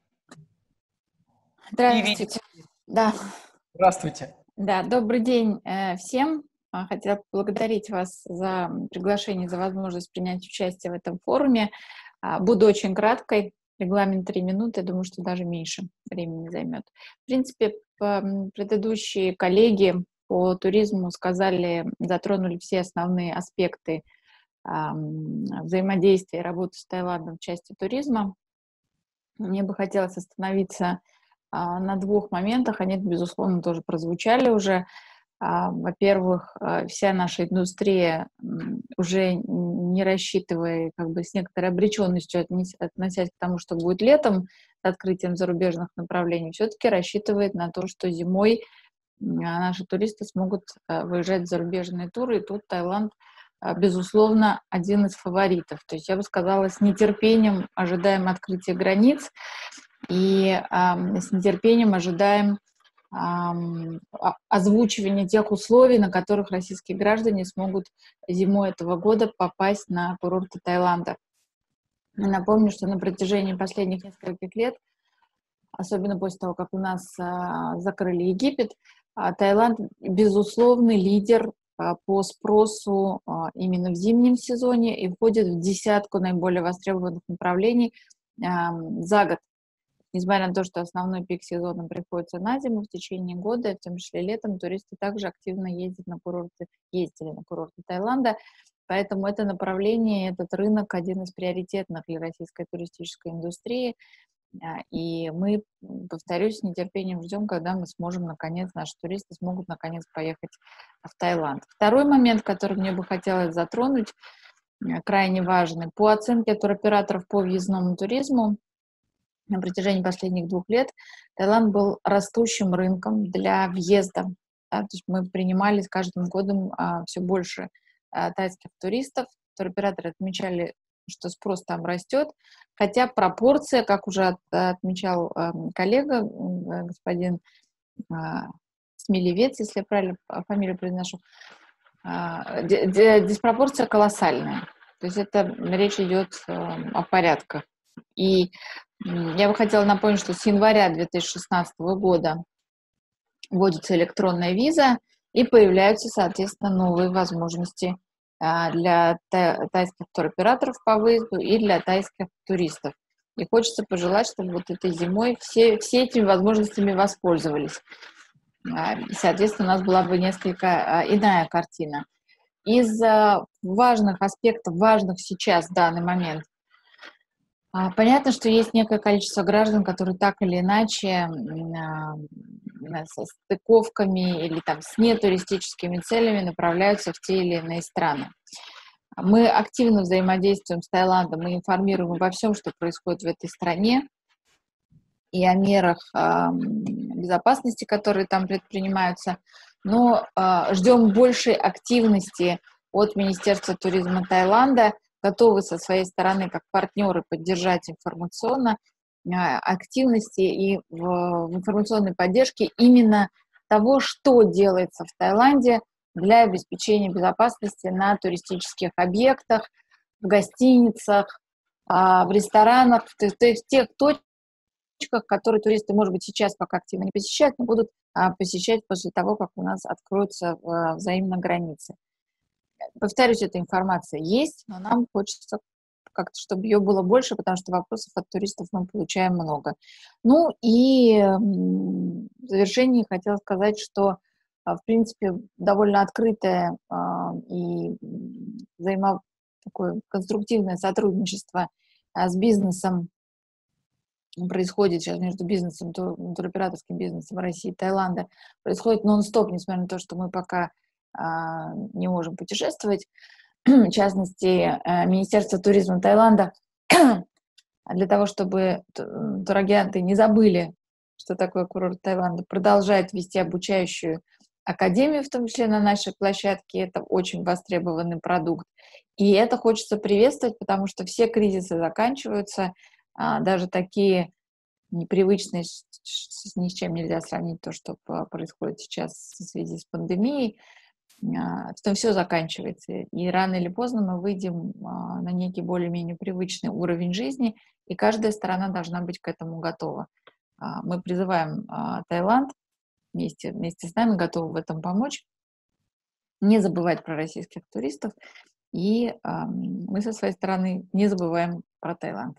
Здравствуйте. Да. Здравствуйте. Да, добрый день э, всем. Хотела поблагодарить вас за приглашение, за возможность принять участие в этом форуме. Буду очень краткой. Регламент три минуты, я думаю, что даже меньше времени займет. В принципе, предыдущие коллеги по туризму сказали, затронули все основные аспекты взаимодействия и работы с Таиландом в части туризма. Мне бы хотелось остановиться на двух моментах. Они, безусловно, тоже прозвучали уже. Во-первых, вся наша индустрия, уже не рассчитывая, как бы с некоторой обреченностью, относясь к тому, что будет летом, с открытием зарубежных направлений, все-таки рассчитывает на то, что зимой наши туристы смогут выезжать в зарубежные туры, и тут Таиланд, безусловно, один из фаворитов. То есть я бы сказала, с нетерпением ожидаем открытия границ и э, с нетерпением ожидаем э, озвучивания тех условий, на которых российские граждане смогут зимой этого года попасть на курорты Таиланда. Напомню, что на протяжении последних нескольких лет, особенно после того, как у нас э, закрыли Египет, э, Таиланд безусловный лидер по спросу именно в зимнем сезоне и входит в десятку наиболее востребованных направлений за год. Несмотря на то, что основной пик сезона приходится на зиму, в течение года, в том числе летом, туристы также активно ездят на курорты, ездили на курорты Таиланда, поэтому это направление, этот рынок один из приоритетных для российской туристической индустрии. И мы, повторюсь, с нетерпением ждем, когда мы сможем, наконец, наши туристы смогут, наконец, поехать в Таиланд. Второй момент, который мне бы хотелось затронуть, крайне важны. По оценке туроператоров по въездному туризму, на протяжении последних двух лет Таиланд был растущим рынком для въезда. Да, то есть мы принимали с каждым годом а, все больше а, тайских туристов. Туроператоры отмечали, что спрос там растет, хотя пропорция, как уже от, отмечал а, коллега, господин а, Смелевец, если я правильно фамилию произношу, а, д, д, диспропорция колоссальная. То есть это речь идет а, о порядках. И я бы хотела напомнить, что с января две тысячи шестнадцатого года вводится электронная виза и появляются, соответственно, новые возможности для тайских туроператоров по выезду и для тайских туристов. И хочется пожелать, чтобы вот этой зимой все, все этими возможностями воспользовались. И, соответственно, у нас была бы несколько иная картина. Из важных аспектов, важных сейчас в данный момент, понятно, что есть некое количество граждан, которые так или иначе со стыковками или там с нетуристическими целями направляются в те или иные страны. Мы активно взаимодействуем с Таиландом, мы информируем обо всем, что происходит в этой стране, и о мерах безопасности, которые там предпринимаются, но ждем большей активности от Министерства туризма Таиланда, готовы со своей стороны, как партнеры, поддержать информационно активности и в, в информационной поддержке именно того, что делается в Таиланде для обеспечения безопасности на туристических объектах, в гостиницах, в ресторанах, то есть, то есть в тех точках, которые туристы, может быть, сейчас пока активно не посещают, но будут посещать после того, как у нас откроются взаимно границы. Повторюсь, эта информация есть, но нам хочется как-то, чтобы ее было больше, потому что вопросов от туристов мы получаем много. Ну и в завершении хотела сказать, что, в принципе, довольно открытое и взаимо такое конструктивное сотрудничество с бизнесом происходит сейчас между бизнесом, туроператорским бизнесом России и Таиланда, происходит нон-стоп, несмотря на то, что мы пока не можем путешествовать. В частности, Министерство туризма Таиланда для того, чтобы турагенты не забыли, что такое курорт Таиланда, продолжает вести обучающую академию, в том числе на нашей площадке. Это очень востребованный продукт. И это хочется приветствовать, потому что все кризисы заканчиваются, даже такие непривычные, ни с чем нельзя сравнить то, что происходит сейчас в связи с пандемией, что все заканчивается, и рано или поздно мы выйдем на некий более-менее привычный уровень жизни, и каждая сторона должна быть к этому готова. Мы призываем Таиланд вместе, вместе с нами, готовы в этом помочь, не забывать про российских туристов, и мы со своей стороны не забываем про Таиланд.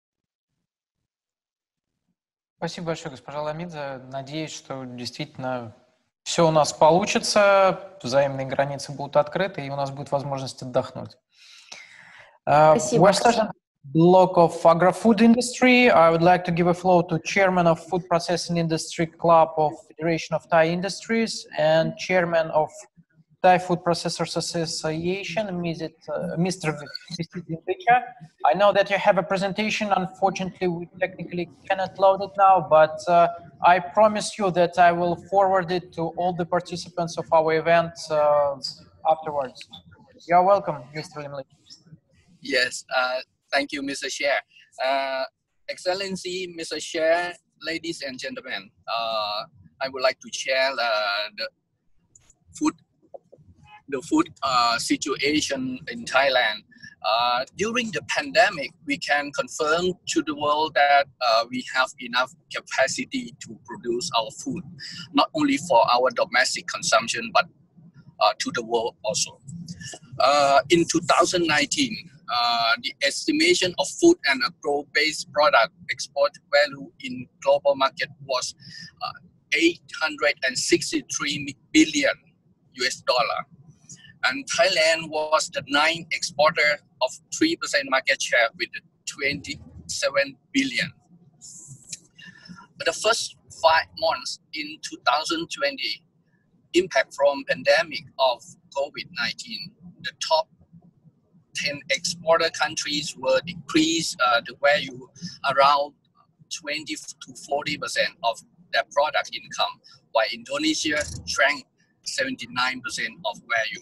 Спасибо большое, госпожа Ламидзе. Надеюсь, что действительно все у нас получится, взаимные границы будут открыты, и у нас будет возможность отдохнуть. Uh, we're starting block of agri-food industry. I would like to give a floor to Chairman of Food Processing Industry Club of Federation of Thai Industries and Chairman of Thai Food Processors Association, Mister Vistitinvicha. I know that you have a presentation. Unfortunately, we technically cannot load it now, but uh, I promise you that I will forward it to all the participants of our event uh, afterwards. You're welcome, Mister Limlich. Yes, uh, thank you, Mister Chair. Uh, Excellency, Mister Chair, ladies and gentlemen, uh, I would like to share uh, the food the food uh, situation in Thailand. Uh, during the pandemic, we can confirm to the world that uh, we have enough capacity to produce our food, not only for our domestic consumption, but uh, to the world also. Uh, in two thousand nineteen, uh, the estimation of food and agro-based product export value in global market was uh, eight hundred sixty-three billion U S dollar. And Thailand was the ninth exporter of three percent market share with twenty-seven billion. But the first five months in two thousand twenty, impact from pandemic of COVID nineteen, the top ten exporter countries will decrease uh, the value around twenty to forty percent of their product income, while Indonesia shrank seventy-nine percent of value.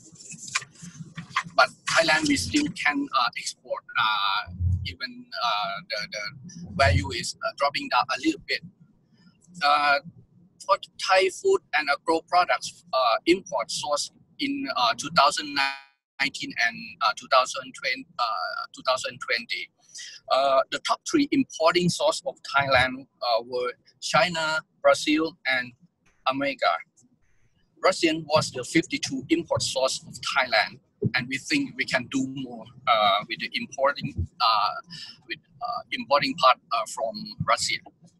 But Thailand, we still can uh, export, uh, even uh, the, the value is uh, dropping down a little bit. Uh, for Thai food and agro products, uh, import source in uh, two thousand nineteen and uh, two thousand twenty, uh, two thousand twenty. Uh, the top three importing sources of Thailand uh, were China, Brazil, and America. Russian was the fifty-two import source of Thailand, and we think we can do more uh, with the importing, uh, with uh, importing part uh, from Russia.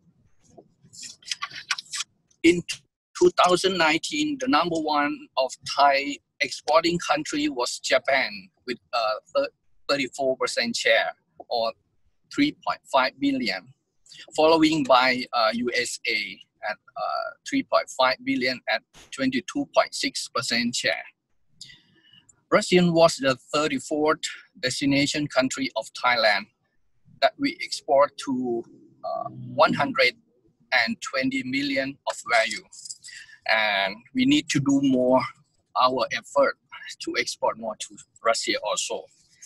In two thousand nineteen, the number one of Thai exporting country was Japan with a thirty-four percent share, or three point five billion, following by uh, U S A at uh, three point five billion at twenty-two point six percent share. Russia was the thirty-fourth destination country of Thailand that we export to uh, one hundred twenty million of value. And we need to do more our effort to export more to Russia also.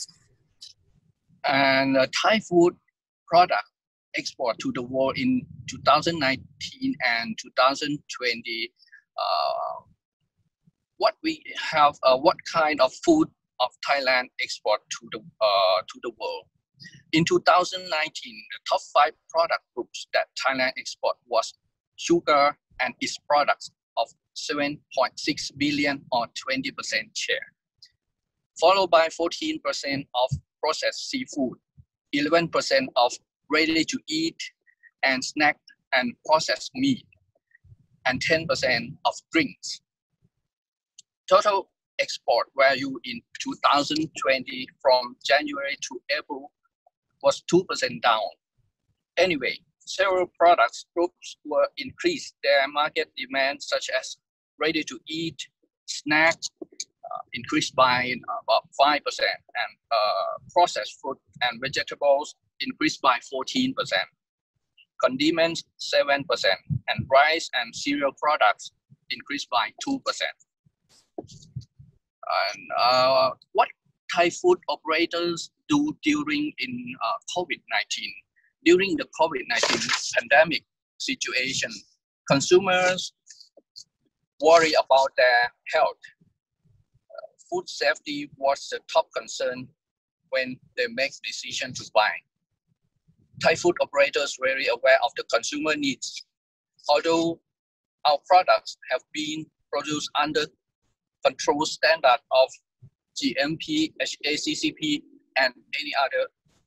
And uh, Thai food product export to the world in two thousand nineteen and two thousand twenty. Uh, what we have, uh, what kind of food of Thailand export to the uh, to the world? In two thousand nineteen, the top five product groups that Thailand export was sugar and its products of seven point six billion or twenty percent share, followed by fourteen percent of processed seafood, eleven percent of ready-to-eat and snack and processed meat, and ten percent of drinks. Total export value in two thousand twenty from January to April was two percent down. Anyway, several products groups will increase their market demand, such as ready-to-eat, snacks, uh, increased by about five percent, and uh, processed fruit and vegetables increased by fourteen percent. Condiments, seven percent, and rice and cereal products increased by two percent. And uh, what Thai food operators do during in uh, COVID nineteen? During the COVID nineteen pandemic situation, consumers worry about their health. Uh, food safety was the top concern when they make decision to buy. Thai food operators are very aware of the consumer needs. Although our products have been produced under control standard of G M P, H A C C P, and any other,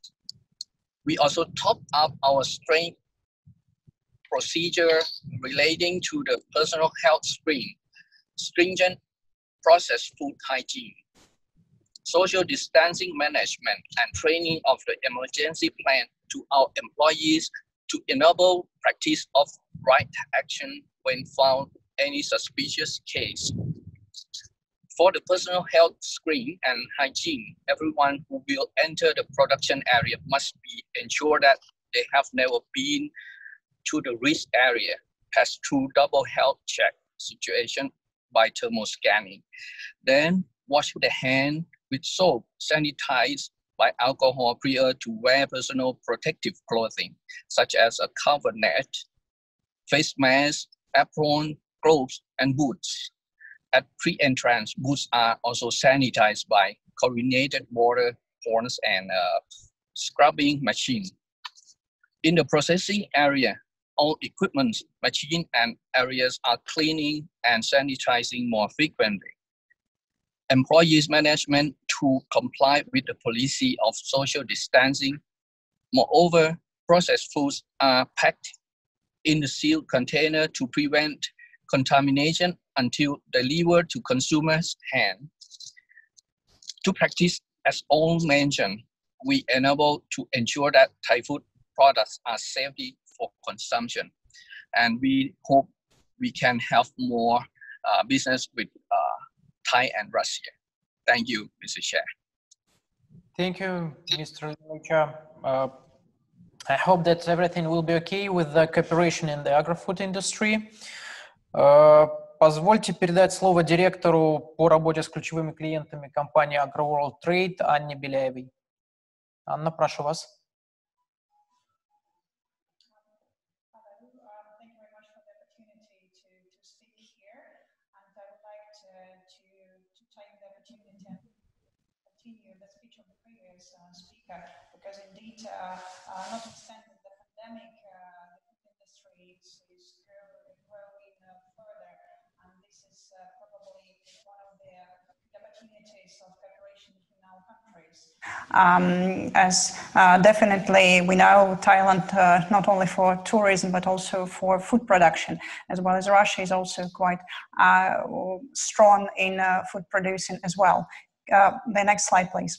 we also top up our strength procedure relating to the personal health screen, stringent processed food hygiene, social distancing management, and training of the emergency plan to our employees to enable practice of right action when found any suspicious case. For the personal health screen and hygiene, everyone who will enter the production area must be ensured that they have never been to the risk area, pass through double health check situation by thermal scanning. Then wash the hand with soap, sanitize by alcohol prior to wear personal protective clothing, such as a cover net, face mask, apron, gloves, and boots. At pre-entrance, booths are also sanitized by chlorinated water, horns, and uh, scrubbing machine. In the processing area, all equipment, machine, and areas are cleaning and sanitizing more frequently. Employees management to comply with the policy of social distancing. Moreover, processed foods are packed in the sealed container to prevent contamination until delivered to consumers' hand. To practice, as all mentioned, we enable to ensure that Thai food products are safety for consumption. And we hope we can have more uh, business with uh, Thai and Russia. Thank you, Mister Chair. Thank you, Mister Lucha. Uh, I hope that everything will be okay with the cooperation in the agri-food industry. Uh, позвольте передать слово директору по работе с ключевыми клиентами компании AgroWorld Trade Анне Беляевой. Анна, прошу вас. Speaker, because indeed, uh, uh, notwithstanding the pandemic, uh, the food industry is, is growing, growing uh, further, and this is uh, probably one of the opportunities of cooperation between our countries. Um, as uh, definitely we know, Thailand, uh, not only for tourism, but also for food production, as well as Russia is also quite uh, strong in uh, food producing as well. Uh, the next slide, please.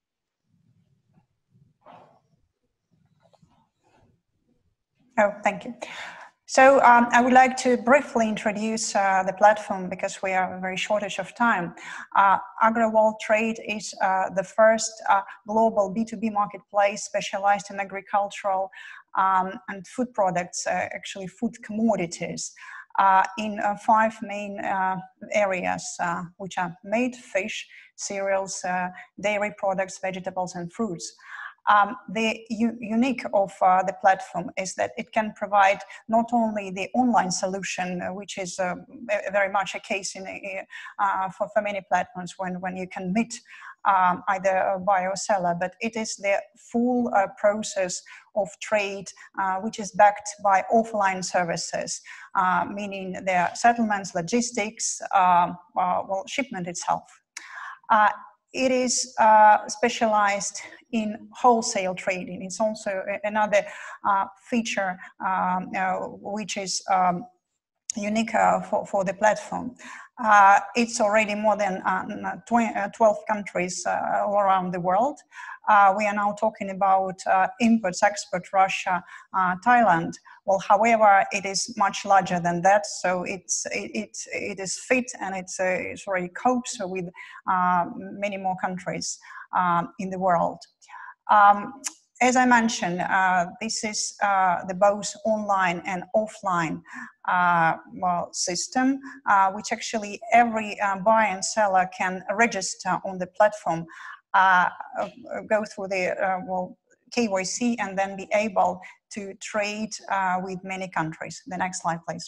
Oh, thank you. So um, I would like to briefly introduce uh, the platform because we are very shortage of time. Uh, AgroWorld Trade is uh, the first uh, global B two B marketplace specialized in agricultural um, and food products, uh, actually food commodities, uh, in uh, five main uh, areas, uh, which are meat, fish, cereals, uh, dairy products, vegetables, and fruits. Um, the u unique of uh, the platform is that it can provide not only the online solution, uh, which is uh, very much a case in, uh, for, for many platforms when, when you can meet um, either a buyer or seller, but it is the full uh, process of trade, uh, which is backed by offline services, uh, meaning their settlements, logistics, uh, uh, well, shipment itself. Uh, It is uh, specialized in wholesale trading. It's also another uh, feature um, uh, which is um, unique uh, for, for the platform. Uh, it's already more than uh, twelve countries uh, all around the world. Uh, we are now talking about uh, imports, export, Russia, uh, Thailand. Well, however, it is much larger than that, so it's it it, it is fit and it's uh, it's already copes with uh, many more countries um, in the world. Um, As I mentioned, uh, this is uh, the both online and offline uh, well, system, uh, which actually every uh, buyer and seller can register on the platform, uh, go through the uh, well, K Y C, and then be able to trade uh, with many countries. The next slide, please.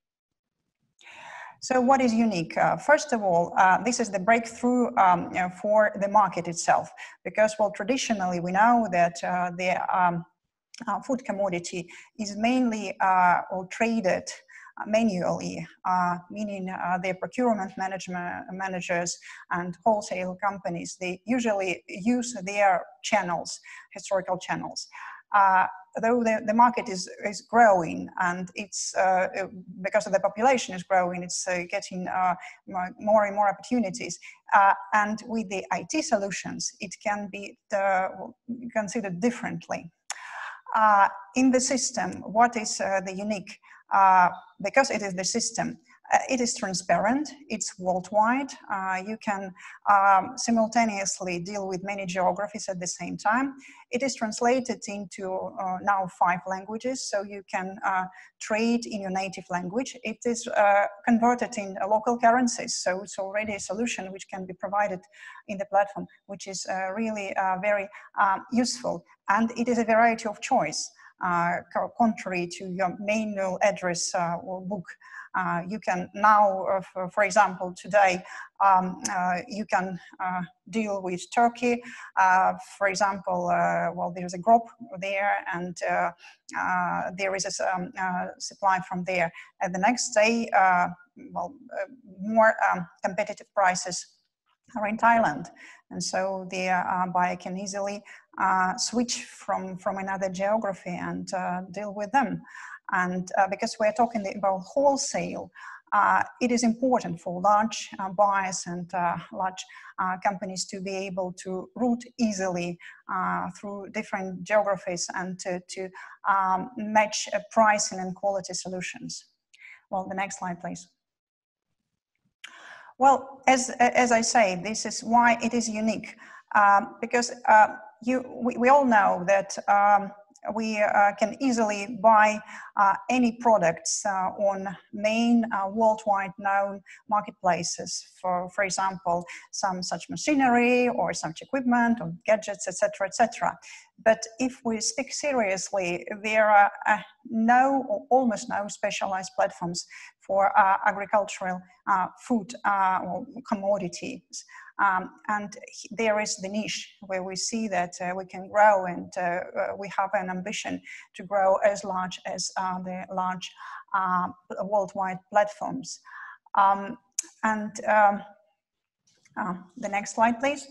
So what is unique? Uh, first of all, uh, this is the breakthrough um, you know, for the market itself, because, well, traditionally we know that uh, the um, uh, food commodity is mainly uh, or traded manually, uh, meaning uh, the procurement management managers and wholesale companies, they usually use their channels, historical channels. Uh, though the, the market is, is growing and it's, uh, because of the population is growing, it's uh, getting uh, more and more opportunities. Uh, and with the I T solutions, it can be uh, considered differently. Uh, in the system, what is uh, the unique? Uh, because it is the system, uh, it is transparent, it's worldwide, uh, you can um, simultaneously deal with many geographies at the same time. It is translated into uh, now five languages, so you can uh, trade in your native language. It is uh, converted in uh, local currencies, so it's already a solution which can be provided in the platform, which is uh, really uh, very um, useful. And it is a variety of choice. Uh, contrary to your manual address uh, or book. Uh, you can now, uh, for, for example, today, um, uh, you can uh, deal with Turkey. Uh, for example, uh, well, there's a group there and uh, uh, there is a um, uh, supply from there. And the next day, uh, well, uh, more um, competitive prices are in Thailand. And so the uh, buyer can easily uh, switch from, from another geography and uh, deal with them. And uh, because we're talking about wholesale, uh, it is important for large uh, buyers and uh, large uh, companies to be able to route easily uh, through different geographies and to, to um, match uh, pricing and quality solutions. Well, the next slide, please. Well, as, as I say, this is why it is unique. Um, because uh, you, we, we all know that um, we uh, can easily buy uh, any products uh, on main uh, worldwide known marketplaces, for, for example, some such machinery or such equipment or gadgets, et cetera, et cetera. But if we speak seriously, there are uh, no or almost no specialized platforms for uh, agricultural uh, food uh, or commodities. Um, and there is the niche where we see that uh, we can grow, and uh, uh, we have an ambition to grow as large as uh, the large uh, worldwide platforms. Um, and um, uh, the next slide, please.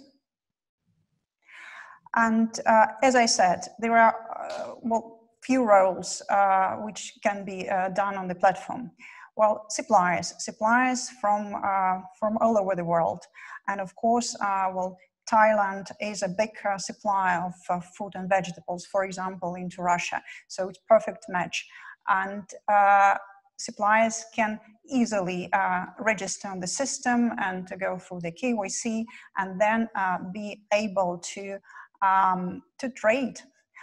And uh, as I said, there are uh, well, few roles uh, which can be uh, done on the platform. Well, suppliers, suppliers from, uh, from all over the world. And of course, uh, well, Thailand is a big uh, supplier of uh, fruit and vegetables, for example, into Russia. So it's a perfect match. And uh, suppliers can easily uh, register on the system and to go through the K Y C and then uh, be able to, um, to trade,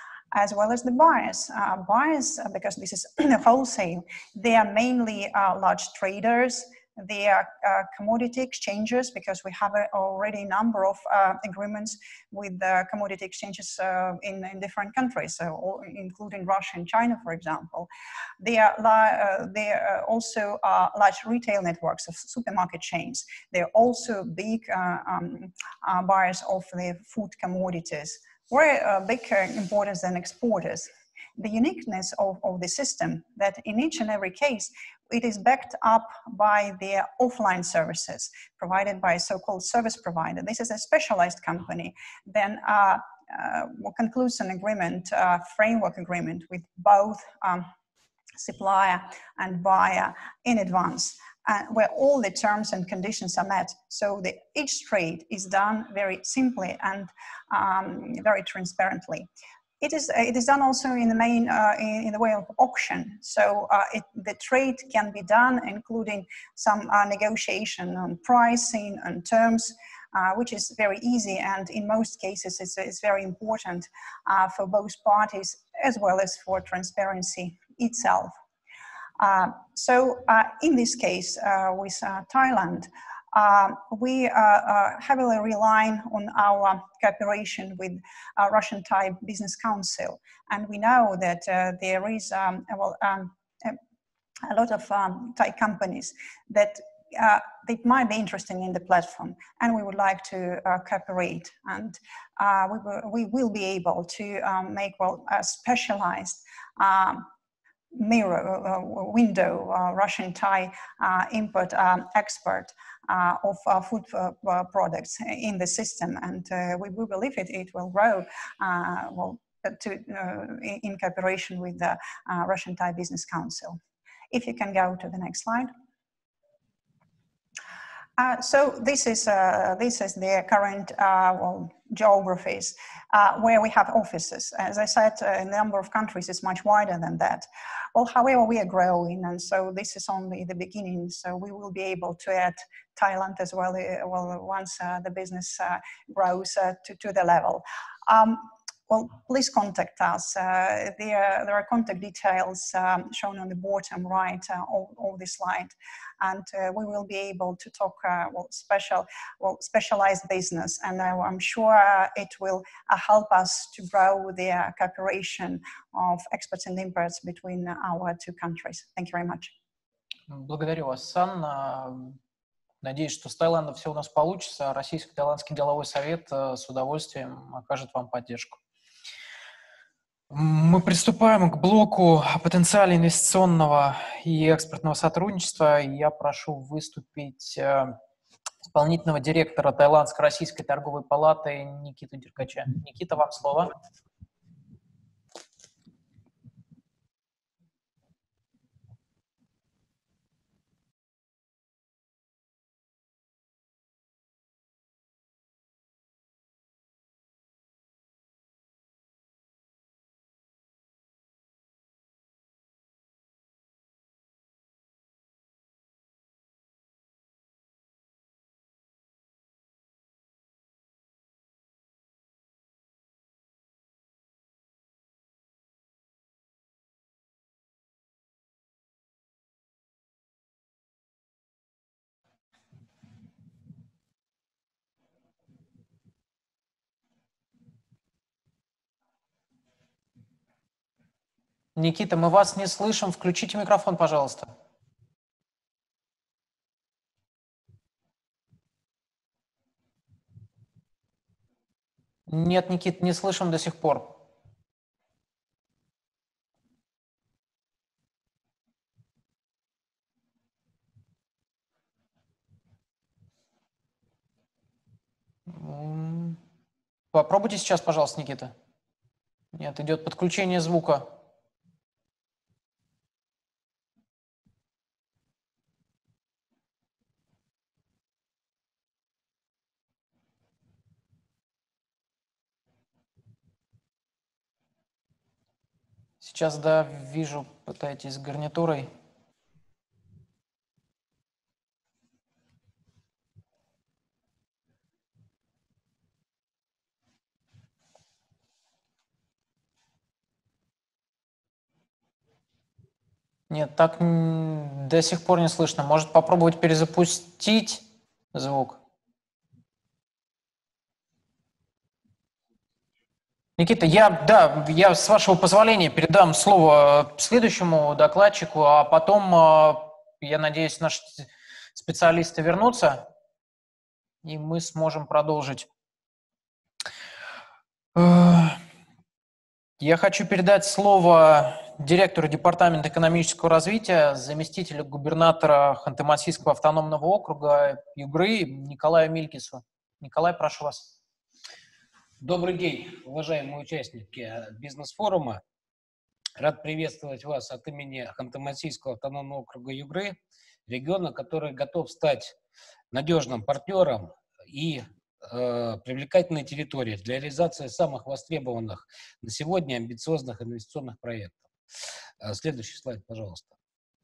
as well as the buyers. Uh, buyers, uh, because this is wholesale, they are mainly uh, large traders. They are uh, commodity exchangers, because we have a, already a number of uh, agreements with uh, commodity exchanges uh, in, in different countries, so all, including Russia and China, for example. They are, uh, they are also uh, large retail networks of supermarket chains. They are also big uh, um, uh, buyers of the food commodities. We're uh, bigger importers than exporters. The uniqueness of, of the system, that in each and every case, it is backed up by the offline services provided by a so-called service provider. This is a specialized company, then uh, uh, concludes an agreement, uh, framework agreement with both um, supplier and buyer in advance, uh, where all the terms and conditions are met. So the, each trade is done very simply and um, very transparently. It is, it is done also in the main, uh, in, in the way of auction. So uh, it, the trade can be done, including some uh, negotiation on pricing and terms, uh, which is very easy. And in most cases, it's, it's very important uh, for both parties, as well as for transparency itself. Uh, so uh, in this case, uh, with uh, Thailand, Uh, we uh, uh, heavily rely on our cooperation with uh, Russian Thai Business Council. And we know that uh, there is um, well, um, a lot of um, Thai companies that uh, they might be interested in the platform, and we would like to uh, cooperate. And uh, we, will, we will be able to um, make well, a specialized um, mirror uh, window, uh, Russian Thai uh, import um, expert uh, of uh, food uh, products in the system, and uh, we, we believe it, it will grow uh, well, to, uh, in cooperation with the uh, Russian Thai Business Council. If you can go to the next slide. Uh, so this is uh, this is the current uh, well, geographies uh, where we have offices. As I said, uh, the number of countries is much wider than that. Well, however, we are growing, and so this is only the beginning. So we will be able to add Thailand as well. Uh, well, once uh, the business uh, grows uh, to to the level. Um, Well, please contact us. Uh, there, there are contact details um, shown on the bottom right uh, of, of the slide, and uh, we will be able to talk uh, well, special, well, specialized business, and uh, I'm sure uh, it will uh, help us to grow the uh, cooperation of exports and imports between our two countries. Thank you very much. Благодарю вас, Сан. Надеюсь, что с Таиландом все у нас получится. Российско-таиландский деловой совет с удовольствием окажет вам поддержку. Мы приступаем к блоку потенциала инвестиционного и экспортного сотрудничества. Я прошу выступить исполнительного директора Таиландско-Российской торговой палаты Никиту Деркача. Никита, вам слово. Никита, мы вас не слышим. Включите микрофон, пожалуйста. Нет, Никит, не слышим до сих пор. Попробуйте сейчас, пожалуйста, Никита. Нет, идет подключение звука. Сейчас, да, вижу, пытаетесь с гарнитурой. Нет, так до сих пор не слышно. Может попробовать перезапустить звук? Никита, я, да, я, с вашего позволения, передам слово следующему докладчику, а потом, я надеюсь, наши специалисты вернутся, и мы сможем продолжить. Я хочу передать слово директору Департамента экономического развития, заместителю губернатора Ханты-Мансийского автономного округа Югры Николаю Милькису. Николай, прошу вас. Добрый день, уважаемые участники бизнес-форума. Рад приветствовать вас от имени Ханты-Мансийского автономного округа Югры, региона, который готов стать надежным партнером и э, привлекательной территорией для реализации самых востребованных на сегодня амбициозных инвестиционных проектов. Следующий слайд, пожалуйста.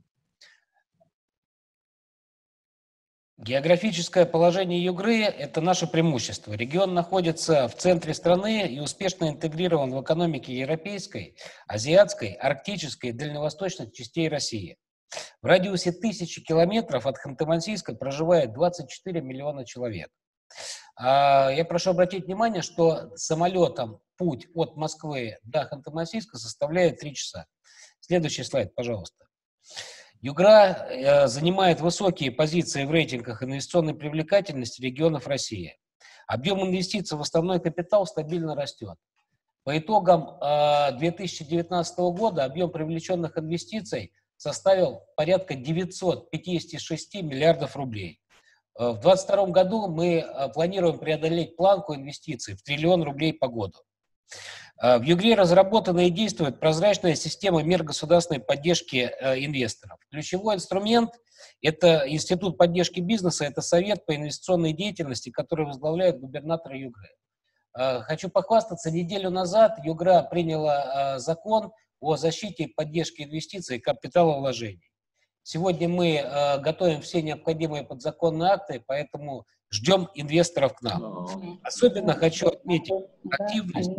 Географическое положение Югры – это наше преимущество. Регион находится в центре страны и успешно интегрирован в экономике европейской, азиатской, арктической и дальневосточных частей России. В радиусе тысячи километров от Ханты-Мансийска проживает двадцать четыре миллиона человек. Я прошу обратить внимание, что самолетом путь от Москвы до Ханты-Мансийска составляет три часа. Следующий слайд, пожалуйста. Югра э, занимает высокие позиции в рейтингах инвестиционной привлекательности регионов России. Объем инвестиций в основной капитал стабильно растет. По итогам э, две тысячи девятнадцатого года объем привлеченных инвестиций составил порядка девятьсот пятьдесят шесть миллиардов рублей. Э, в две тысячи двадцать втором году мы э, планируем преодолеть планку инвестиций в триллион рублей по году. В Югре разработана и действует прозрачная система мер государственной поддержки инвесторов. Ключевой инструмент – это Институт поддержки бизнеса, это Совет по инвестиционной деятельности, который возглавляет губернатор Югры. Хочу похвастаться, неделю назад Югра приняла закон о защите и поддержке инвестиций и капиталовложений. Сегодня мы готовим все необходимые подзаконные акты, поэтому ждем инвесторов к нам. Особенно хочу отметить активность.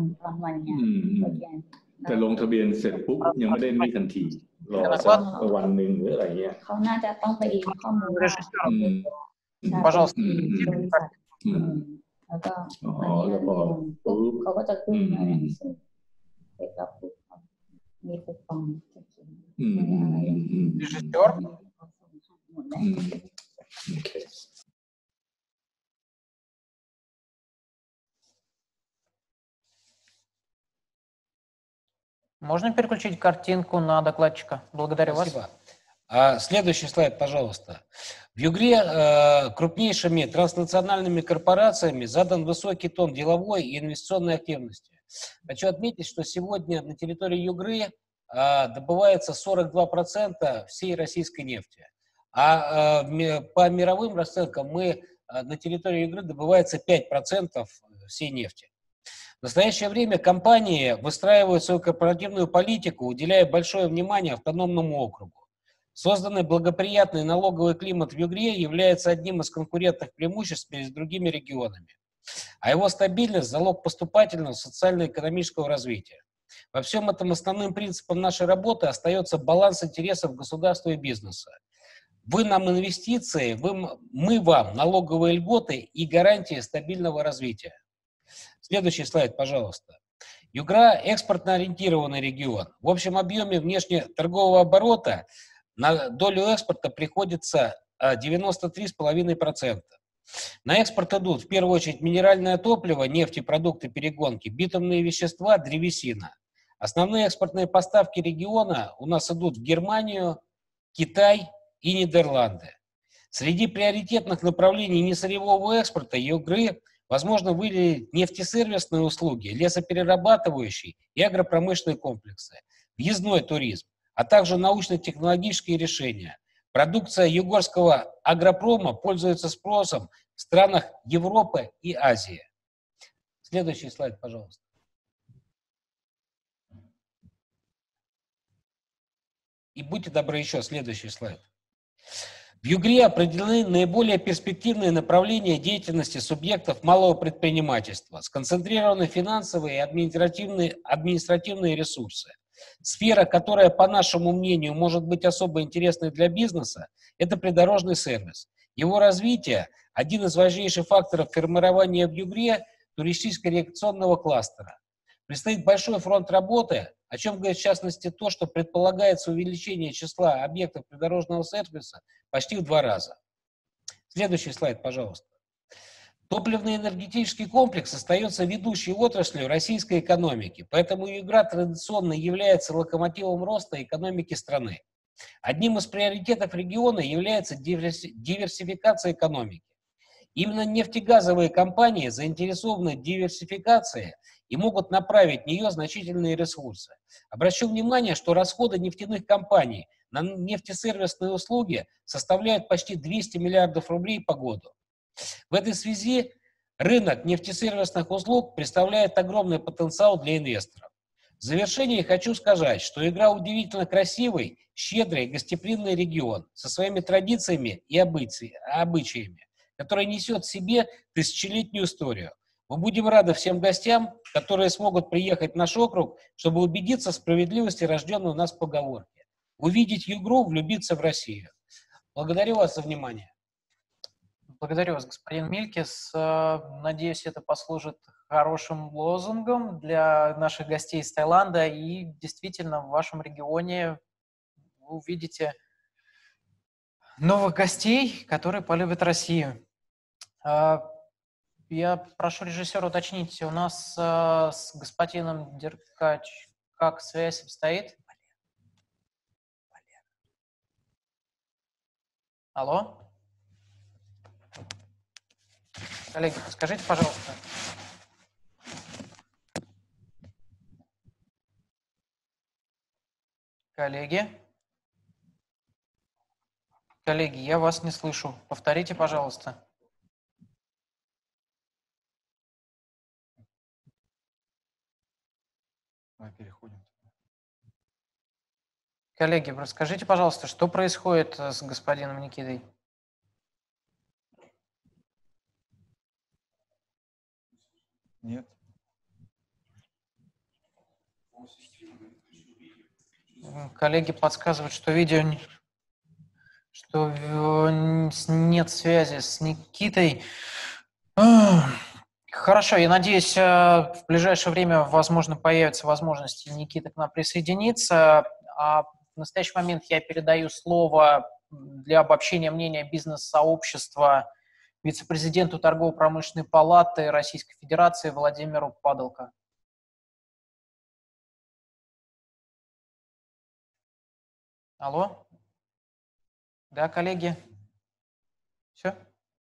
แต่ลงทะเบียนเสร็จปุ๊บยังไม่ได้นี่ทันทีรอสักวันหนึ่งหรืออะไรเงี้ยเขาน่าจะต้องไปอีกข้อมูล Пожалуйста. แล้วก็อ๋อแล้วพอปุ๊บเขาก็จะขึ้นมาเสร็จแล้วปุ๊บมีคูปองอืมอืมอืม Режиссер. Okay. Можно переключить картинку на докладчика? Благодарю Спасибо. вас. А, следующий слайд, пожалуйста. В Югре э, крупнейшими транснациональными корпорациями задан высокий тон деловой и инвестиционной активности. Хочу отметить, что сегодня на территории Югры э, добывается сорок два процента всей российской нефти. А э, по мировым расценкам мы э, на территории Югры добывается пять процентов всей нефти. В настоящее время компании выстраивают свою корпоративную политику, уделяя большое внимание автономному округу. Созданный благоприятный налоговый климат в Югре является одним из конкурентных преимуществ перед другими регионами, а его стабильность – залог поступательного социально-экономического развития. Во всем этом основным принципом нашей работы остается баланс интересов государства и бизнеса. Вы нам инвестиции, вы, мы вам налоговые льготы и гарантии стабильного развития. Следующий слайд, пожалуйста. Югра – экспортно-ориентированный регион. В общем объеме внешнеторгового оборота на долю экспорта приходится девяносто три целых пять десятых процента. На экспорт идут в первую очередь минеральное топливо, нефть и продукты перегонки, битумные вещества, древесина. Основные экспортные поставки региона у нас идут в Германию, Китай и Нидерланды. Среди приоритетных направлений несырьевого экспорта Югры возможно выделить нефтесервисные услуги, лесоперерабатывающие и агропромышленные комплексы, въездной туризм, а также научно-технологические решения. Продукция югорского агропрома пользуется спросом в странах Европы и Азии. Следующий слайд, пожалуйста. И будьте добры, еще следующий слайд. В Югре определены наиболее перспективные направления деятельности субъектов малого предпринимательства, сконцентрированы финансовые и административные, административные ресурсы. Сфера, которая, по нашему мнению, может быть особо интересной для бизнеса, это придорожный сервис. Его развитие – один из важнейших факторов формирования в Югре туристическо-рекреационного кластера. Предстоит большой фронт работы, о чем говорит в частности то, что предполагается увеличение числа объектов придорожного сервиса почти в два раза. Следующий слайд, пожалуйста. Топливный энергетический комплекс остается ведущей отраслью российской экономики, поэтому Югра традиционно является локомотивом роста экономики страны. Одним из приоритетов региона является диверсификация экономики. Именно нефтегазовые компании заинтересованы в диверсификации и могут направить в нее значительные ресурсы. Обращу внимание, что расходы нефтяных компаний на нефтесервисные услуги составляют почти двести миллиардов рублей по году. В этой связи рынок нефтесервисных услуг представляет огромный потенциал для инвесторов. В завершение хочу сказать, что Югра удивительно красивый, щедрый, гостеприимный регион со своими традициями и обычаями, который несет в себе тысячелетнюю историю. Мы будем рады всем гостям, которые смогут приехать в наш округ, чтобы убедиться в справедливости рожденной у нас поговорки. Увидеть Югру, влюбиться в Россию. Благодарю вас за внимание. Благодарю вас, господин Милькис. Надеюсь, это послужит хорошим лозунгом для наших гостей из Таиланда. И действительно, в вашем регионе вы увидите новых гостей, которые полюбят Россию. Я прошу режиссера уточнить, у нас с господином Деркач как связь обстоит? Алло? Коллеги, подскажите, пожалуйста. Коллеги? Коллеги, я вас не слышу. Повторите, пожалуйста. Мы переходим. Коллеги, расскажите, пожалуйста, что происходит с господином Никитой? Нет. Коллеги подсказывают, что видео, что нет связи с Никитой. Хорошо, я надеюсь, в ближайшее время, возможно, появится возможность Никиты к нам присоединиться. А в настоящий момент я передаю слово для обобщения мнения бизнес-сообщества вице-президенту Торгово-промышленной палаты Российской Федерации Владимиру Падалко. Алло? Да, коллеги? Все?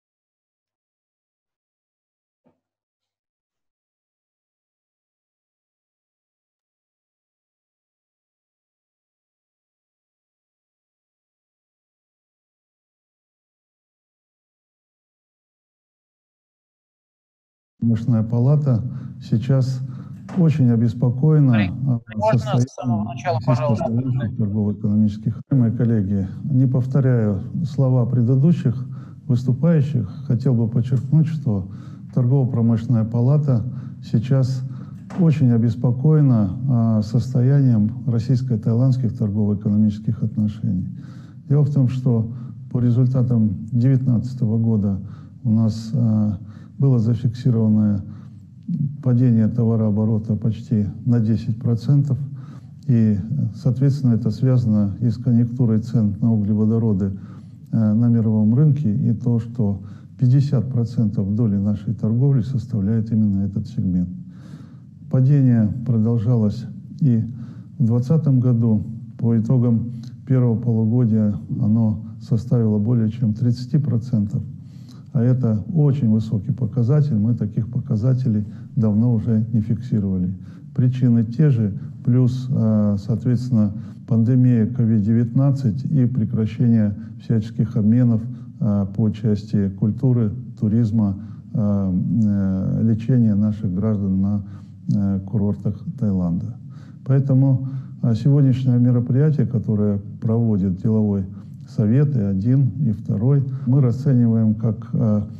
Промышленная палата сейчас очень обеспокоена состоянием российско-украинских торгово-экономических. Мои коллеги, не повторяю слова предыдущих выступающих, хотел бы подчеркнуть, что торгово-промышленная палата сейчас очень обеспокоена состоянием российско-таиландских торгово-экономических отношений. Дело в том, что по результатам две тысячи девятнадцатого года у нас было зафиксировано падение товарооборота почти на десять процентов. И, соответственно, это связано и с конъюнктурой цен на углеводороды на мировом рынке, и то, что пятьдесят процентов доли нашей торговли составляет именно этот сегмент. Падение продолжалось и в двадцатом году. По итогам первого полугодия оно составило более чем тридцать процентов. А это очень высокий показатель. Мы таких показателей давно уже не фиксировали. Причины те же, плюс, соответственно, пандемия ковид девятнадцать и прекращение всяческих обменов по части культуры, туризма, лечения наших граждан на курортах Таиланда. Поэтому сегодняшнее мероприятие, которое проводит деловой совет, и один, и второй, мы расцениваем как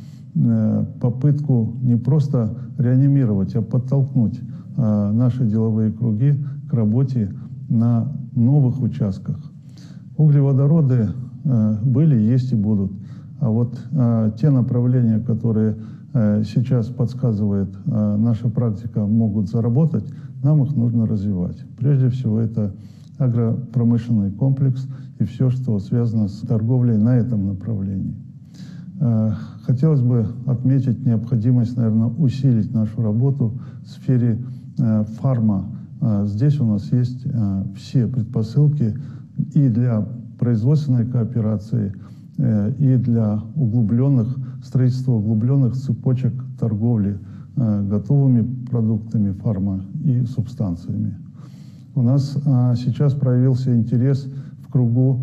попытку не просто реанимировать, а подтолкнуть наши деловые круги к работе на новых участках. Углеводороды были, есть и будут. А вот те направления, которые сейчас подсказывает наша практика, могут заработать, нам их нужно развивать. Прежде всего, это агропромышленный комплекс и все, что связано с торговлей на этом направлении. Хотелось бы отметить необходимость, наверное, усилить нашу работу в сфере фарма. Здесь у нас есть все предпосылки и для производственной кооперации, и для углубленных, строительства углубленных цепочек торговли готовыми продуктами фарма и субстанциями. У нас сейчас проявился интерес в кругу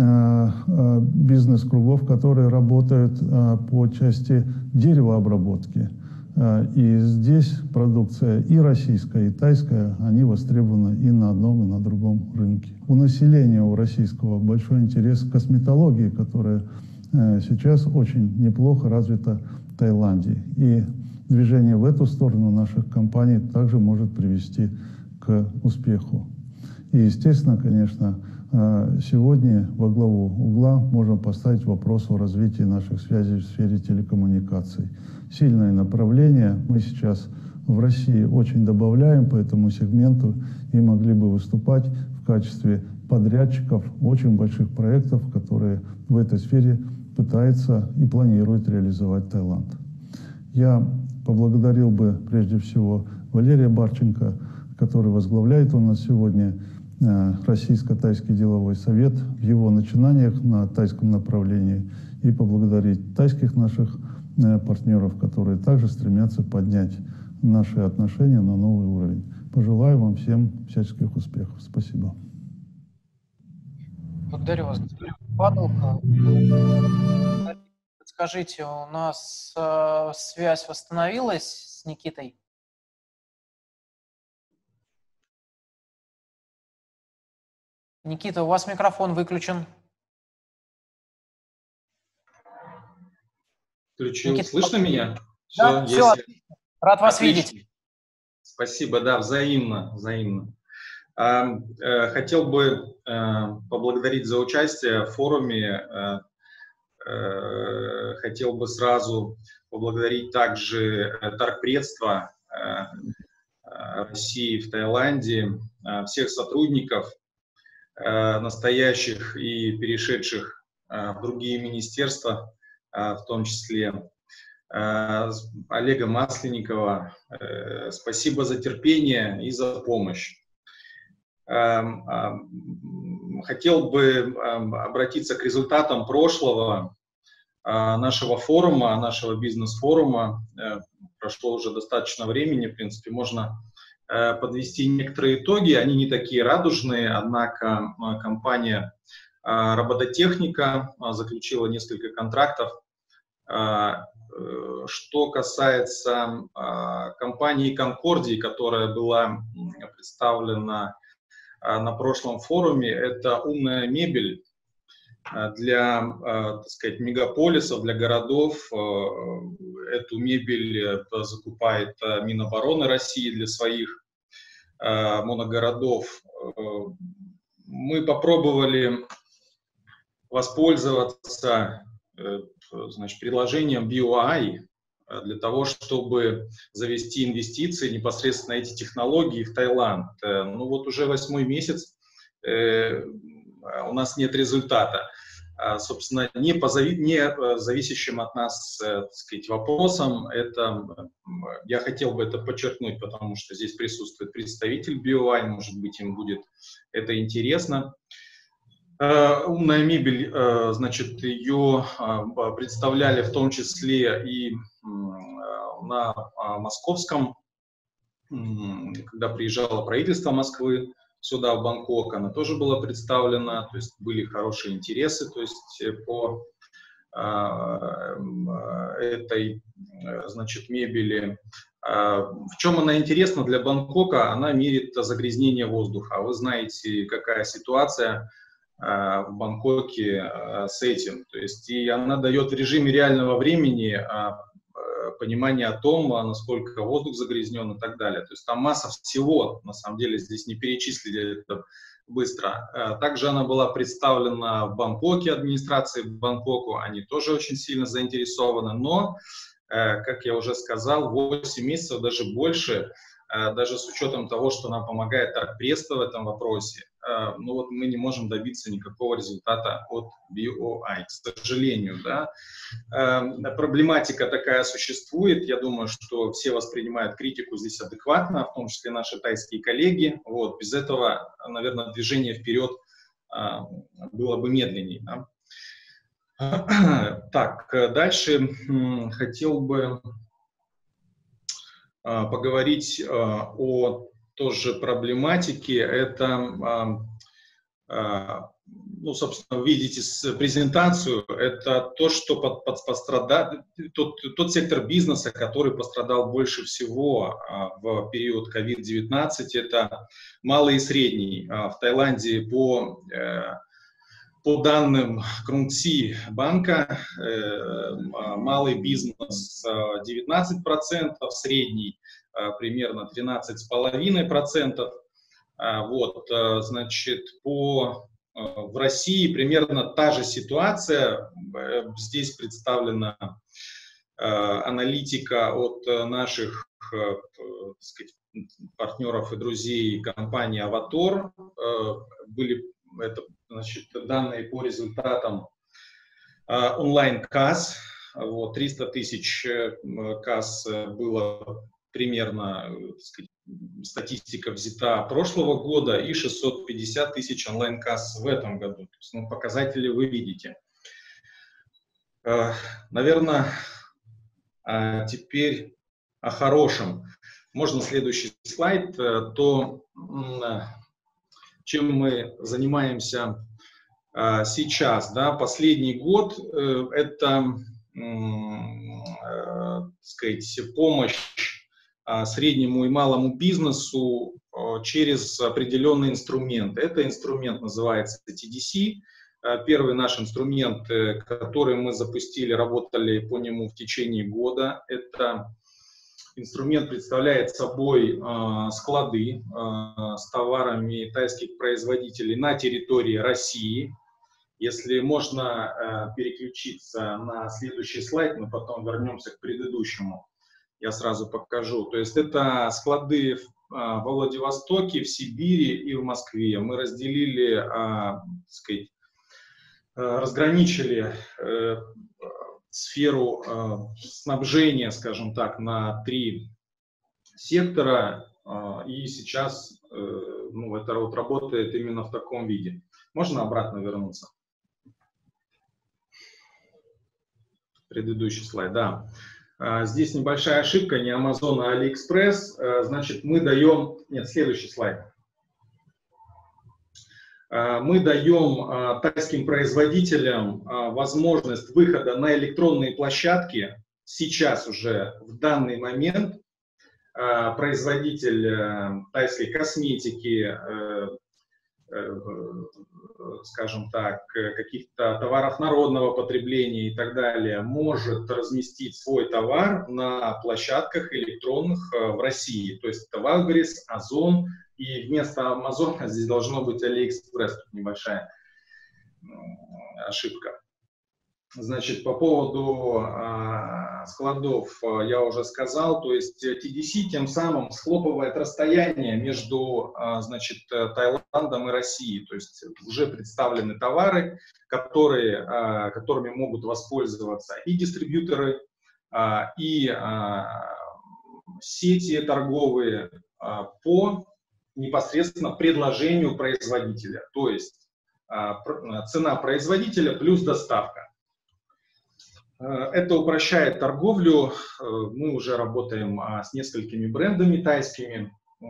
бизнес-кругов, которые работают по части деревообработки. И здесь продукция и российская, и тайская, они востребованы и на одном, и на другом рынке. У населения, у российского, большой интерес к косметологии, которая сейчас очень неплохо развита в Таиланде. И движение в эту сторону наших компаний также может привести к успеху. И, естественно, конечно, сегодня во главу угла можно поставить вопрос о развитии наших связей в сфере телекоммуникаций. Сильное направление мы сейчас в России очень добавляем по этому сегменту и могли бы выступать в качестве подрядчиков очень больших проектов, которые в этой сфере пытается и планирует реализовать Таиланд. Я поблагодарил бы прежде всего Валерия Барченко, который возглавляет у нас сегодня Российско-Тайский деловой совет в его начинаниях на тайском направлении, и поблагодарить тайских наших партнеров, которые также стремятся поднять наши отношения на новый уровень. Пожелаю вам всем всяческих успехов. Спасибо. Благодарю вас, господин Падалко. Скажите, у нас э, связь восстановилась с Никитой? Никита, у вас микрофон выключен. Включил. Никита, Слышно меня? Да, все, все если... Рад вас Отлично. Видеть. Спасибо, да, взаимно, взаимно. Хотел бы поблагодарить за участие в форуме. Хотел бы сразу поблагодарить также торгпредство России в Таиланде, всех сотрудников, настоящих и перешедших в другие министерства, в том числе Олега Масленникова. Спасибо за терпение и за помощь. Хотел бы обратиться к результатам прошлого нашего форума, нашего бизнес-форума. Прошло уже достаточно времени, в принципе, можно подвести некоторые итоги. Они не такие радужные, однако компания «Робототехника» заключила несколько контрактов. Что касается компании «Конкордии», которая была представлена на прошлом форуме, это умная мебель для, так сказать, мегаполисов, для городов. Эту мебель закупает Минобороны России для своих моногородов. Мы попробовали воспользоваться, значит, приложением би о ай для того, чтобы завести инвестиции непосредственно эти технологии в Таиланд. Ну вот уже восьмой месяц у нас нет результата. Собственно, не, по зави... не зависящим от нас, так сказать, вопросом, это, я хотел бы это подчеркнуть, потому что здесь присутствует представитель би о ай, может быть, им будет это интересно. Умная мебель, значит, ее представляли в том числе и на московском, когда приезжало правительство Москвы сюда, в Бангкок, она тоже была представлена, то есть были хорошие интересы, то есть по этой, значит, мебели. В чем она интересна для Бангкока? Она мерит загрязнение воздуха. Вы знаете, какая ситуация в Бангкоке с этим. То есть и она дает в режиме реального времени понимание о том, насколько воздух загрязнен и так далее. То есть там масса всего, на самом деле, здесь не перечислили это быстро. Также она была представлена в Бангкоке, администрации Бангкоку, они тоже очень сильно заинтересованы, но, как я уже сказал, восемь месяцев, даже больше, даже с учетом того, что нам помогает Торгпресс в этом вопросе, ну вот мы не можем добиться никакого результата от би о ай, к сожалению, да. Проблематика такая существует, я думаю, что все воспринимают критику здесь адекватно, в том числе наши тайские коллеги, вот, без этого, наверное, движение вперед было бы медленнее, да? Так, дальше хотел бы поговорить о тоже проблематике. Это, ну, собственно, вы видите презентацию, это то, что под, под пострадал, тот, тот сектор бизнеса, который пострадал больше всего в период ковид девятнадцать, это малый и средний. В Таиланде по По данным Крунси банка, малый бизнес девятнадцать процентов, средний примерно тринадцать с половиной процентов. Вот, значит, по, в России примерно та же ситуация. Здесь представлена аналитика от наших, так сказать, партнеров и друзей компании «Аватор». Были это, значит, данные по результатам э, онлайн-касс. Вот, триста тысяч касс было примерно, так сказать, статистика взята прошлого года, и шестьсот пятьдесят тысяч онлайн-касс в этом году. То есть, ну, показатели вы видите. Э, наверное, э, теперь о хорошем. Можно следующий слайд. Э, то... Э, чем мы занимаемся а, сейчас, да, последний год, э, это, э, э, так сказать, помощь э, среднему и малому бизнесу э, через определенный инструмент. Это инструмент называется ти ди си. Э, первый наш инструмент, э, который мы запустили, работали по нему в течение года, это инструмент представляет собой э, склады э, с товарами тайских производителей на территории России. Если можно э, переключиться на следующий слайд, мы потом вернемся к предыдущему, я сразу покажу. То есть это склады в, э, во Владивостоке, в Сибири и в Москве. Мы разделили, э, так сказать, э, разграничили э, сферу э, снабжения, скажем так, на три сектора, э, и сейчас э, ну, это вот работает именно в таком виде. Можно обратно вернуться? Предыдущий слайд, да. Э, здесь небольшая ошибка, не Amazon, а AliExpress. Э, значит, мы даем... Нет, следующий слайд. Мы даем тайским производителям возможность выхода на электронные площадки. Сейчас уже, в данный момент, производитель тайской косметики, скажем так, каких-то товаров народного потребления и так далее, может разместить свой товар на площадках электронных в России. То есть это Wildberries, Озон. И вместо Амазона здесь должно быть AliExpress, тут небольшая ошибка. Значит, по поводу а, складов я уже сказал, то есть ти ди си тем самым схлопывает расстояние между, значит, Таиландом и Россией, то есть уже представлены товары, которые, которыми могут воспользоваться и дистрибьюторы, и сети торговые по непосредственно предложению производителя, то есть цена производителя плюс доставка. Это упрощает торговлю. Мы уже работаем с несколькими брендами тайскими.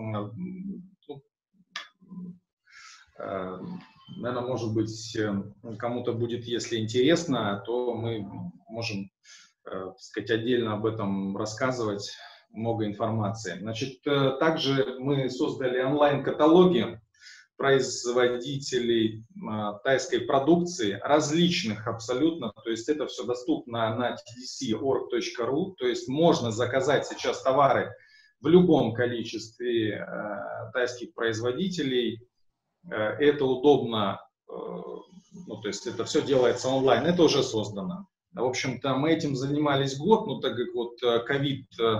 Наверное, может быть, кому-то будет, если интересно, то мы можем, так сказать, отдельно об этом рассказывать, много информации. Значит, также мы создали онлайн-каталоги производителей э, тайской продукции, различных абсолютно, то есть это все доступно на ти ди си точка орг точка ру, то есть можно заказать сейчас товары в любом количестве э, тайских производителей, э, это удобно, э, ну, то есть это все делается онлайн, это уже создано. В общем-то, мы этим занимались год, но так как вот ковид э,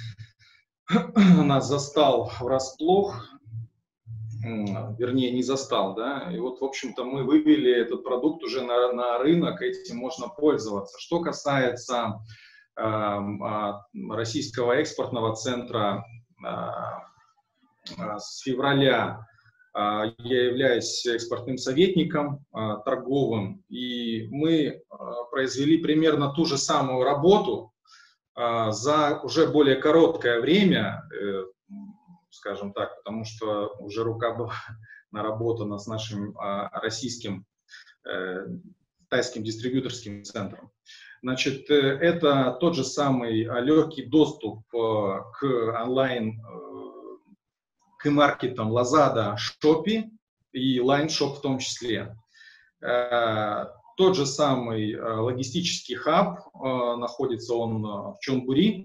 нас застал врасплох, вернее, не застал, да, и вот, в общем-то, мы вывели этот продукт уже на, на рынок, этим можно пользоваться. Что касается э, э, российского экспортного центра, э, э, с февраля э, я являюсь экспортным советником э, торговым, и мы э, произвели примерно ту же самую работу э, за уже более короткое время, э, скажем так, потому что уже рука была наработана с нашим а, российским э, тайским дистрибьюторским центром. Значит, э, это тот же самый а, легкий доступ э, к онлайн, э, к маркетам Lazada, Shopee и Line Shop в том числе. Э, тот же самый э, логистический хаб, э, находится он в Чонбури,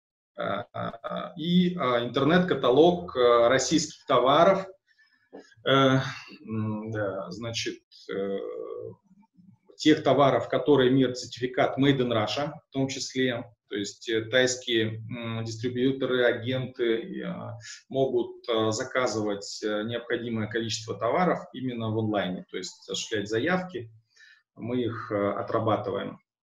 и интернет-каталог российских товаров, значит, тех товаров, которые имеют сертификат Made in Russia, в том числе, то есть тайские дистрибьюторы, агенты могут заказывать необходимое количество товаров именно в онлайне, то есть осуществлять заявки, мы их отрабатываем.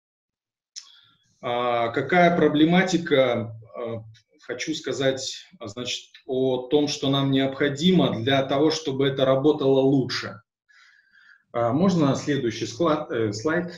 Какая проблематика? Хочу сказать, значит, о том, что нам необходимо для того, чтобы это работало лучше. Можно следующий склад, э, слайд?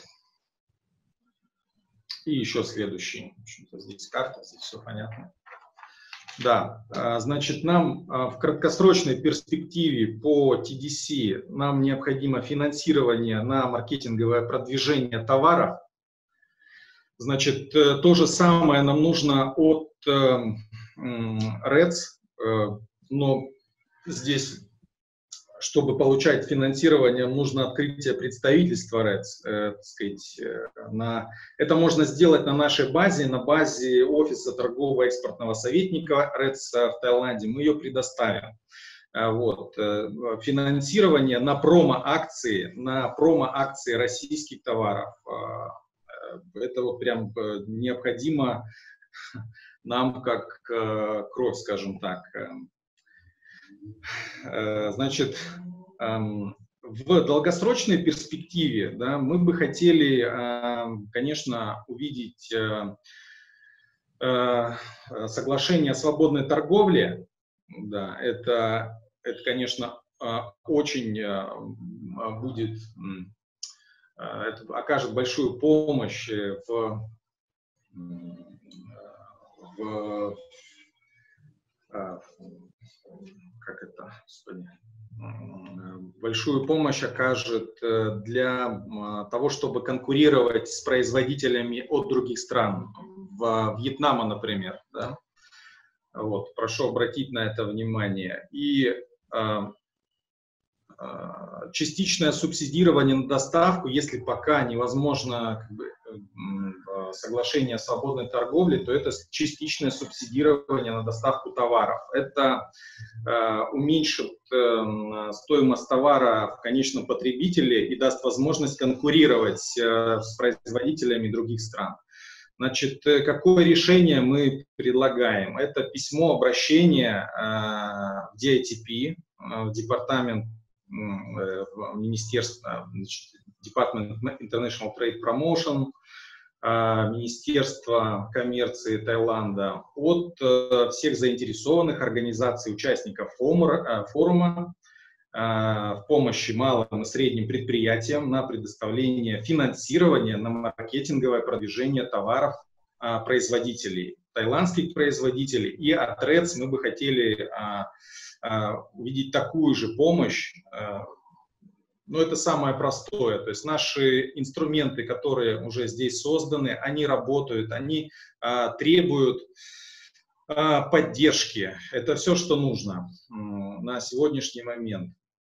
И еще следующий. Здесь карта, здесь все понятно. Да, значит, нам в краткосрочной перспективе по ти ди си нам необходимо финансирование на маркетинговое продвижение товаров. Значит, то же самое нам нужно от э, рэдс, э, но здесь, чтобы получать финансирование, нужно открытие представительства рэдс. Э, так сказать, э, на, это можно сделать на нашей базе, на базе офиса торгового экспортного советника рэдс в Таиланде. Мы ее предоставим. Э, вот, э, финансирование на промо-акции, на промо-акции российских товаров. Э, Это вот прям необходимо нам как кровь, скажем так. Значит, в долгосрочной перспективе, да, мы бы хотели, конечно, увидеть соглашение о свободной торговле. Да, это, это, конечно, очень будет... Это окажет большую помощь в, в как это, господи, большую помощь окажет для того, чтобы конкурировать с производителями от других стран, в Вьетнама, например, да? Вот, прошу обратить на это внимание. И частичное субсидирование на доставку, если пока невозможно как бы, соглашение о свободной торговле, то это частичное субсидирование на доставку товаров. Это э, уменьшит э, стоимость товара в конечном потребителе и даст возможность конкурировать э, с производителями других стран. Значит, какое решение мы предлагаем? Это письмо обращения в ди ай ти пи, в департамент министерства, Department International Trade Promotion, Министерства коммерции Таиланда, от всех заинтересованных организаций, участников форума в помощи малым и средним предприятиям на предоставление финансирования на маркетинговое продвижение товаров производителей, таиландских производителей. И от РЭЦ мы бы хотели увидеть такую же помощь. Но это самое простое. То есть наши инструменты, которые уже здесь созданы, они работают, они требуют поддержки. Это все, что нужно на сегодняшний момент.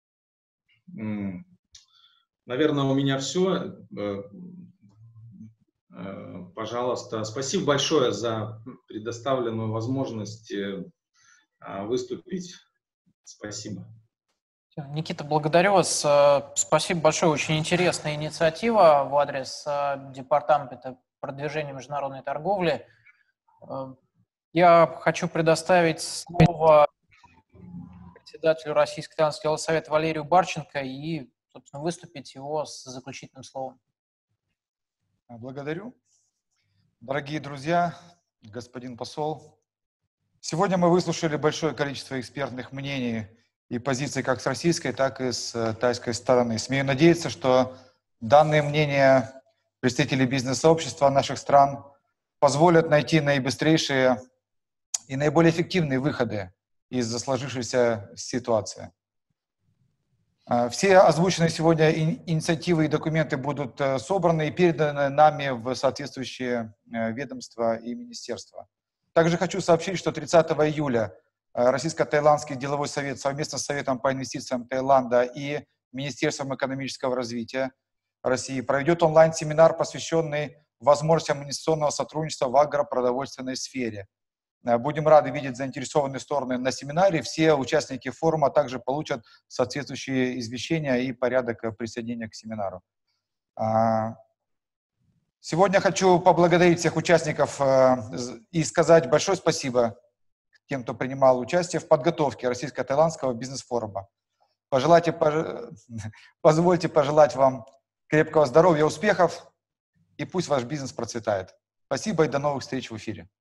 Наверное, у меня все. Пожалуйста, спасибо большое за предоставленную возможность выступить. Спасибо. Никита, благодарю вас. Спасибо большое. Очень интересная инициатива в адрес Департамента продвижения международной торговли. Я хочу предоставить слово председателю Российско-Таиландского совета Валерию Барченко и, собственно, выступить его с заключительным словом. Благодарю. Дорогие друзья, господин посол, сегодня мы выслушали большое количество экспертных мнений и позиций как с российской, так и с тайской стороны. Смею надеяться, что данные мнения представителей бизнес-сообщества наших стран позволят найти наибыстрейшие и наиболее эффективные выходы из сложившейся ситуации. Все озвученные сегодня инициативы и документы будут собраны и переданы нами в соответствующие ведомства и министерства. Также хочу сообщить, что тридцатого июля Российско-Таиландский деловой совет совместно с Советом по инвестициям Таиланда и Министерством экономического развития России проведет онлайн-семинар, посвященный возможностям инвестиционного сотрудничества в агропродовольственной сфере. Будем рады видеть заинтересованные стороны на семинаре. Все участники форума также получат соответствующие извещения и порядок присоединения к семинару. Сегодня хочу поблагодарить всех участников и сказать большое спасибо тем, кто принимал участие в подготовке Российско-Таиландского бизнес-форума. Пожелайте, пож... Позвольте пожелать вам крепкого здоровья, успехов, и пусть ваш бизнес процветает. Спасибо и до новых встреч в эфире.